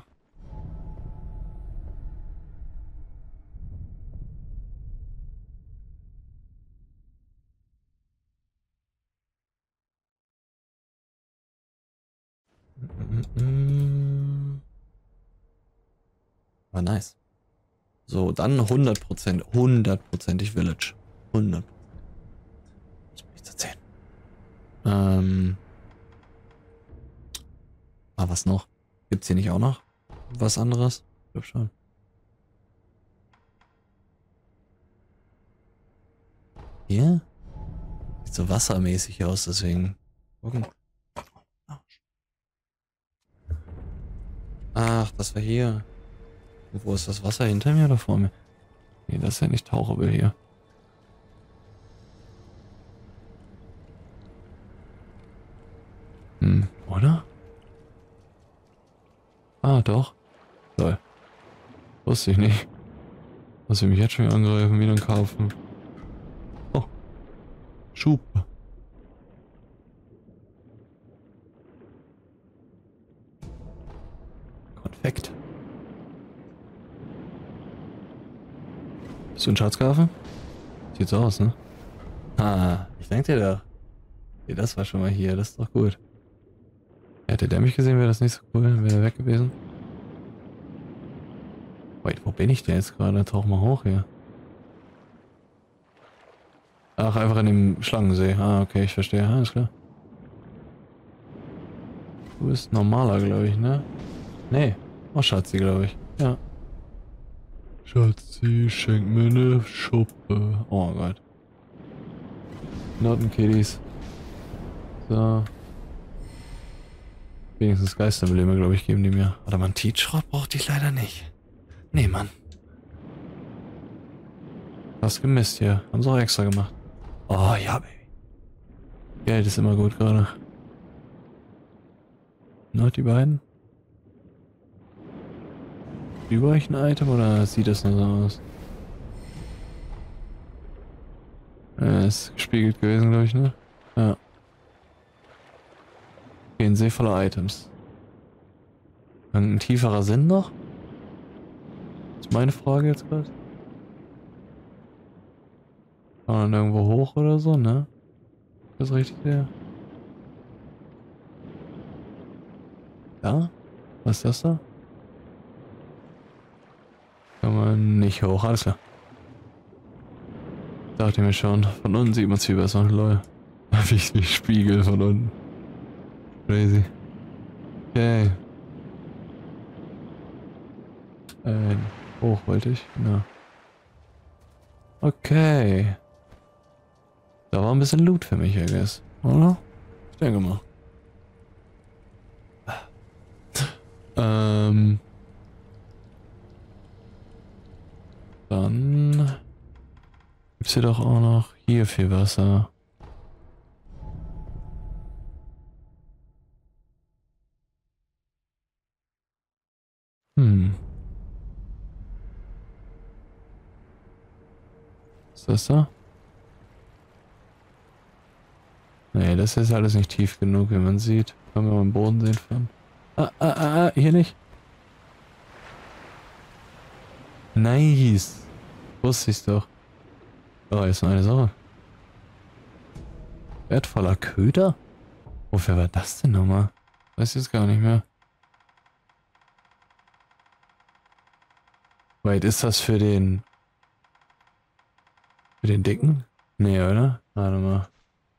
War nice. So, dann hundert Prozent. hundertprozentig Village. hundert Prozent. Das muss ich erzählen. Ähm. Ah, was noch? Gibt's hier nicht auch noch was anderes? Ich glaube schon. Hier? Sieht so wassermäßig aus, deswegen. Gucken. Ach, das war hier. Und wo ist das Wasser? Hinter mir oder vor mir? Nee, das ist ja nicht tauchable hier. Hm, oder? Ah, doch. Toll. Wusste ich nicht. Lass ich mich jetzt schon angreifen, wieder ein Karpfen. Oh. Schub. Konfekt. Bist du ein Schatzkarpfen? Sieht so aus, ne? Ah, ich denke dir doch. Okay, das war schon mal hier, das ist doch gut. Hätte der mich gesehen, wäre das nicht so cool, dann wäre er weg gewesen. Wait, wo bin ich denn jetzt gerade? Tauch mal hoch hier. Ach, einfach in dem Schlangensee. Ah, okay, ich verstehe. Alles klar. Du bist normaler, glaube ich, ne? Nee. Oh, Schatzi, glaube ich. Ja. Schatzi, schenk mir eine Schuppe. Oh Gott. Nottenkiddies. So. Wenigstens Geisterembleme, glaube ich, geben die mir. Warte mal, einen Teach-Schrott brauchte ich leider nicht. Nee, Mann. Was gemisst hier. Haben sie auch extra gemacht. Oh, ja, Baby. Geld ist immer gut gerade. Noch die beiden? Über euch ein Item oder sieht das nur so aus? Äh, ist gespiegelt gewesen, glaube ich, ne? Ja. Okay, ein See voller Items. Ein tieferer Sinn noch? Das ist meine Frage jetzt gerade. Kann man irgendwo hoch oder so, ne? Das ist richtig der. Ja? Was ist das da? Kann man nicht hoch, alles klar. Dachte mir schon, von unten sieht man es viel besser, lol. Hab ich mich Spiegel von unten. Crazy. Okay. Äh, hoch wollte ich, genau. Okay. Da war ein bisschen Loot für mich, I guess. Oder? Ich denke mal. Ähm. Dann gibt's hier doch auch noch hier viel Wasser. Hm. Ist das da? Nee, das ist alles nicht tief genug, wie man sieht. Können wir mal am Boden sehen von. Ah, ah, ah, ah, hier nicht. Nice. Wusste ich's doch. Oh, jetzt noch eine Sache. Wertvoller Köder? Wofür war das denn nochmal? Weiß ich jetzt gar nicht mehr. Wait, ist das für den... Für den Dicken? Nee, oder? Warte mal.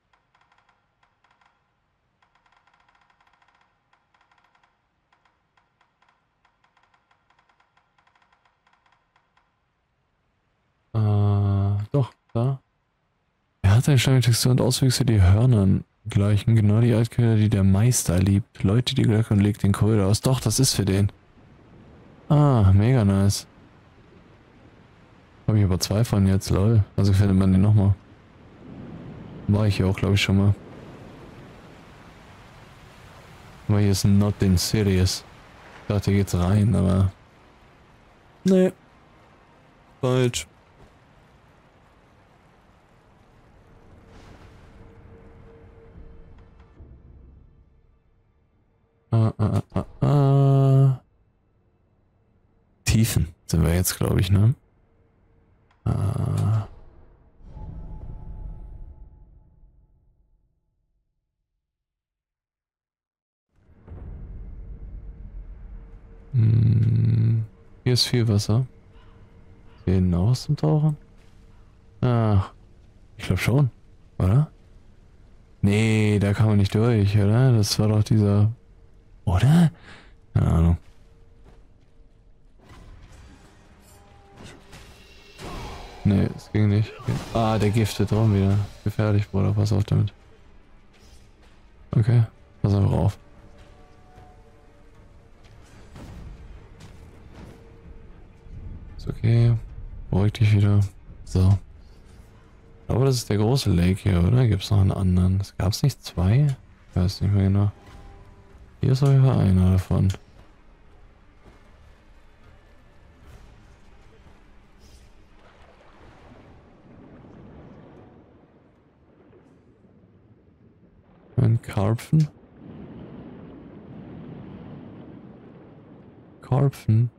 Äh, doch, da. Er hat eine starke Textur und Auswüchse, die Hörnern gleichen. Genau die Altköder, die der Meister liebt. Leute, die Glöcke und legt den Korridor aus. Doch, das ist für den. Ah, mega nice. Habe ich aber zwei von jetzt, lol. Also findet man den nochmal. War ich hier auch, glaube ich, schon mal. Aber hier ist not in serious. Ich dachte, hier geht's rein, aber... Nee. Falsch. Ah, ah, ah, ah. Tiefen sind wir jetzt, glaube ich, ne? Ah. Hm. Hier ist viel Wasser. Hier hinten auch was zum Tauchen? Ah, ich glaube schon, oder? Nee, da kann man nicht durch, oder? Das war doch dieser... Oder? Keine Ahnung. Nee, es ging nicht. Ah, der giftet Raum wieder. Gefährlich, Bruder. Pass auf damit. Okay, pass einfach auf. Ist okay. Beruhig dich wieder. So. Ich glaube, das ist der große Lake hier, oder? Gibt es noch einen anderen? Gab es nicht zwei? Ich weiß nicht mehr genau. Hier ist auf jeden Fall einer davon. Ein Karpfen. Karpfen.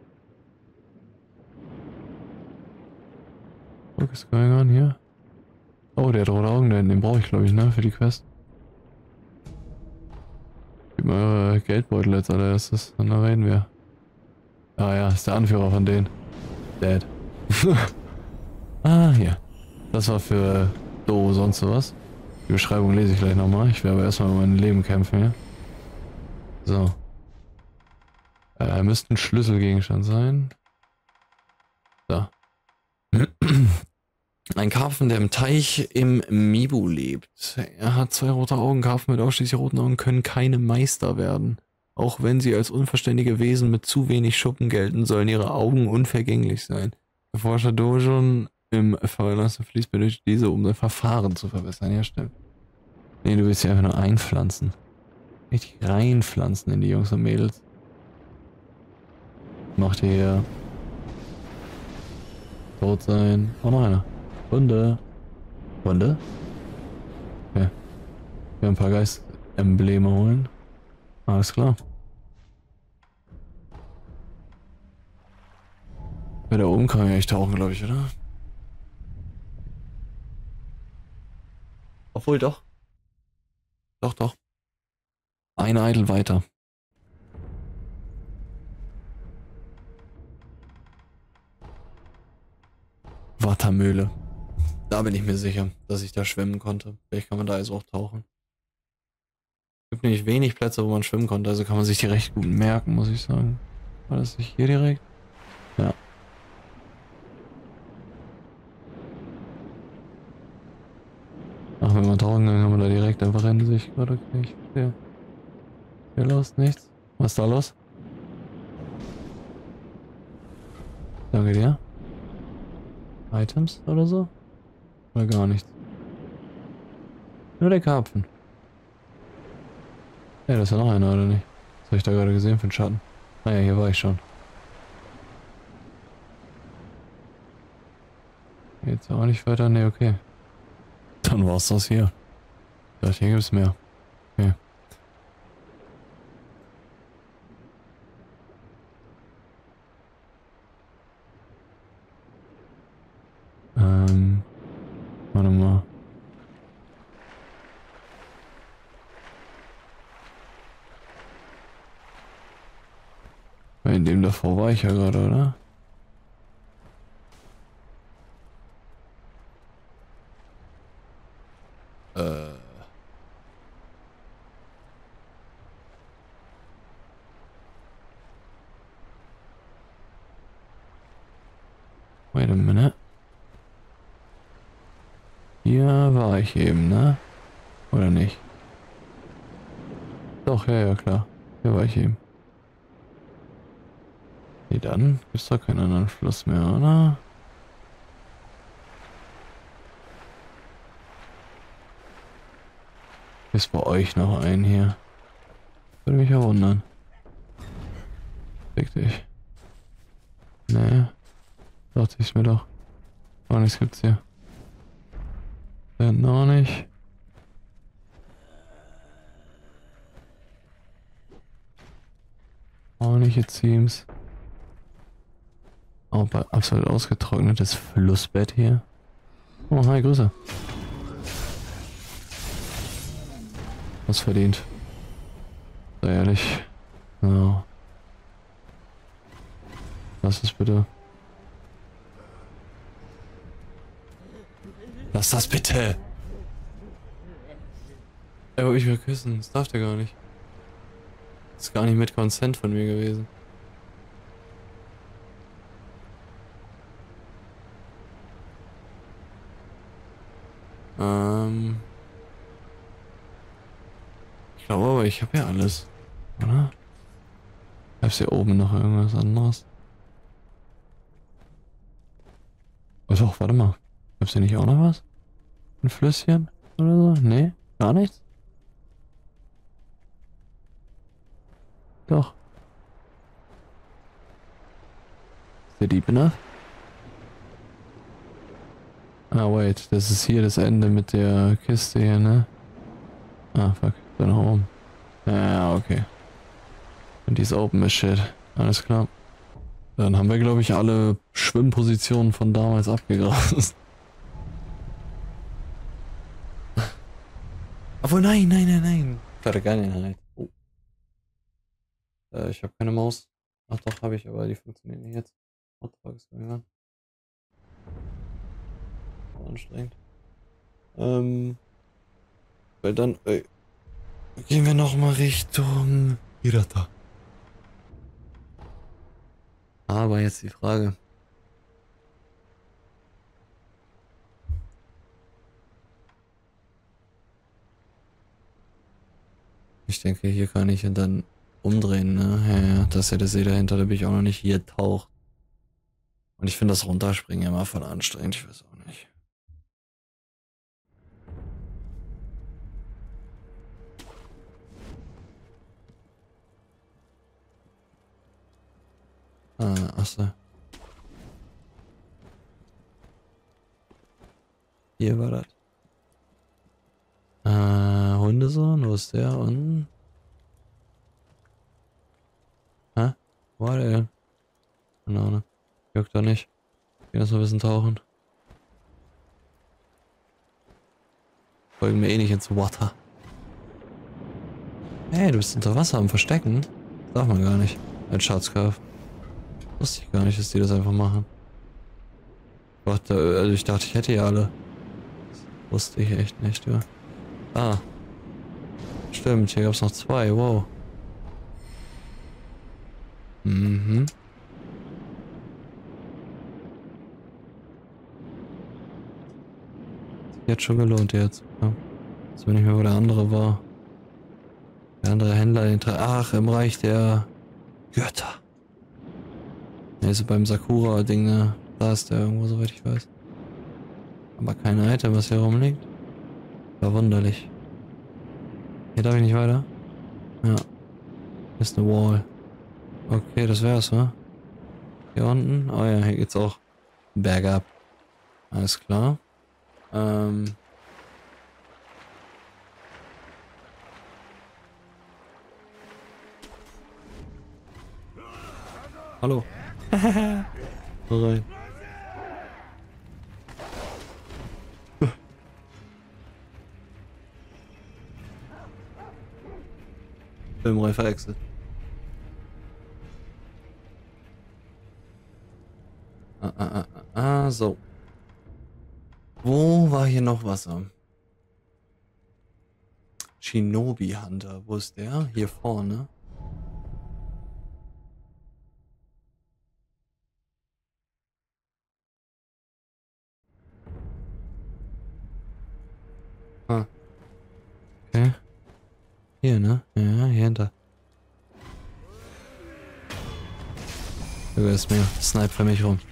What is going on hier? Oh, der hat rote Augen da hinten. Den brauche ich, glaube ich, ne? Für die Quest. Gib mal eure Geldbeutel als allererstes. Und dann reden wir. Ah ja, ist der Anführer von denen. Dead. Ah, hier. Das war für Do, sonst sowas. Die Beschreibung lese ich gleich nochmal. Ich werde aber erstmal um mein Leben kämpfen hier. So. Äh, müsste ein Schlüsselgegenstand sein. Da. Ein Karpfen, der im Teich im Mibu lebt. Er hat zwei rote Augen. Karpfen mit ausschließlich roten Augen können keine Meister werden. Auch wenn sie als unverständige Wesen mit zu wenig Schuppen gelten, sollen ihre Augen unvergänglich sein. Der Forscher Dojon im verlassenen Fließ benötigt diese, um sein Verfahren zu verbessern. Ja, stimmt. Nee, du willst sie einfach nur einpflanzen. Richtig reinpflanzen in die Jungs und Mädels. Macht ihr hier tot sein. Oh, noch einer. Hunde. Hunde? Okay. Wir haben ein paar Geist-Embleme holen. Alles klar. Bei da oben kann man ja echt tauchen, glaube ich, oder? Obwohl doch. Doch, doch. Ein Idol weiter. Wassermühle. Da bin ich mir sicher, dass ich da schwimmen konnte. Vielleicht kann man da jetzt auch tauchen. Es gibt nämlich wenig Plätze, wo man schwimmen konnte, also kann man sich die recht gut merken, muss ich sagen. War das nicht hier direkt? Ja. Ach, wenn man tauchen, dann kann man da direkt einfach rennen, sehe ich gerade. Okay, ich verstehe. Hier los, nichts. Was ist da los? Danke dir. Items oder so? Oder gar nichts? Nur der Karpfen. Ja, das ist ja noch einer, oder nicht? Was habe ich da gerade gesehen für einen Schatten? Naja, hier war ich schon. Jetzt auch nicht weiter? Ne, okay. Dann war's das hier. Ich dachte, hier gibt's mehr. Okay. Ähm. Warte mal. In dem davor war ich ja gerade, oder? Wait a minute. Hier war ich eben, ne? Oder nicht? Doch, ja, ja, klar. Hier war ich eben. Nee, dann gibt's doch keinen anderen Fluss mehr, oder? Ist bei euch noch ein hier? Würde mich ja wundern. Fick dich. Nee. Dachte ich mir doch. Gar nichts gibt's hier. Ja, noch nicht. Auch nicht, it seems. Auch bei absolut ausgetrocknetes Flussbett hier. Oh, hi, Grüße. Was verdient. Sei ehrlich. Ja. Lass es bitte. Lass das bitte! Er wollte mich mal küssen. Das darf der gar nicht. Das ist gar nicht mit Consent von mir gewesen. Ähm. Ich glaube aber, ich habe ja alles. Oder? Gab's hier oben noch irgendwas anderes? Oh doch, warte mal. Gab's hier nicht auch noch was? Ein Flüsschen oder so? Nee, gar nichts? Doch. Ist der deep enough? Ah, wait. Das ist hier das Ende mit der Kiste hier, ne? Ah, fuck. Da nach oben. Ja, okay. Und die ist open as shit. Alles klar. Dann haben wir, glaube ich, alle Schwimmpositionen von damals abgegrast. Obwohl, nein, nein, nein, nein. Vergangenheit. Oh. Äh, ich habe keine Maus. Ach doch, habe ich, aber die funktioniert nicht jetzt. What the fuck ist going on? Anstrengend. Ähm. Weil dann, äh, gehen wir nochmal Richtung Hirata. Aber jetzt die Frage. Ich denke, hier kann ich dann umdrehen, ne? Ja, ja, das ist ja der See dahinter, da bin ich auch noch nicht hier taucht. Und ich finde das Runterspringen immer voll anstrengend, ich weiß auch nicht. Ah, achso. Hier war das. Äh, Hundesohn, wo ist der? Und. Hä? Wo war der denn? Keine Ahnung. Juckt doch nicht. Gehen erst mal ein bisschen tauchen. Folgen mir eh nicht ins Water. Hey, du bist unter Wasser am Verstecken? Darf man gar nicht. Ein Schatzkauf. Wusste ich gar nicht, dass die das einfach machen. Gott, also ich dachte, ich hätte ja alle. Das wusste ich echt nicht, ja. Ah. Stimmt, hier gab es noch zwei, wow. Mhm. Jetzt schon gelohnt jetzt. Ja. Jetzt bin ich mehr, wo der andere war. Der andere Händler, den Tra Ach, im Reich der Götter. Der ist beim Sakura-Ding, ne? Da ist der irgendwo, soweit ich weiß. Aber kein Item, was hier rumliegt. Verwunderlich. Hier darf ich nicht weiter? Ja. Ist eine Wall. Okay, das wär's, wa? Hier unten? Oh ja, hier geht's auch bergab. Alles klar. Ähm. Hallo. Rein. Filmreifer Exit. Ah, ah, ah, ah, so. Wo war hier noch Wasser? Shinobi Hunter, wo ist der? Hier vorne. Hier, ne? Ja, hier hinter. Du ist mir. Snipe für mich rum.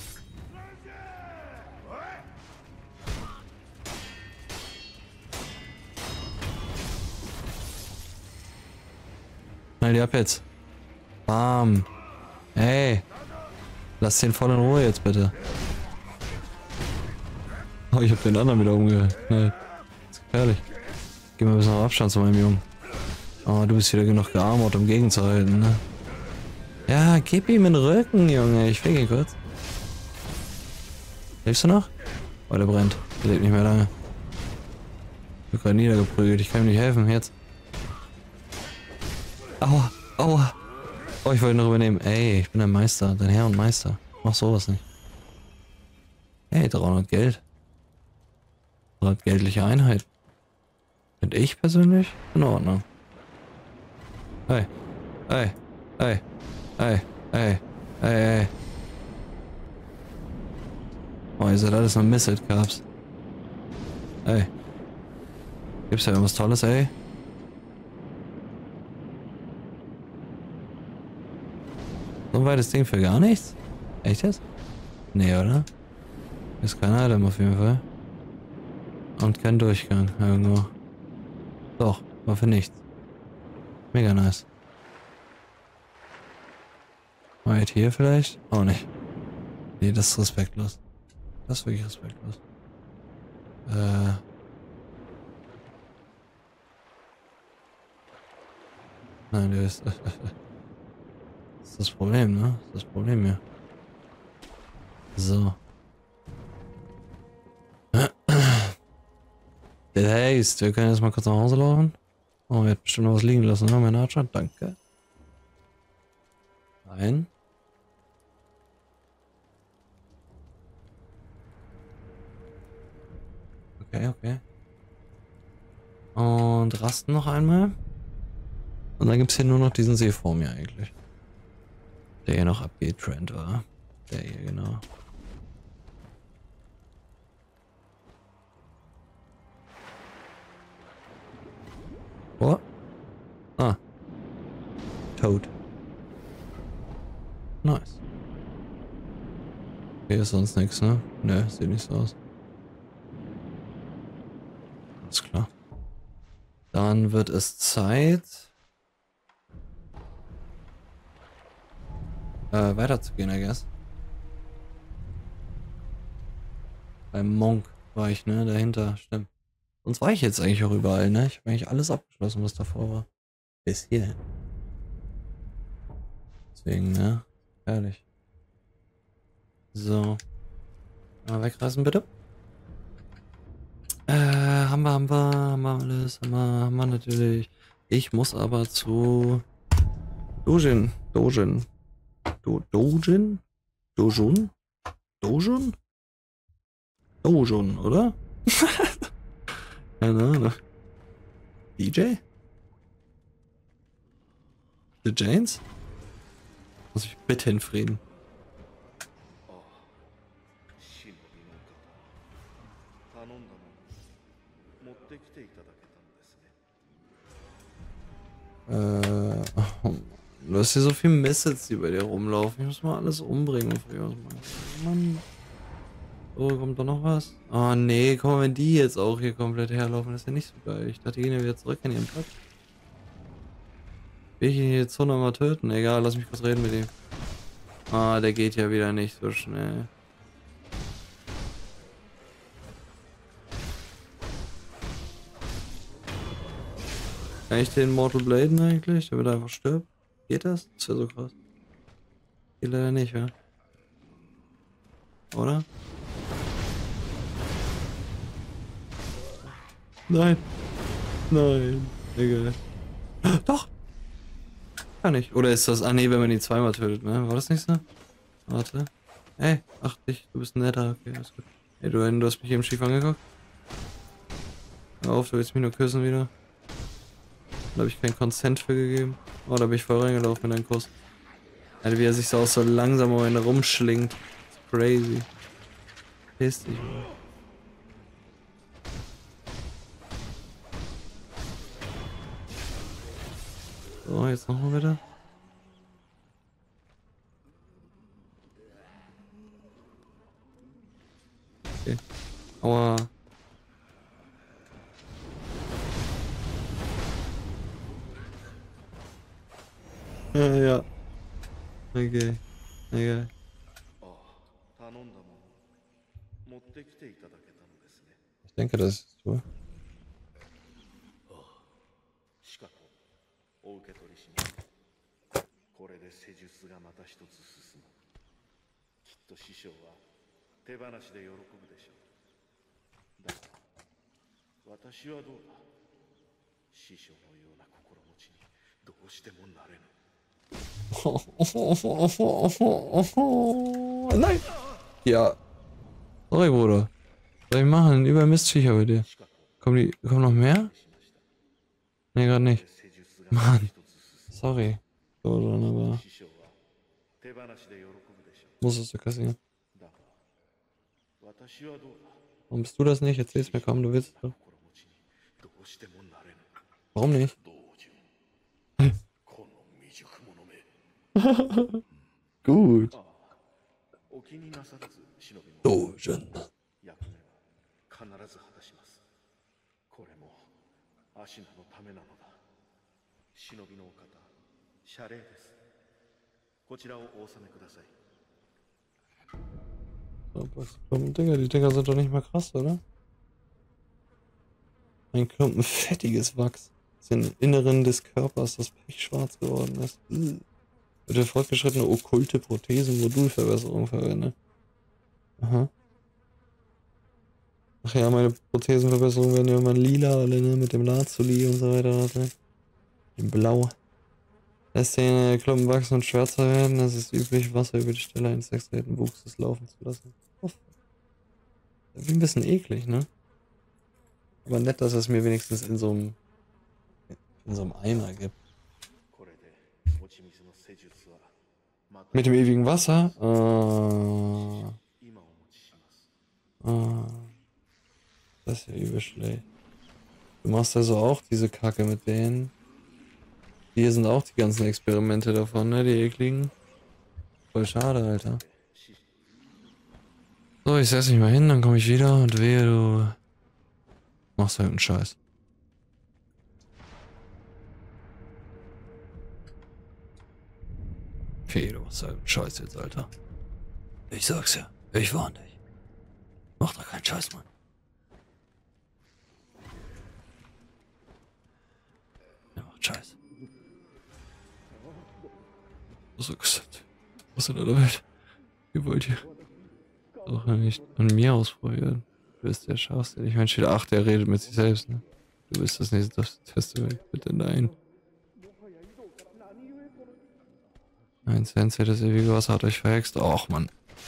Schnell die ab jetzt. Bam. Hey. Lass den voll in Ruhe jetzt bitte. Oh, ich hab den anderen wieder umgehört. Nee. Das ist gefährlich. Geh mal ein bisschen auf Abstand zu meinem Jungen. Oh, du bist wieder genug gearmort, um gegenzuhalten, ne? Ja, gib ihm den Rücken, Junge. Ich fliege ihn kurz. Lebst du noch? Oh, der brennt. Der lebt nicht mehr lange. Ich bin gerade niedergeprügelt. Ich kann ihm nicht helfen. Jetzt. Aua. Aua. Oh, ich wollte ihn noch übernehmen. Ey, ich bin ein Meister. Dein Herr und Meister. Mach sowas nicht. Hey, dreihundert Geld. dreihundert geldliche Einheit. Finde ich persönlich in Ordnung. Hey. Hey. Hey. Hey. Hey. Hey. Hey. Oh, ihr seid alles nur Missile Cups. Ey. Gibt's da irgendwas Tolles, ey? So ein weites Ding für gar nichts? Echt jetzt? Nee, oder? Ist kein Item auf jeden Fall. Und kein Durchgang irgendwo. Doch, war für nichts. Mega nice. Wait, hier vielleicht? Auch nicht. Nee, das ist respektlos. Das ist wirklich respektlos. Äh. Nein, der ist. Das ist das Problem, ne? Das ist das Problem hier. So. Der heißt, wir können jetzt mal kurz nach Hause laufen. Oh, er hat bestimmt noch was liegen lassen, ne? Mein Archer, danke. Nein. Okay, okay. Und rasten noch einmal. Und dann gibt es hier nur noch diesen See vor mir eigentlich. Der hier noch abgeht, Trend war. Der hier, genau. Oh. Ah. Toad. Nice. Hier ist sonst nichts, ne? Ne, sieht nicht so aus. Alles klar. Dann wird es Zeit, äh, weiterzugehen, I guess. Beim Monk war ich, ne? Dahinter, stimmt. Sonst war ich jetzt eigentlich auch überall, ne? Ich habe eigentlich alles abgeschlossen, was davor war. Bis hierhin. Deswegen, ne? Herrlich. So. Mal wegreißen, bitte. Äh, haben wir, haben wir, haben wir alles, haben wir, haben wir natürlich. Ich muss aber zu Dojin. Dojin. Do, Dojin? Dojun? Dojun? Dojun, oder? Keine Ahnung. D J? The Janes? Muss ich bitte in Frieden. Äh, oh, du hast hier so viel Message, die bei dir rumlaufen. Ich muss mal alles umbringen. Mann. Oh, kommt da noch was? Oh nee, komm, wenn die jetzt auch hier komplett herlaufen, das ist ja nicht so geil. Ich dachte, die gehen ja wieder zurück an ihren Platz. Will ich ihn jetzt hundertmal töten? Egal, lass mich kurz reden mit ihm. Ah, der geht ja wieder nicht so schnell. Kann ich den Mortal Bladen eigentlich, damit er einfach stirbt? Geht das? Das wäre so krass. Geht leider nicht, ja? Oder? Nein. Nein. Egal. Doch! Kann ich. Oder ist das... Ah ne, wenn man ihn zweimal tötet, ne? War das nicht so? Warte. Hey, ach dich, du bist ein netter. Okay, alles gut. Hey, du, du hast mich eben schief angeguckt. Hör auf, du willst mich nur küssen wieder. Da habe ich keinen Consent für gegeben. Oh, da bin ich voll reingelaufen in deinen Kuss. Alter, wie er sich so auch so langsam um einen rumschlingt. Crazy. Piss dich, Mann. So, jetzt nochmal bitte. Okay. Aua. Ja, ja. Okay. Okay. ああ、頼んだもの持ってきていただけたのですね。 Ich denke, das ist so. しかとお受け取りします。これで施術がまた一つ進む。きっと師匠は手放しで喜ぶでしょう。だが私はどうだ。師匠のような心持ちにどうしてもなれぬ。 Nein! Ja. Sorry, Bruder. Was soll ich machen? Über Mistviecher bei dir. Kommen die. Kommen noch mehr? Nee, gerade nicht. Mann. Sorry. So, dann aber. Musstest du kassieren. Warum bist du das nicht? Erzähl's mir kaum, du willst. Warum nicht? Gut. So, schön. これもアシナのためなのだ。忍びのお方、謝礼です。こちらをお納めください。 So, was Klumpen, Digga, die Dinger sind doch nicht mal krass, oder? Ein Klumpen fettiges Wachs. Das im Inneren des Körpers, das pechschwarz geworden ist. Wird für fortgeschrittene okkulte Prothesen-Modulverbesserung verwendet. Aha. Ach ja, meine Prothesenverbesserungen werden ja immer lila, alle, ne? Mit dem Lazuli und so weiter. Warte. In Blau. Lässt den Klumpen wachsen und schwärzer werden. Es ist üblich, Wasser über die Stelle eines extrahierten Wuchses laufen zu lassen. Oh. Wie ein bisschen eklig, ne? Aber nett, dass es mir wenigstens in so einem in so einem Eimer gibt. Mit dem ewigen Wasser? Äh, äh, das ist ja übel schlecht. Du machst also auch diese Kacke mit denen. Hier sind auch die ganzen Experimente davon, ne? Die ekligen. Voll schade, Alter. So, ich setz mich mal hin, dann komme ich wieder und wehe, du machst halt einen Scheiß. Okay, du machst halt einen Scheiß jetzt, Alter. Ich sag's ja, ich warn dich. Mach da keinen Scheiß, Mann. Ja, macht Scheiß. Was so gesagt? Was in aller Welt? Ihr wollt ihr doch nicht an mir ausprobieren. Du bist der Schafste. Ich meine, steht ach, der redet mit sich selbst, ne? Du bist das nächste Festival. Bitte nein. Ein Sensei, das ewige Wasser hat euch verhext. Och, Mann.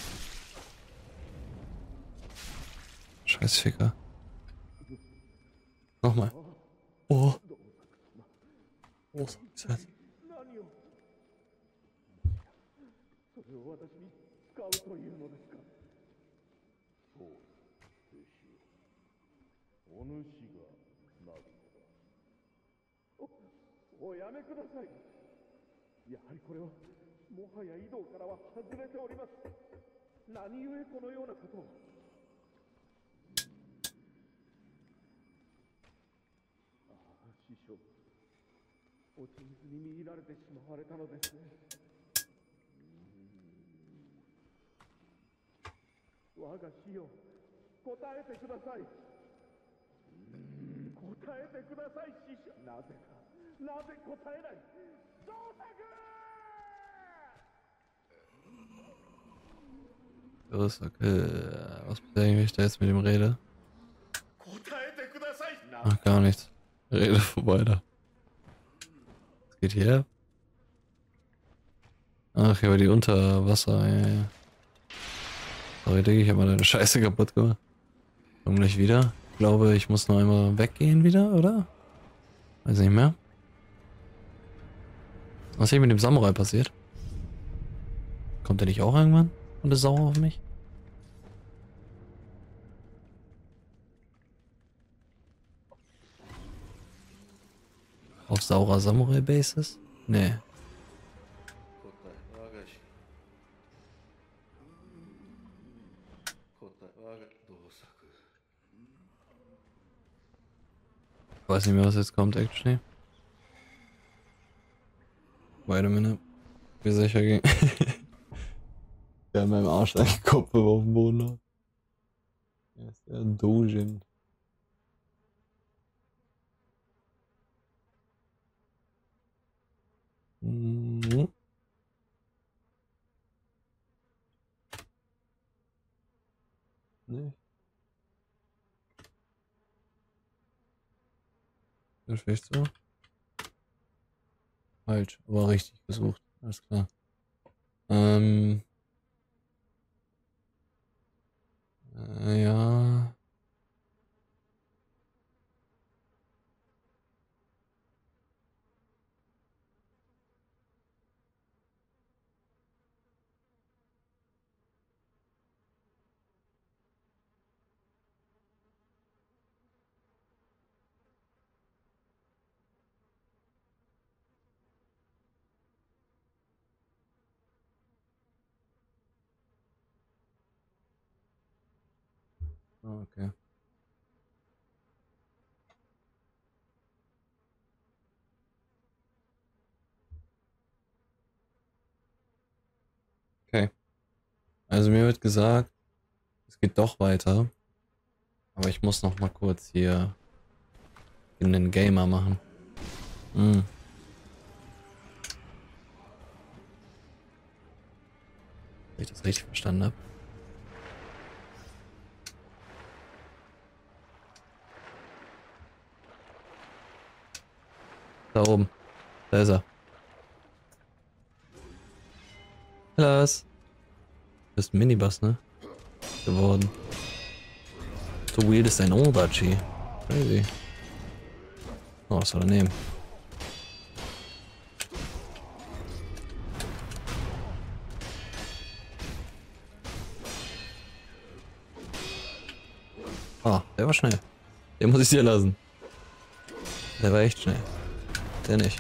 Scheiß Ficker. Nochmal. Oh. Oh, so gesagt. Was bedeutet, wenn ich da jetzt mit ihm rede? Ach, gar nichts. Rede vorbei da. Was geht hier? Ach, ja, die Unterwasser, ja, ja. Sorry, Digga, ich habe mal deine Scheiße kaputt gemacht. Komm gleich wieder. Ich glaube, ich muss noch einmal weggehen wieder, oder? Weiß nicht mehr. Was ist hier mit dem Samurai passiert? Kommt der nicht auch irgendwann und ist sauer auf mich? Auf saurer Samurai-Basis? Nee. 答え我がし答え我が同作 Ich weiß nicht mehr, was jetzt kommt, actually. Wait a minute. Wie sicher ging. Der hat meinem Arsch eingekopft, wenn wir auf dem Boden lag. Er ist der Dojin. Mhm. Nee. Das ist vielleicht so. Falsch, aber richtig gesucht. Alles klar. Ähm. Äh, ja. Ah, okay. Okay. Also mir wird gesagt, es geht doch weiter. Aber ich muss noch mal kurz hier einen Gamer machen. Hm. Wenn ich das richtig verstanden habe. Da oben. Da ist er. Hellas. Du bist ein Minibus, ne? Geworden. So weird ist dein Odachi. Crazy. Oh, was soll er nehmen? Ah, der war schnell. Den muss ich dir lassen. Der war echt schnell. Der nicht.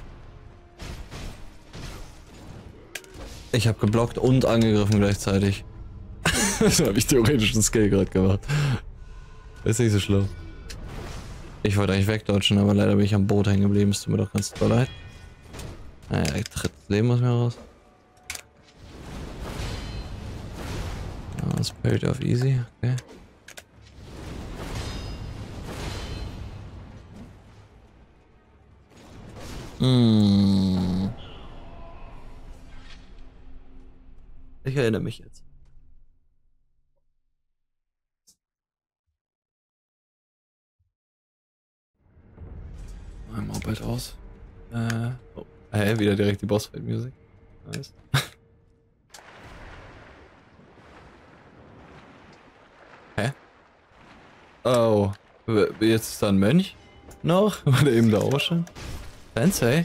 Ich habe geblockt und angegriffen gleichzeitig. Das habe ich theoretisch einen Skill gerade gemacht. Ist nicht so schlimm. Ich wollte eigentlich wegdodgen, aber leider bin ich am Boot hängen geblieben. Es tut mir doch ganz doll leid. Naja, ein drittes Leben aus mir raus. Ah, Spirit of Easy, okay. Hm. Ich erinnere mich jetzt. Mein Moped aus. Äh. Oh. Hey, wieder direkt die Bossfight Music. Nice. Hä? Oh. Jetzt ist da ein Mönch? Noch? Oder eben da auch schon? Fancy.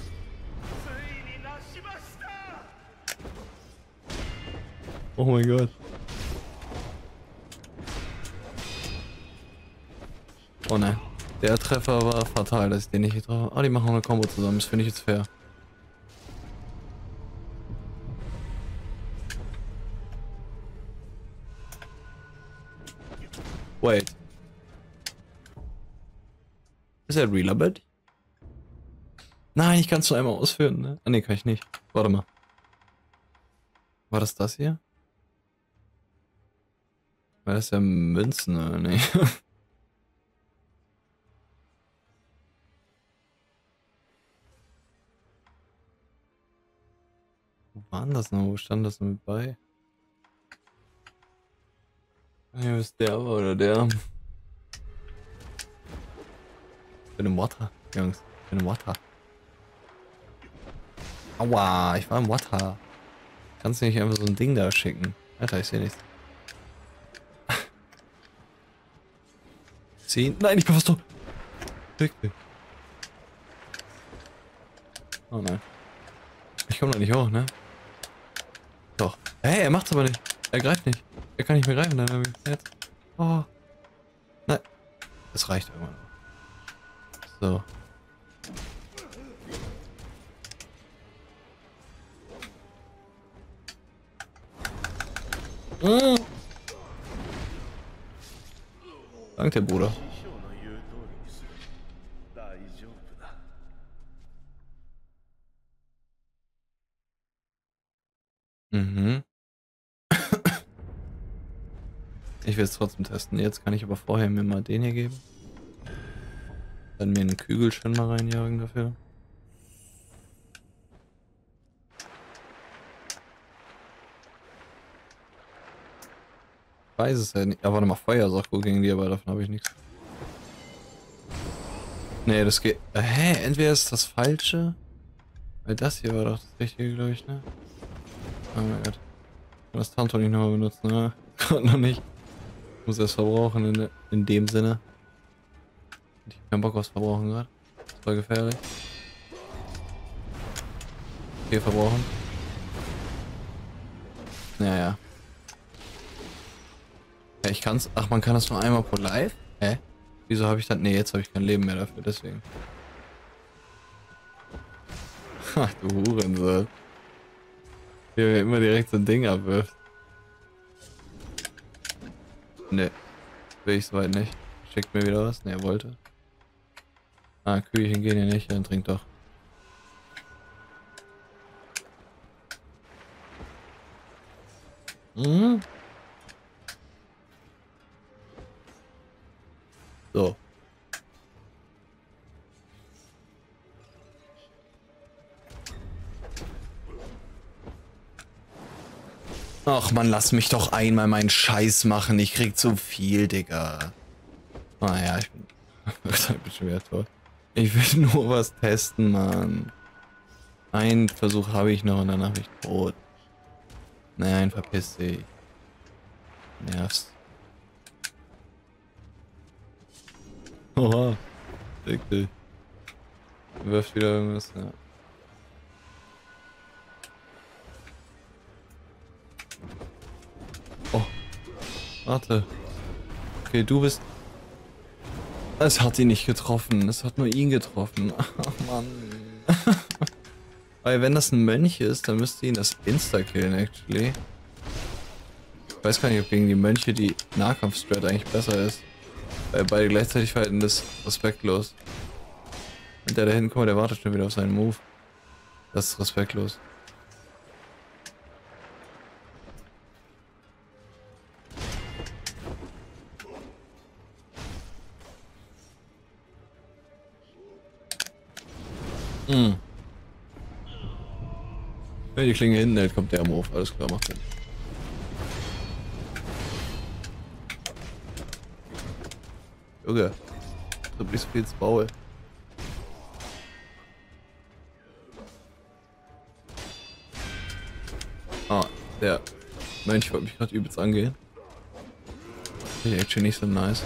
Oh mein Gott. Oh nein. Der Treffer war fatal, dass ich den nicht getroffen habe. Ah, die machen auch eine Combo zusammen. Das finde ich jetzt fair. Wait. Ist er realer Bed? Nein, ich kann es nur einmal ausführen, ne? Ah, ne, kann ich nicht. Warte mal. War das das hier? War das ja Münzen, oder nicht? Wo war denn das noch? Wo stand das denn mit bei? Ja, ist der aber oder der? Ich bin im Water, Jungs. Ich bin im Water. Aua, ich war im Water. Kannst du nicht einfach so ein Ding da schicken? Alter, ich sehe nichts. Ziehen? Nein, ich bin fast tot. Oh nein. Ich komme da nicht hoch, ne? Doch. Hey, er macht's aber nicht. Er greift nicht. Er kann nicht mehr greifen, dann jetzt. Oh. Nein. Das reicht irgendwann. So. Mm. Danke, Bruder. 師匠の言う通りにする。大丈夫だ。 Mhm. Ich will es trotzdem testen. Jetzt kann ich aber vorher mir mal den hier geben. Dann mir einen Kügelchen mal reinjagen dafür. Ich weiß es ja nicht. Aber warte mal, Feuer ist auch gut gegen die, aber davon habe ich nichts. Nee, das geht. Äh, hä? Entweder ist das falsche. Weil das hier war doch das richtige, glaube ich, ne? Oh mein Gott. Ich kann das Tanto nicht nochmal benutzen, ne? Gerade noch nicht. Ich muss es verbrauchen in, de in dem Sinne. Ich hab keinen Bock aufs Verbrauchen gerade. Das war gefährlich. Hier verbrauchen. Naja. Ja, ja, ich kann's. Ach, man kann das nur einmal pro Live? Hä? Wieso habe ich dann. Nee, jetzt habe ich kein Leben mehr dafür, deswegen. Ach du Hurensohn. Wie er immer direkt so ein Ding abwirft. Ne. Will ich soweit nicht. Schickt mir wieder was? Ne, er wollte. Ah, Kühlchen gehen ja nicht, dann trinkt doch. Hm? So. Ach man, lass mich doch einmal meinen Scheiß machen. Ich krieg zu viel, Digga. Ah ja, ich bin, ich bin schon wieder tot. Ich will nur was testen, Mann. Einen Versuch habe ich noch und danach bin ich tot. Nein, verpiss dich. Nervst. Oha. Fick dich. Wirft wieder irgendwas, ja. Oh. Warte. Okay, du bist... Es hat ihn nicht getroffen. Es hat nur ihn getroffen. Ach, Mann. Weil wenn das ein Mönch ist, dann müsste ihn das Insta-Killen, actually. Ich weiß gar nicht, ob gegen die Mönche die Nahkampf-Strat eigentlich besser ist. Weil beide gleichzeitig verhalten das respektlos. Und der da hinten, guck mal, der wartet schon wieder auf seinen Move. Das ist respektlos. Hm. Wenn die Klinge hinten hält, kommt der am Hof. Alles klar, macht Sinn. Junge. Du bist viel ins Maul. Ah, der Mönch wollte mich gerade übelst angehen. Finde ich actually nicht so nice.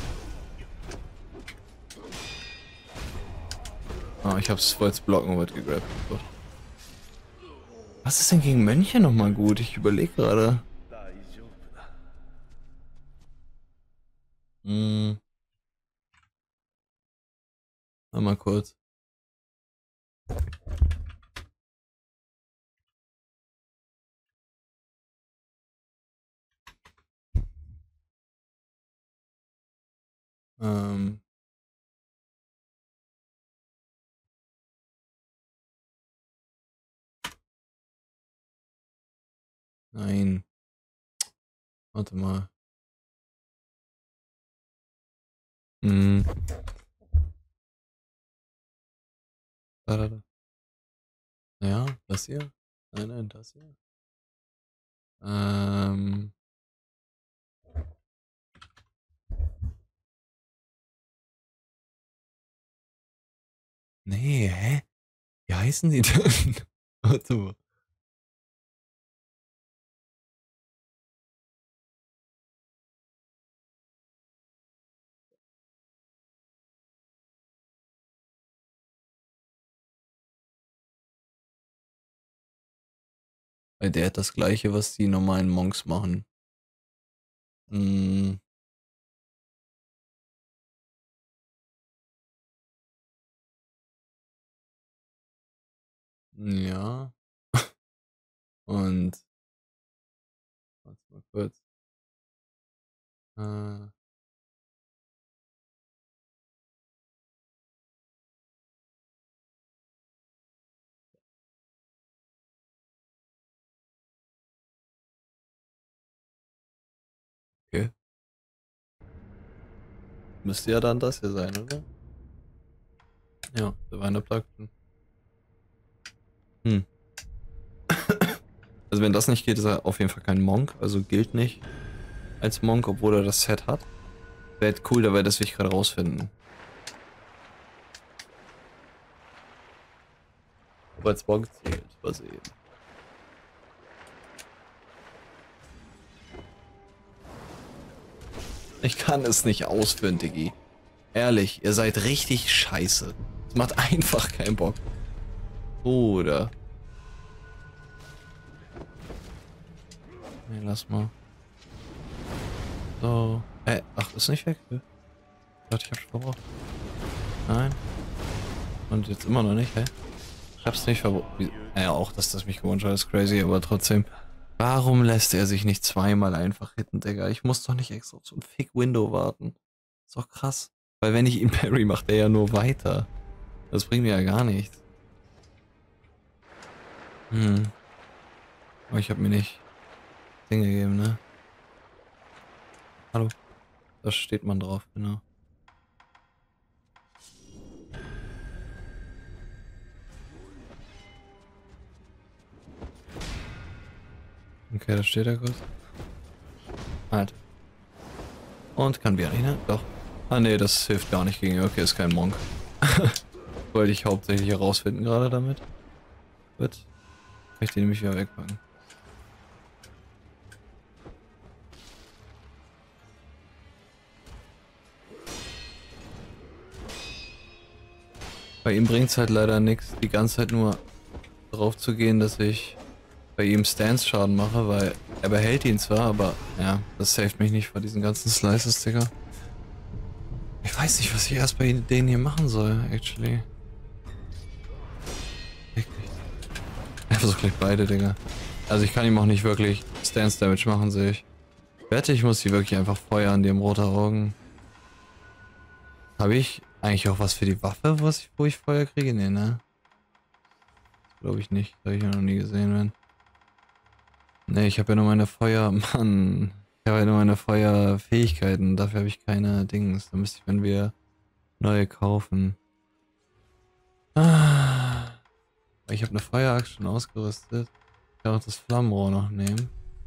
Ah, ich hab's voll ins Blocken wird gegrabt. So. Was ist denn gegen Mönche nochmal gut? Ich überlege gerade. Hm. Mal kurz. Ähm. Nein. Warte mal. Hm. Da, da, da. Ja, das hier? Nein, nein, das hier. Ähm. Nee, hä? Wie heißen die denn? Warte mal. Weil der hat das gleiche, was die normalen Monks machen. Hm. Ja. Und. Warte mal kurz. Äh. Okay. Müsste ja dann das hier sein, oder? Ja, der Weiner Plugin. Hm. Also wenn das nicht geht, ist er auf jeden Fall kein Monk, also gilt nicht als Monk, obwohl er das Set hat. Wäre cool, da wäre das will ich gerade rausfinden. Ob er als Monk zählt, mal sehen. Ich kann es nicht ausführen, Diggi. Ehrlich, ihr seid richtig scheiße. Es macht einfach keinen Bock. Oder? Nee, lass mal. So. Äh, ach, ist nicht weg? Ich dachte, ich hab's verbraucht. Nein. Und jetzt immer noch nicht, hä? Ich hab's nicht verbraucht. Ja, auch, dass das mich gewohnt hat, ist crazy, aber trotzdem. Warum lässt er sich nicht zweimal einfach hitten, Digga? Ich muss doch nicht extra auf so ein Fick-Window warten. Ist doch krass. Weil wenn ich ihn parry, macht er ja nur weiter. Das bringt mir ja gar nichts. Hm. Aber ich hab mir nicht Ding gegeben, ne? Hallo? Da steht man drauf, genau. Okay, da steht er kurz. Halt. Und kann wir nicht, ne? Doch. Ah ne, das hilft gar nicht gegen ihn. Okay, ist kein Monk. Wollte ich hauptsächlich herausfinden gerade damit. Gut. Kann ich den nämlich wieder wegpacken. Bei ihm bringt es halt leider nichts, die ganze Zeit nur drauf zu gehen, dass ich bei ihm Stance-Schaden mache, weil er behält ihn zwar, aber ja, das saved mich nicht vor diesen ganzen Slices, Digga. Ich weiß nicht, was ich erst bei denen hier machen soll, actually. Wirklich. Er versucht gleich beide, Digga. Also ich kann ihm auch nicht wirklich Stance-Damage machen, sehe ich. Ich wette, ich muss sie wirklich einfach feuern, die haben rote Augen. Habe ich eigentlich auch was für die Waffe, was ich, wo ich Feuer kriege? Nee, ne? Glaube ich nicht. Habe ich ja noch nie gesehen, wenn. Ne, ich habe ja nur meine Feuer... Mann. Ich habe ja nur meine Feuerfähigkeiten. Dafür habe ich keine Dings. Da müsste ich, wenn wir neue kaufen. Ah. Ich habe eine Feueraxt schon ausgerüstet. Ich kann auch das Flammenrohr noch nehmen.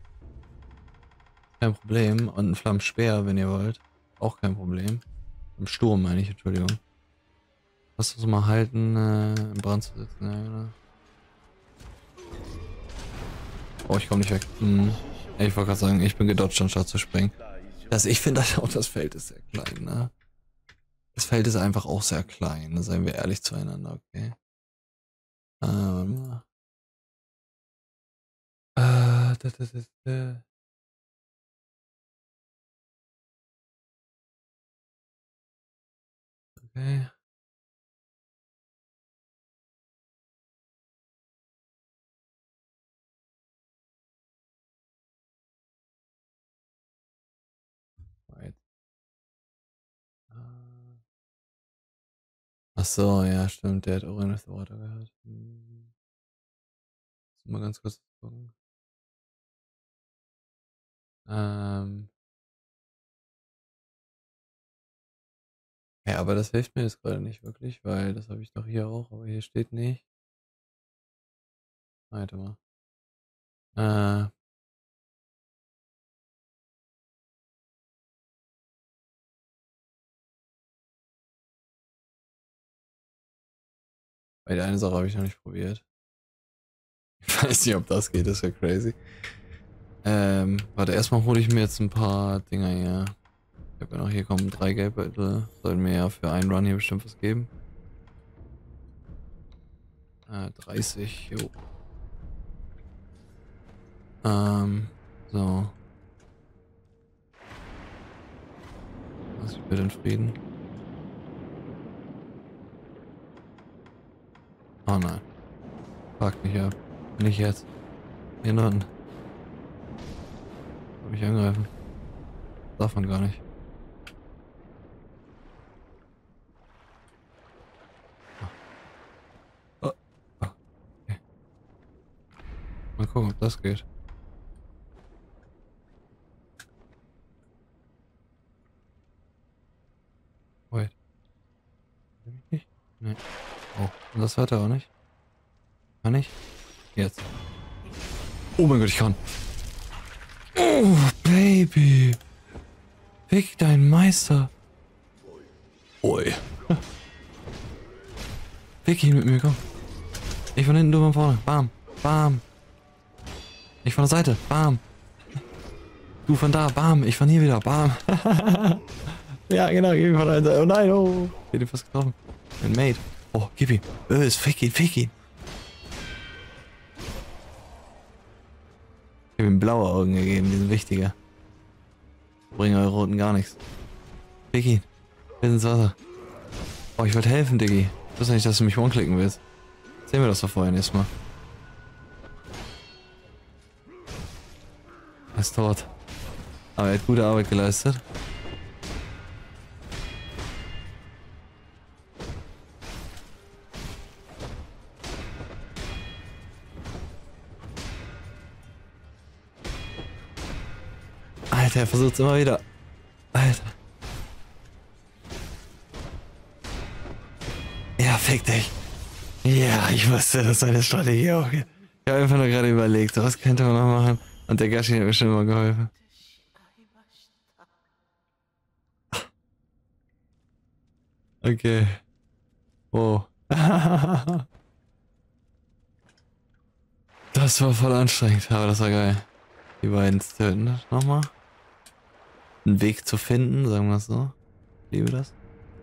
Kein Problem. Und ein Flammenspeer, wenn ihr wollt. Auch kein Problem. Im Sturm meine ich, Entschuldigung. Lass uns mal halten, äh, im Brand zu sitzen, ja, oder? Oh, ich komme nicht weg. Hm. Ich wollte gerade sagen, ich bin gedodged, anstatt zu springen. Das, ich finde halt auch, das Feld ist sehr klein, ne? Das Feld ist einfach auch sehr klein, ne? Seien wir ehrlich zueinander, okay? Äh, warte mal. Äh, da, da, da, da. Okay. Right. Äh. Ach so, ja, stimmt, der hat auch in the Water gehört. Hm. Mal ganz kurz gucken. Ähm. Ja, aber das hilft mir jetzt gerade nicht wirklich, weil das habe ich doch hier auch, aber hier steht nicht. Warte mal. Äh. Weil die eine Sache habe ich noch nicht probiert. Ich weiß nicht, ob das geht, das ist ja crazy. Ähm, warte, erstmal hole ich mir jetzt ein paar Dinger hier. Ich habe ja noch hier kommen drei Geldbeutel. Sollten mir ja für einen Run hier bestimmt was geben. Äh, dreißig, jo. Ähm, so. Lass ich bitte in Frieden. Oh nein. Fuck mich ab. Nicht jetzt. Hier unten. Soll ich angreifen? Darf man gar nicht. Oh. Oh. Okay. Mal gucken, ob das geht. Wait. Nicht? Nee. Oh, und das hört er auch nicht. Kann ich? Jetzt. Oh mein Gott, ich kann. Oh, Baby. Fick dein Meister. Oi. Fick ihn mit mir, komm. Ich von hinten, du von vorne. Bam. Bam. Ich von der Seite. Bam. Du von da. Bam. Ich von hier wieder. Bam. Ja, genau. Gib ihn von der Seite. Oh nein, oh. Ich hab ihn fast getroffen. Ein Mate. Oh, gib ihm. Böse. Fick ihn, fick ihn. Ich hab ihm blaue Augen gegeben. Die sind wichtiger. Bringen eure roten gar nichts. Fick ihn. Bis ins Wasser. Oh, ich wollte helfen, Diggi. Ich wusste nicht, dass du mich one-klicken willst. Sehen wir das doch vorhin erstmal. Er ist tot. Aber er hat gute Arbeit geleistet. Alter, er versucht es immer wieder. Alter. Ja, fick dich. Ja, ich wusste, dass seine Strategie auch geht. Ich habe einfach nur gerade überlegt, was könnte man noch machen? Und der Gashi hat mir schon immer geholfen. Okay. Oh. Das war voll anstrengend, aber das war geil. Die beiden zu töten. Nochmal. Einen Weg zu finden, sagen wir es so. Ich liebe das.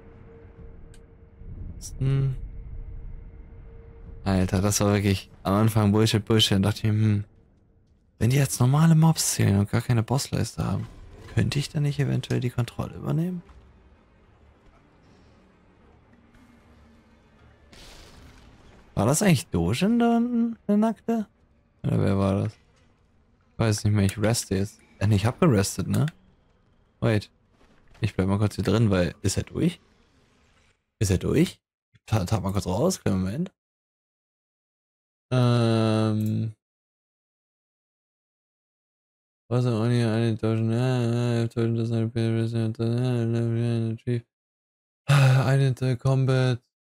Hm. Alter, das war wirklich am Anfang Bullshit, Bullshit. Und dachte ich mir, hm, wenn die jetzt normale Mobs zählen und gar keine Bossleiste haben, könnte ich dann nicht eventuell die Kontrolle übernehmen? War das eigentlich Dojin da unten, der Nackte? Oder wer war das? Ich weiß nicht mehr, ich reste jetzt. Äh, nee, ich hab gerestet, ne? Wait. Ich bleib mal kurz hier drin, weil... Ist er durch? Ist er durch? Tat ta mal kurz raus, kleinen Moment. Ähm... Was auch nicht eine Dojin... Äh, Dojin does not appear resident... Achieve... Eine Combat...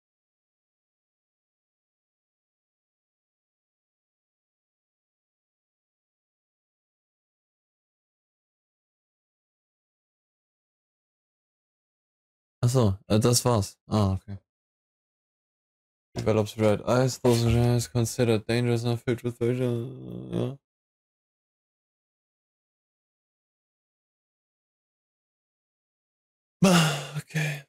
Achso, äh, das war's. Ah, okay. Develops red eyes, those is considered dangerous and filled with vision. Ja. Okay.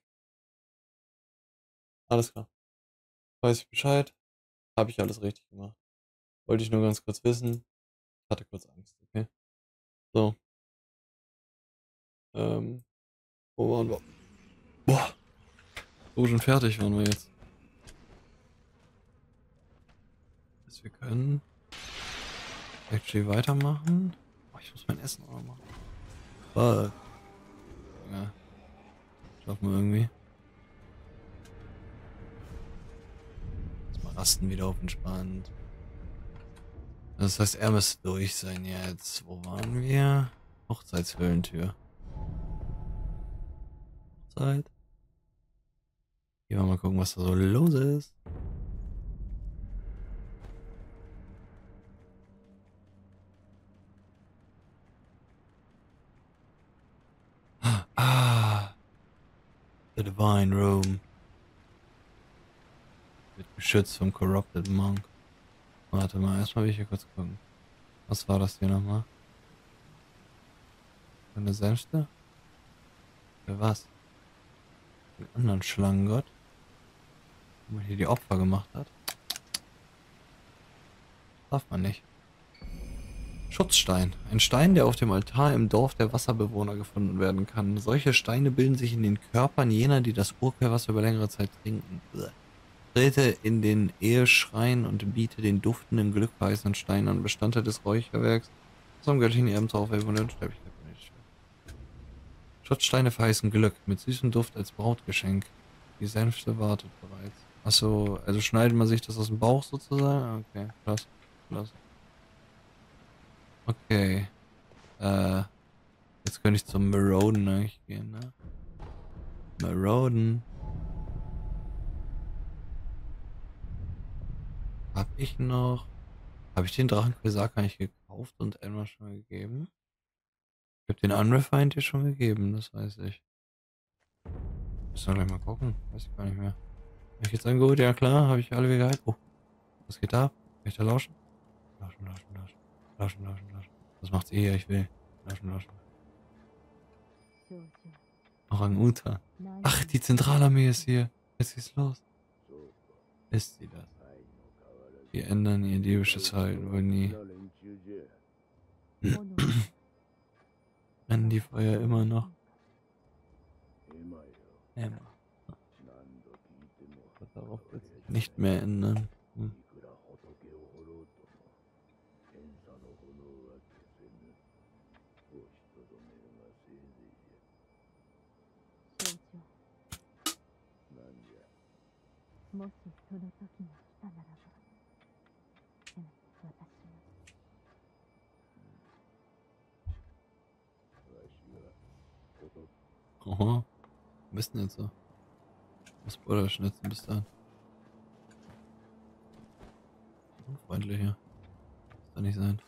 Alles klar. Weiß ich Bescheid. Habe ich alles richtig gemacht. Wollte ich nur ganz kurz wissen. Ich hatte kurz Angst, okay? So. Ähm. Wo waren wir? Boah. So schon fertig waren wir jetzt. Dass wir können actually weitermachen. Oh, ich muss mein Essen auch noch machen. Fuck. Ja. Schaffen wir irgendwie. Erstmal rasten wieder auf entspannt. Das heißt, er müsste durch sein jetzt. Wo waren wir? Hochzeitshöhlentür. Hochzeit. Gehen wir mal gucken, was da so los ist. Ah. The Divine Room. Wird geschützt vom Corrupted Monk. Warte mal, erstmal will ich hier kurz gucken. Was war das hier nochmal? Eine Senfte? Für was? Den anderen Schlangengott? Wo man hier die Opfer gemacht hat? Darf man nicht. Schutzstein. Ein Stein, der auf dem Altar im Dorf der Wasserbewohner gefunden werden kann. Solche Steine bilden sich in den Körpern jener, die das Urquellwasser über längere Zeit trinken. Trete in den Eheschrein und biete den duftenden, glückverheißenden Stein an. Bestandteil des Räucherwerks zum göttlichen Ehrentaufe von der Unsterblichkeit. Schutzsteine verheißen Glück, mit süßem Duft als Brautgeschenk. Die Sänfte wartet bereits. Achso, also schneidet man sich das aus dem Bauch sozusagen? Okay, krass. Krass. Okay. Äh, jetzt könnte ich zum Marauden eigentlich gehen, ne? Marauden. Hab ich noch... Habe ich den Drachenquasar eigentlich gekauft und einmal schon gegeben? Ich habe den Unrefined hier schon gegeben, das weiß ich. Müssen wir gleich mal gucken. Weiß ich gar nicht mehr. Hab ich jetzt angeholt? Ja klar, habe ich alle wieder geheilt. Oh, was geht da? Kann ich da lauschen? Lauschen, lauschen, lauschen. Lauschen, lauschen, lauschen. Was macht sie hier? Ich will. Lauschen, lauschen. Orang-Utan. Ach, die Zentralarmee ist hier. Jetzt geht's los. Ist sie das? Die ändern ihr diebisches Verhalten wohl nie. Brennen die Feuer immer noch? Immer. Darauf wird sich nicht mehr ändern. Hm. Oha. Wo bist denn jetzt so? Was Bruder schnitzen bis dann? Unfreundlich hier. Das kann nicht sein.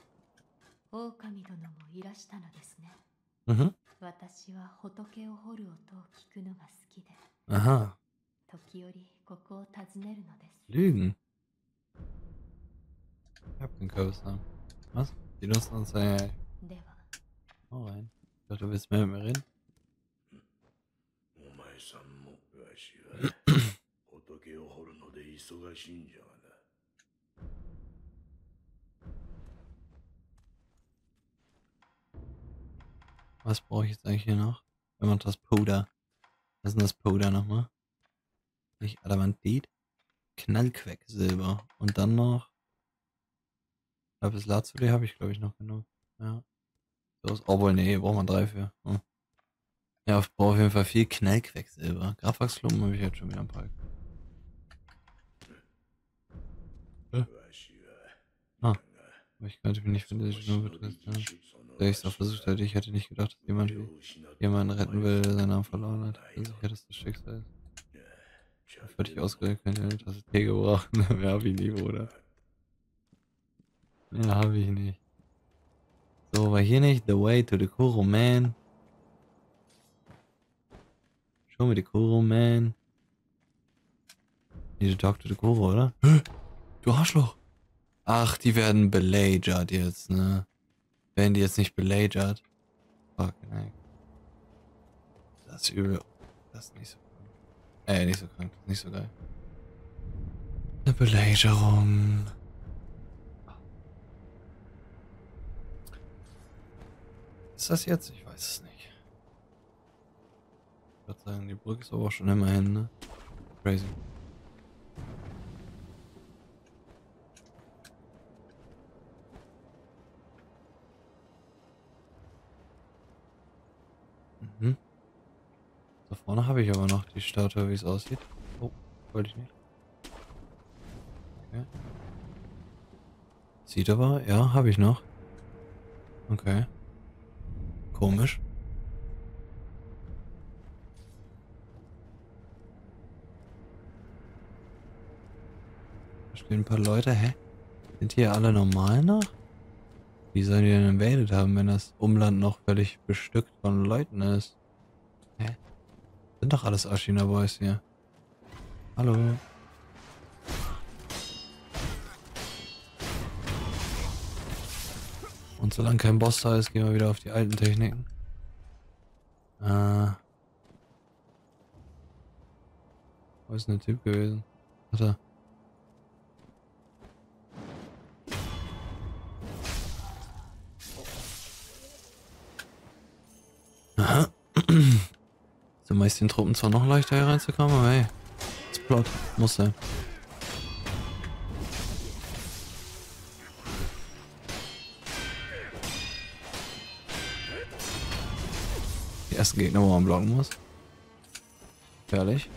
Mhm. Aha. Lügen. Ich hab den Kürbisnamen. Was? Die Lust uns ja. Oh rein. Ich dachte, du willst mehr mit mir reden? Was brauche ich jetzt eigentlich hier noch? Wenn man das Puder. Was ist denn das Puder nochmal? Nicht Adamantit? Knallquecksilber. Und dann noch. Lapis Lazuli habe ich glaube ich noch genug. Ja. So, oh wohl, nee, braucht man drei für. Hm. Ja, ich brauche auf jeden Fall viel Knallquecksilber. Graphaxklumpen habe ich jetzt schon wieder ein paar. Äh? Ah. Aber ich könnte mich nicht finden, dass ich nur betrifft. Ja. Da ich es auch versucht hätte, ich hätte nicht gedacht, dass jemand wie jemanden retten will, der seinen Namen verloren hat. Also sicher, dass das Schicksal ist. Völlig ausgerechnet, könnte eine Tasse Tee gebraucht. Mehr habe ich nie, Bruder. Mehr habe ich nicht. So, war hier nicht The Way to the Kuro Man? Show me the Kuro Man. Need to talk to the Kuro, oder? Hä? Du Arschloch! Ach, die werden belagert jetzt, ne? Werden die jetzt nicht belagert? Fuck, nein. Das ist übel. Das ist nicht so krank. Äh, nicht so krank. Nicht so geil. Eine Belagerung. Ist das jetzt? Ich weiß es nicht. Ich würde sagen, die Brücke ist aber auch schon immerhin, ne? Crazy. Mhm. Da vorne habe ich aber noch die Statue, wie es aussieht. Oh, wollte ich nicht. Okay. Sieht aber, ja, habe ich noch. Okay. Komisch. Da stehen ein paar Leute, hä? Sind hier alle normal noch? Wie sollen die denn invaded haben, wenn das Umland noch völlig bestückt von Leuten ist? Hä? Sind doch alles Ashina Boys hier. Hallo. Und solange kein Boss da ist, gehen wir wieder auf die alten Techniken. Äh. Wo ist denn der Typ gewesen? Warte. Aha. So meist den Truppen zwar noch leichter hier reinzukommen, aber hey. Das Plot muss sein. die ersten Gegner, wo man blocken muss. Gefährlich.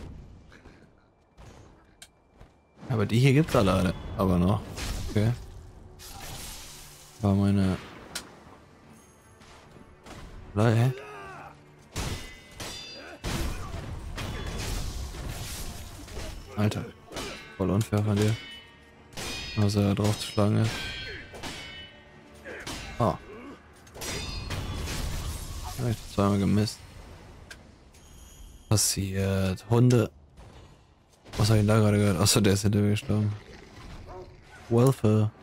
Aber die hier gibt's alle, aber noch. Okay. War meine... Hä? Alter. Voll unfair von dir. Was er da drauf zu schlagen ist. Ah. Hab ich zweimal gemisst. Passiert. Hunde. Was hab ich denn da gerade gehört? Achso, der ist hinter mir gestorben. Welfare.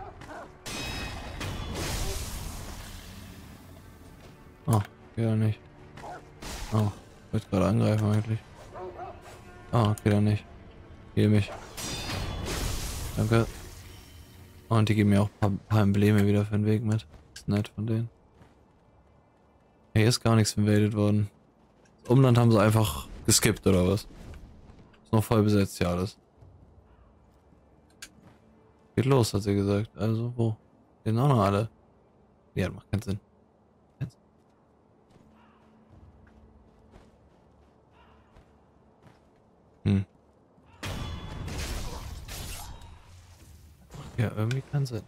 Oh, geht doch nicht. Oh, ich wollte gerade angreifen eigentlich. Ah, geht doch nicht. Heal mich. Danke. Und die geben mir auch ein paar, paar Embleme wieder für den Weg mit. Ist nett von denen. Hier ist gar nichts invaded worden. Das Umland haben sie einfach geskippt oder was? Ist noch voll besetzt, ja alles. Geht los, hat sie gesagt. Also wo? Sind auch noch alle. Ja, macht keinen Sinn. Keinen Sinn. Hm. Ja, irgendwie keinen Sinn.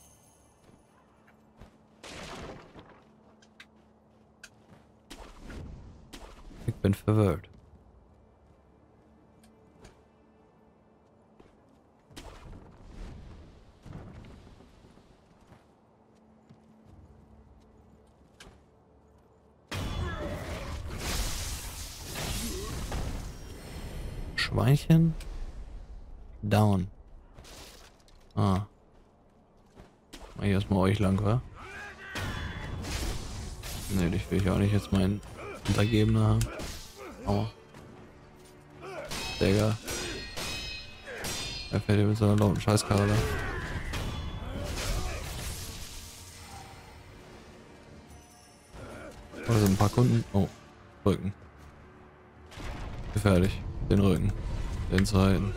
Ich bin verwirrt. Schweinchen? Down. Ah. Mach ich erstmal euch lang, wa? Ne, dich will ich auch nicht jetzt meinen Untergebener haben. Aua. Digga. Er fährt hier mit so einer lauten Scheißkarre da. Oh, da sind ein paar Kunden. Oh, Rücken. Gefährlich. Den Rücken. Den zweiten.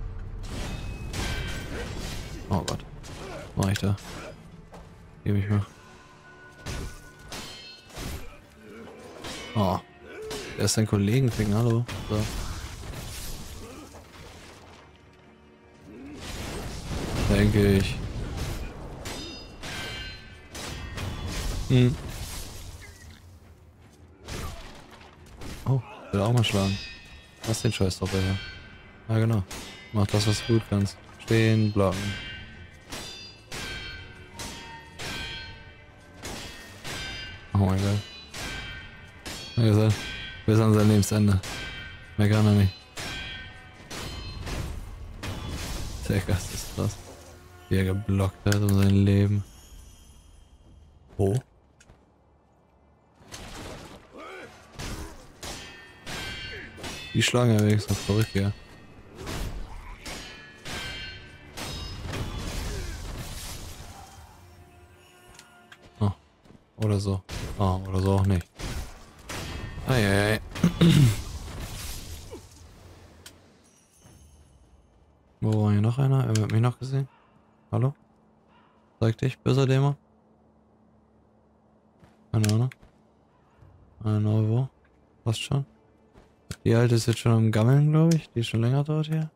Oh Gott. Was mach ich da? Geh mich mal. Oh. Der ist dein Kollegen ficken, hallo. So. Denke ich. Hm. Oh, will auch mal schlagen. Lass den Scheiß drauf, Alter. Ja, genau. Mach das, was du gut kannst. Stehen, blocken. Oh mein Gott. Wie gesagt, bis an sein Lebensende. Mehr kann er nicht. Der Gast ist krass. Wie er geblockt hat um sein Leben. Wo? Die schlagen ja wenigstens verrückt, ja. Oh. Oder so. Oh, oder so auch nicht. Eieiei. Wo war hier noch einer? Er hat mich noch gesehen. Hallo? Zeig dich, böser Dämon. Keine Ahnung. Keine Ahnung wo. Passt schon. Die alte ist jetzt schon am Gammeln, glaube ich. Die ist schon länger dort hier.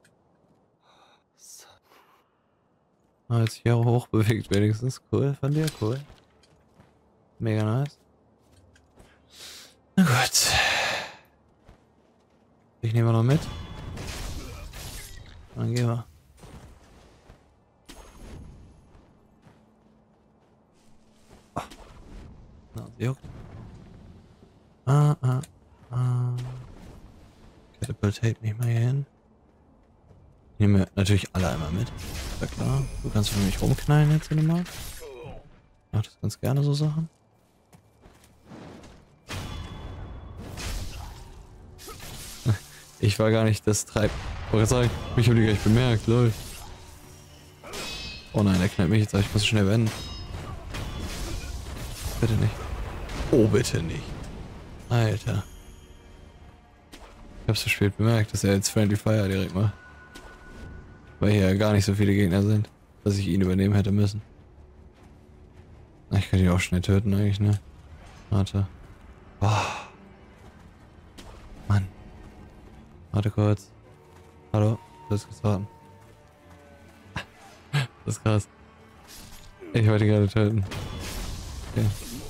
Ah, jetzt hier hoch bewegt wenigstens. Cool von dir, cool. Mega nice. Na gut. Ich nehme noch mit. Dann gehen wir. Oh. Na, sie juckt. Ah, ah, ah. Catapultate mich mal hier hin. Ich nehme natürlich alle einmal mit. Ist ja klar. Du kannst für mich rumknallen jetzt in dem Markt. Ich mach das ganz gerne, so Sachen. Ich war gar nicht das Treib. Ich wollte sagen, mich habe die gar nicht bemerkt, lol. Oh nein, der knallt mich jetzt, ich muss schnell wenden. Bitte nicht. Oh, bitte nicht. Alter. Ich hab's zu spät bemerkt, dass er jetzt Friendly Fire direkt macht. Weil hier ja gar nicht so viele Gegner sind, dass ich ihn übernehmen hätte müssen. Ich kann ihn auch schnell töten eigentlich, ne? Warte. Oh, Warte kurz. Hallo? Du hast kurz warten. Das ist krass. Ich wollte gerade töten. Okay.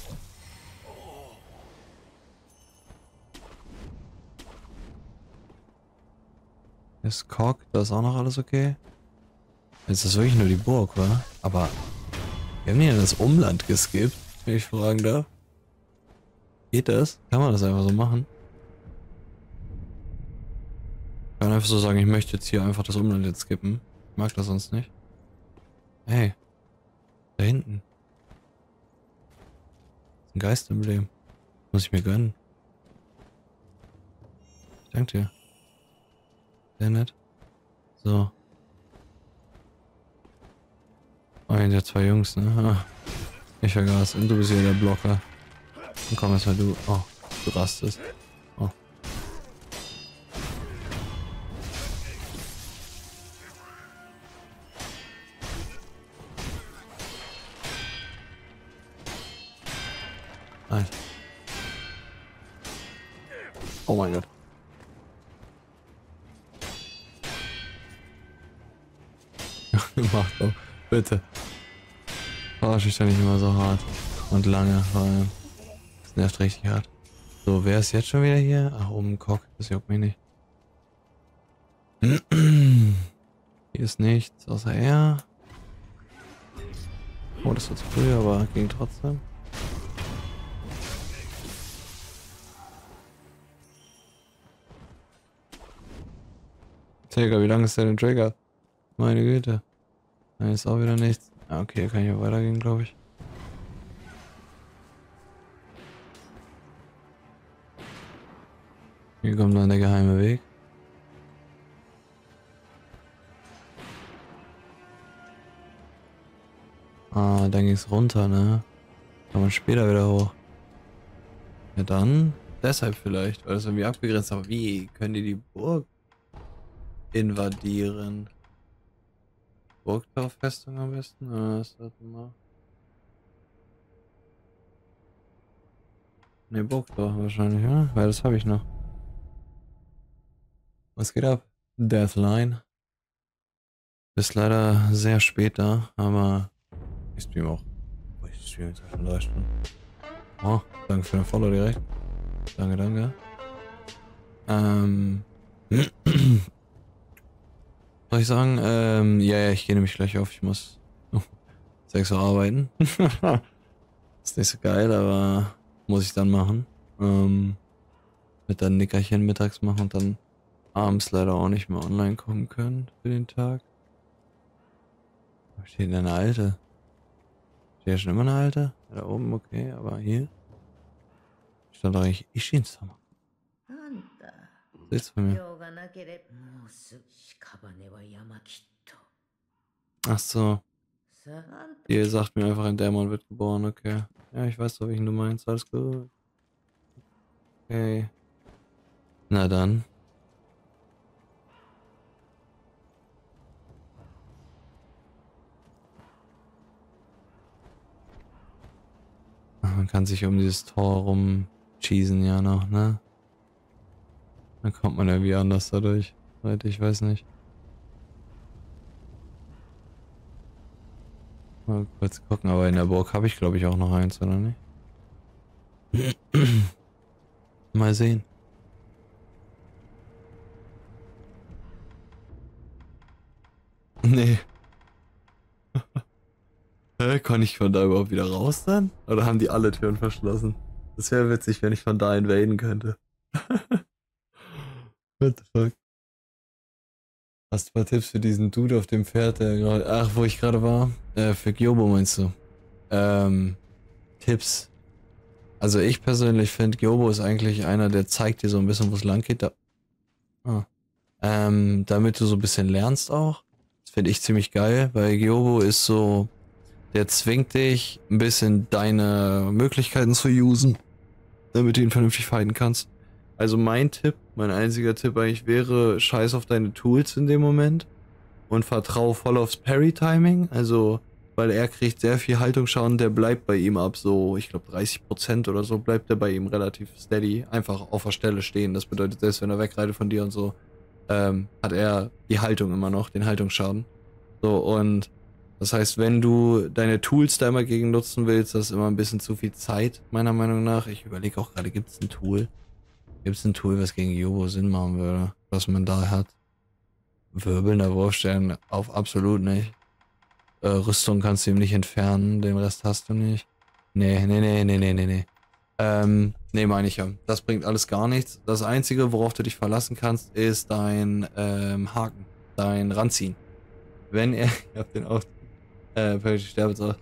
Ist Cock, da ist auch noch alles okay? Ist das wirklich nur die Burg, wa? Aber wir haben die in das Umland geskippt, wenn ich fragen darf. Geht das? Kann man das einfach so machen? Ich kann einfach so sagen, ich möchte jetzt hier einfach das Umland jetzt skippen. Ich mag das sonst nicht. Hey. Da hinten. Ein Geistemblem. Muss ich mir gönnen. Ich danke dir. Sehr nett. So. Oh, hier sind zwei Jungs, ne? Ah, ich vergaß. Und du bist hier der Blocker. Dann komm erstmal du. Oh, du rastest. Oh. Nein. Oh mein Gott. Mach doch. Bitte. Verarsche ich doch nicht immer so hart. Und lange, vor allem. Das nervt richtig hart. So, wer ist jetzt schon wieder hier? Ach, oben Cock. Das juckt mich nicht. Hier ist nichts, außer er. Oh, das wird zu früh, aber ging trotzdem. Digga, wie lange ist der denn Trigger? Meine Güte. Da ist auch wieder nichts. Ah, okay, hier kann ich ja weitergehen, glaube ich. Hier kommt dann der geheime Weg. Ah, dann ging's runter, ne? Kann man später wieder hoch. Ja dann, deshalb vielleicht, weil das irgendwie abgegrenzt ist. Aber wie können die die Burg invadieren? Burgtorfestung am besten? Oder was das mal? Ne, Burgtor wahrscheinlich, ja? Weil das habe ich noch. Was geht ab? Deathline. Ist leider sehr spät da, aber ich stream auch. Oh, ich stream jetzt schon drei Stunden. Oh, danke für den Follow direkt. Danke, danke. Ähm. Soll ich sagen? Ähm, ja, ja, ich gehe nämlich gleich auf. Ich muss sechs Uhr arbeiten. Ist nicht so geil, aber muss ich dann machen. Ähm, mit dann Nickerchen mittags machen und dann abends leider auch nicht mehr online kommen können für den Tag. Wo steht denn eine alte? Steht ja schon immer eine alte? Ja, da oben, okay, aber hier stand doch eigentlich Ishin-sama. Sitzt bei mir. Ach so. Ihr sagt mir einfach, ein Dämon wird geboren, okay. Ja, ich weiß doch, welchen du meinst, alles gut. Okay. Na dann. Man kann sich um dieses Tor rum cheesen ja noch, ne? Dann kommt man irgendwie anders dadurch. Leute, ich weiß nicht. Mal kurz gucken, aber in der Burg habe ich glaube ich auch noch eins, oder nicht? Mal sehen. Nee. Hä, kann ich von da überhaupt wieder raus dann? Oder haben die alle Türen verschlossen? Das wäre witzig, wenn ich von da invaden könnte. What the fuck? Hast du ein paar Tipps für diesen Dude auf dem Pferd, der gerade... Ach, wo ich gerade war? Äh, für Gyobo meinst du? Ähm, Tipps. Also ich persönlich finde, Gyobo ist eigentlich einer, der zeigt dir so ein bisschen, wo es lang geht. Da ah. ähm, damit du so ein bisschen lernst auch. Das finde ich ziemlich geil, weil Gyobo ist so... Der zwingt dich, ein bisschen deine Möglichkeiten zu usen, damit du ihn vernünftig fighten kannst. Also mein Tipp, mein einziger Tipp eigentlich wäre, scheiß auf deine Tools in dem Moment und vertrau voll aufs Parry-Timing. Also, weil er kriegt sehr viel Haltungsschaden, der bleibt bei ihm ab so, ich glaube dreißig Prozent oder so, bleibt er bei ihm relativ steady, einfach auf der Stelle stehen. Das bedeutet, selbst wenn er wegreitet von dir und so, ähm, hat er die Haltung immer noch, den Haltungsschaden. So, und das heißt, wenn du deine Tools da immer gegen nutzen willst, das ist immer ein bisschen zu viel Zeit, meiner Meinung nach. Ich überlege auch gerade, gibt es ein Tool? Gibt es ein Tool, was gegen Yobo Sinn machen würde, was man da hat? Wirbelnder Wurfstern auf absolut nicht. Äh, Rüstung kannst du ihm nicht entfernen, den Rest hast du nicht. Nee, nee, nee, nee, nee, nee, nee. Ähm, nee, meine ich ja. Das bringt alles gar nichts. Das Einzige, worauf du dich verlassen kannst, ist dein ähm, Haken, dein Ranziehen. Wenn er, ich hab den auf, äh, Parry sterbe so.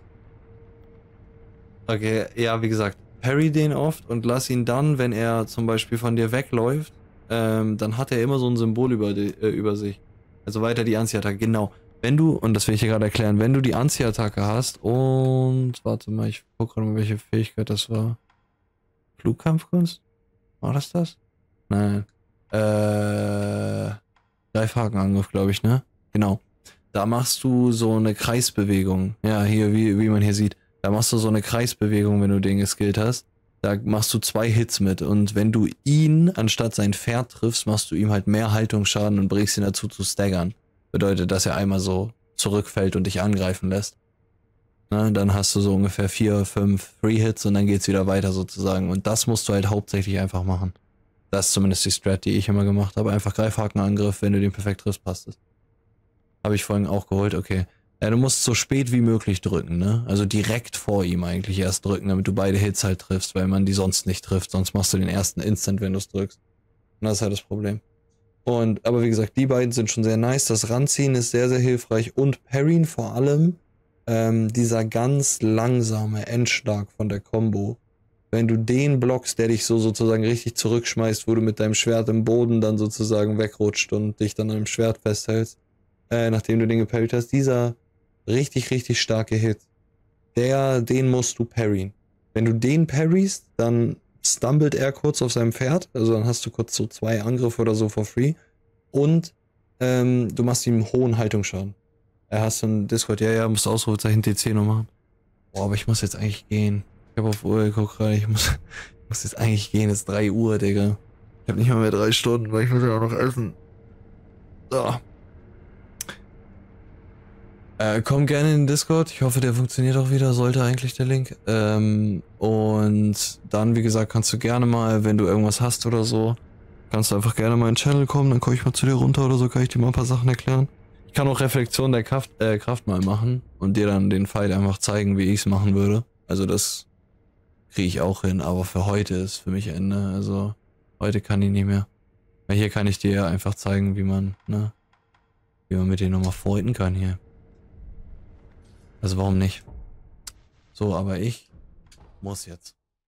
Okay, ja, wie gesagt, parry den oft und lass ihn dann, wenn er zum Beispiel von dir wegläuft, ähm, dann hat er immer so ein Symbol über, die, äh, über sich. Also weiter die Anziehattacke, genau. Wenn du, und das will ich dir gerade erklären, wenn du die Anziehattacke hast und, warte mal, ich gucke gerade mal, welche Fähigkeit das war. Flugkampfkunst? War das das? Nein. Äh, Greifhakenangriff, glaube ich, ne? Genau. Da machst du so eine Kreisbewegung. Ja, hier, wie, wie man hier sieht. Da machst du so eine Kreisbewegung, wenn du den geskillt hast. Da machst du zwei Hits mit. Und wenn du ihn anstatt sein Pferd triffst, machst du ihm halt mehr Haltungsschaden und bringst ihn dazu zu staggern. Bedeutet, dass er einmal so zurückfällt und dich angreifen lässt. Na, dann hast du so ungefähr vier, fünf Free-Hits und dann geht's wieder weiter sozusagen. Und das musst du halt hauptsächlich einfach machen. Das ist zumindest die Strat, die ich immer gemacht habe. Einfach Greifhakenangriff, wenn du den perfekt triffst, passt es. Habe ich vorhin auch geholt, okay. Ja, du musst so spät wie möglich drücken, ne? Also direkt vor ihm eigentlich erst drücken, damit du beide Hits halt triffst, weil man die sonst nicht trifft. Sonst machst du den ersten instant, wenn du es drückst. Und das ist halt das Problem. Und, aber wie gesagt, die beiden sind schon sehr nice. Das Ranziehen ist sehr, sehr hilfreich. Und Parryen vor allem, ähm, dieser ganz langsame Endschlag von der Combo. Wenn du den blockst, der dich so sozusagen richtig zurückschmeißt, wo du mit deinem Schwert im Boden dann sozusagen wegrutscht und dich dann an dem Schwert festhältst, äh, nachdem du den geparryt hast, dieser richtig, richtig starke Hit, der, den musst du parryen. Wenn du den parryst, dann stumbelt er kurz auf seinem Pferd, also dann hast du kurz so zwei Angriffe oder so for free und ähm, du machst ihm einen hohen Haltungsschaden. Er hast einen Discord, ja, ja, musst Ausrufezeichen T C noch machen. Boah, aber ich muss jetzt eigentlich gehen. Ich hab auf Uhr geguckt gerade, ich muss, ich muss jetzt eigentlich gehen, es ist drei Uhr, Digga. Ich hab nicht mal mehr drei Stunden, weil ich muss ja auch noch essen. So. Äh, komm gerne in den Discord. Ich hoffe, der funktioniert auch wieder. Sollte eigentlich der Link. Ähm, und dann, wie gesagt, kannst du gerne mal, wenn du irgendwas hast oder so, kannst du einfach gerne mal in den Channel kommen. Dann komme ich mal zu dir runter oder so, kann ich dir mal ein paar Sachen erklären. Ich kann auch Reflexion der Kraft, äh, Kraft mal machen und dir dann den Fight einfach zeigen, wie ich es machen würde. Also das kriege ich auch hin, aber für heute ist für mich Ende. Also heute kann ich nicht mehr. Weil hier kann ich dir ja einfach zeigen, wie man, ne, wie man mit denen nochmal fighten kann hier. Also warum nicht? So, aber ich muss jetzt.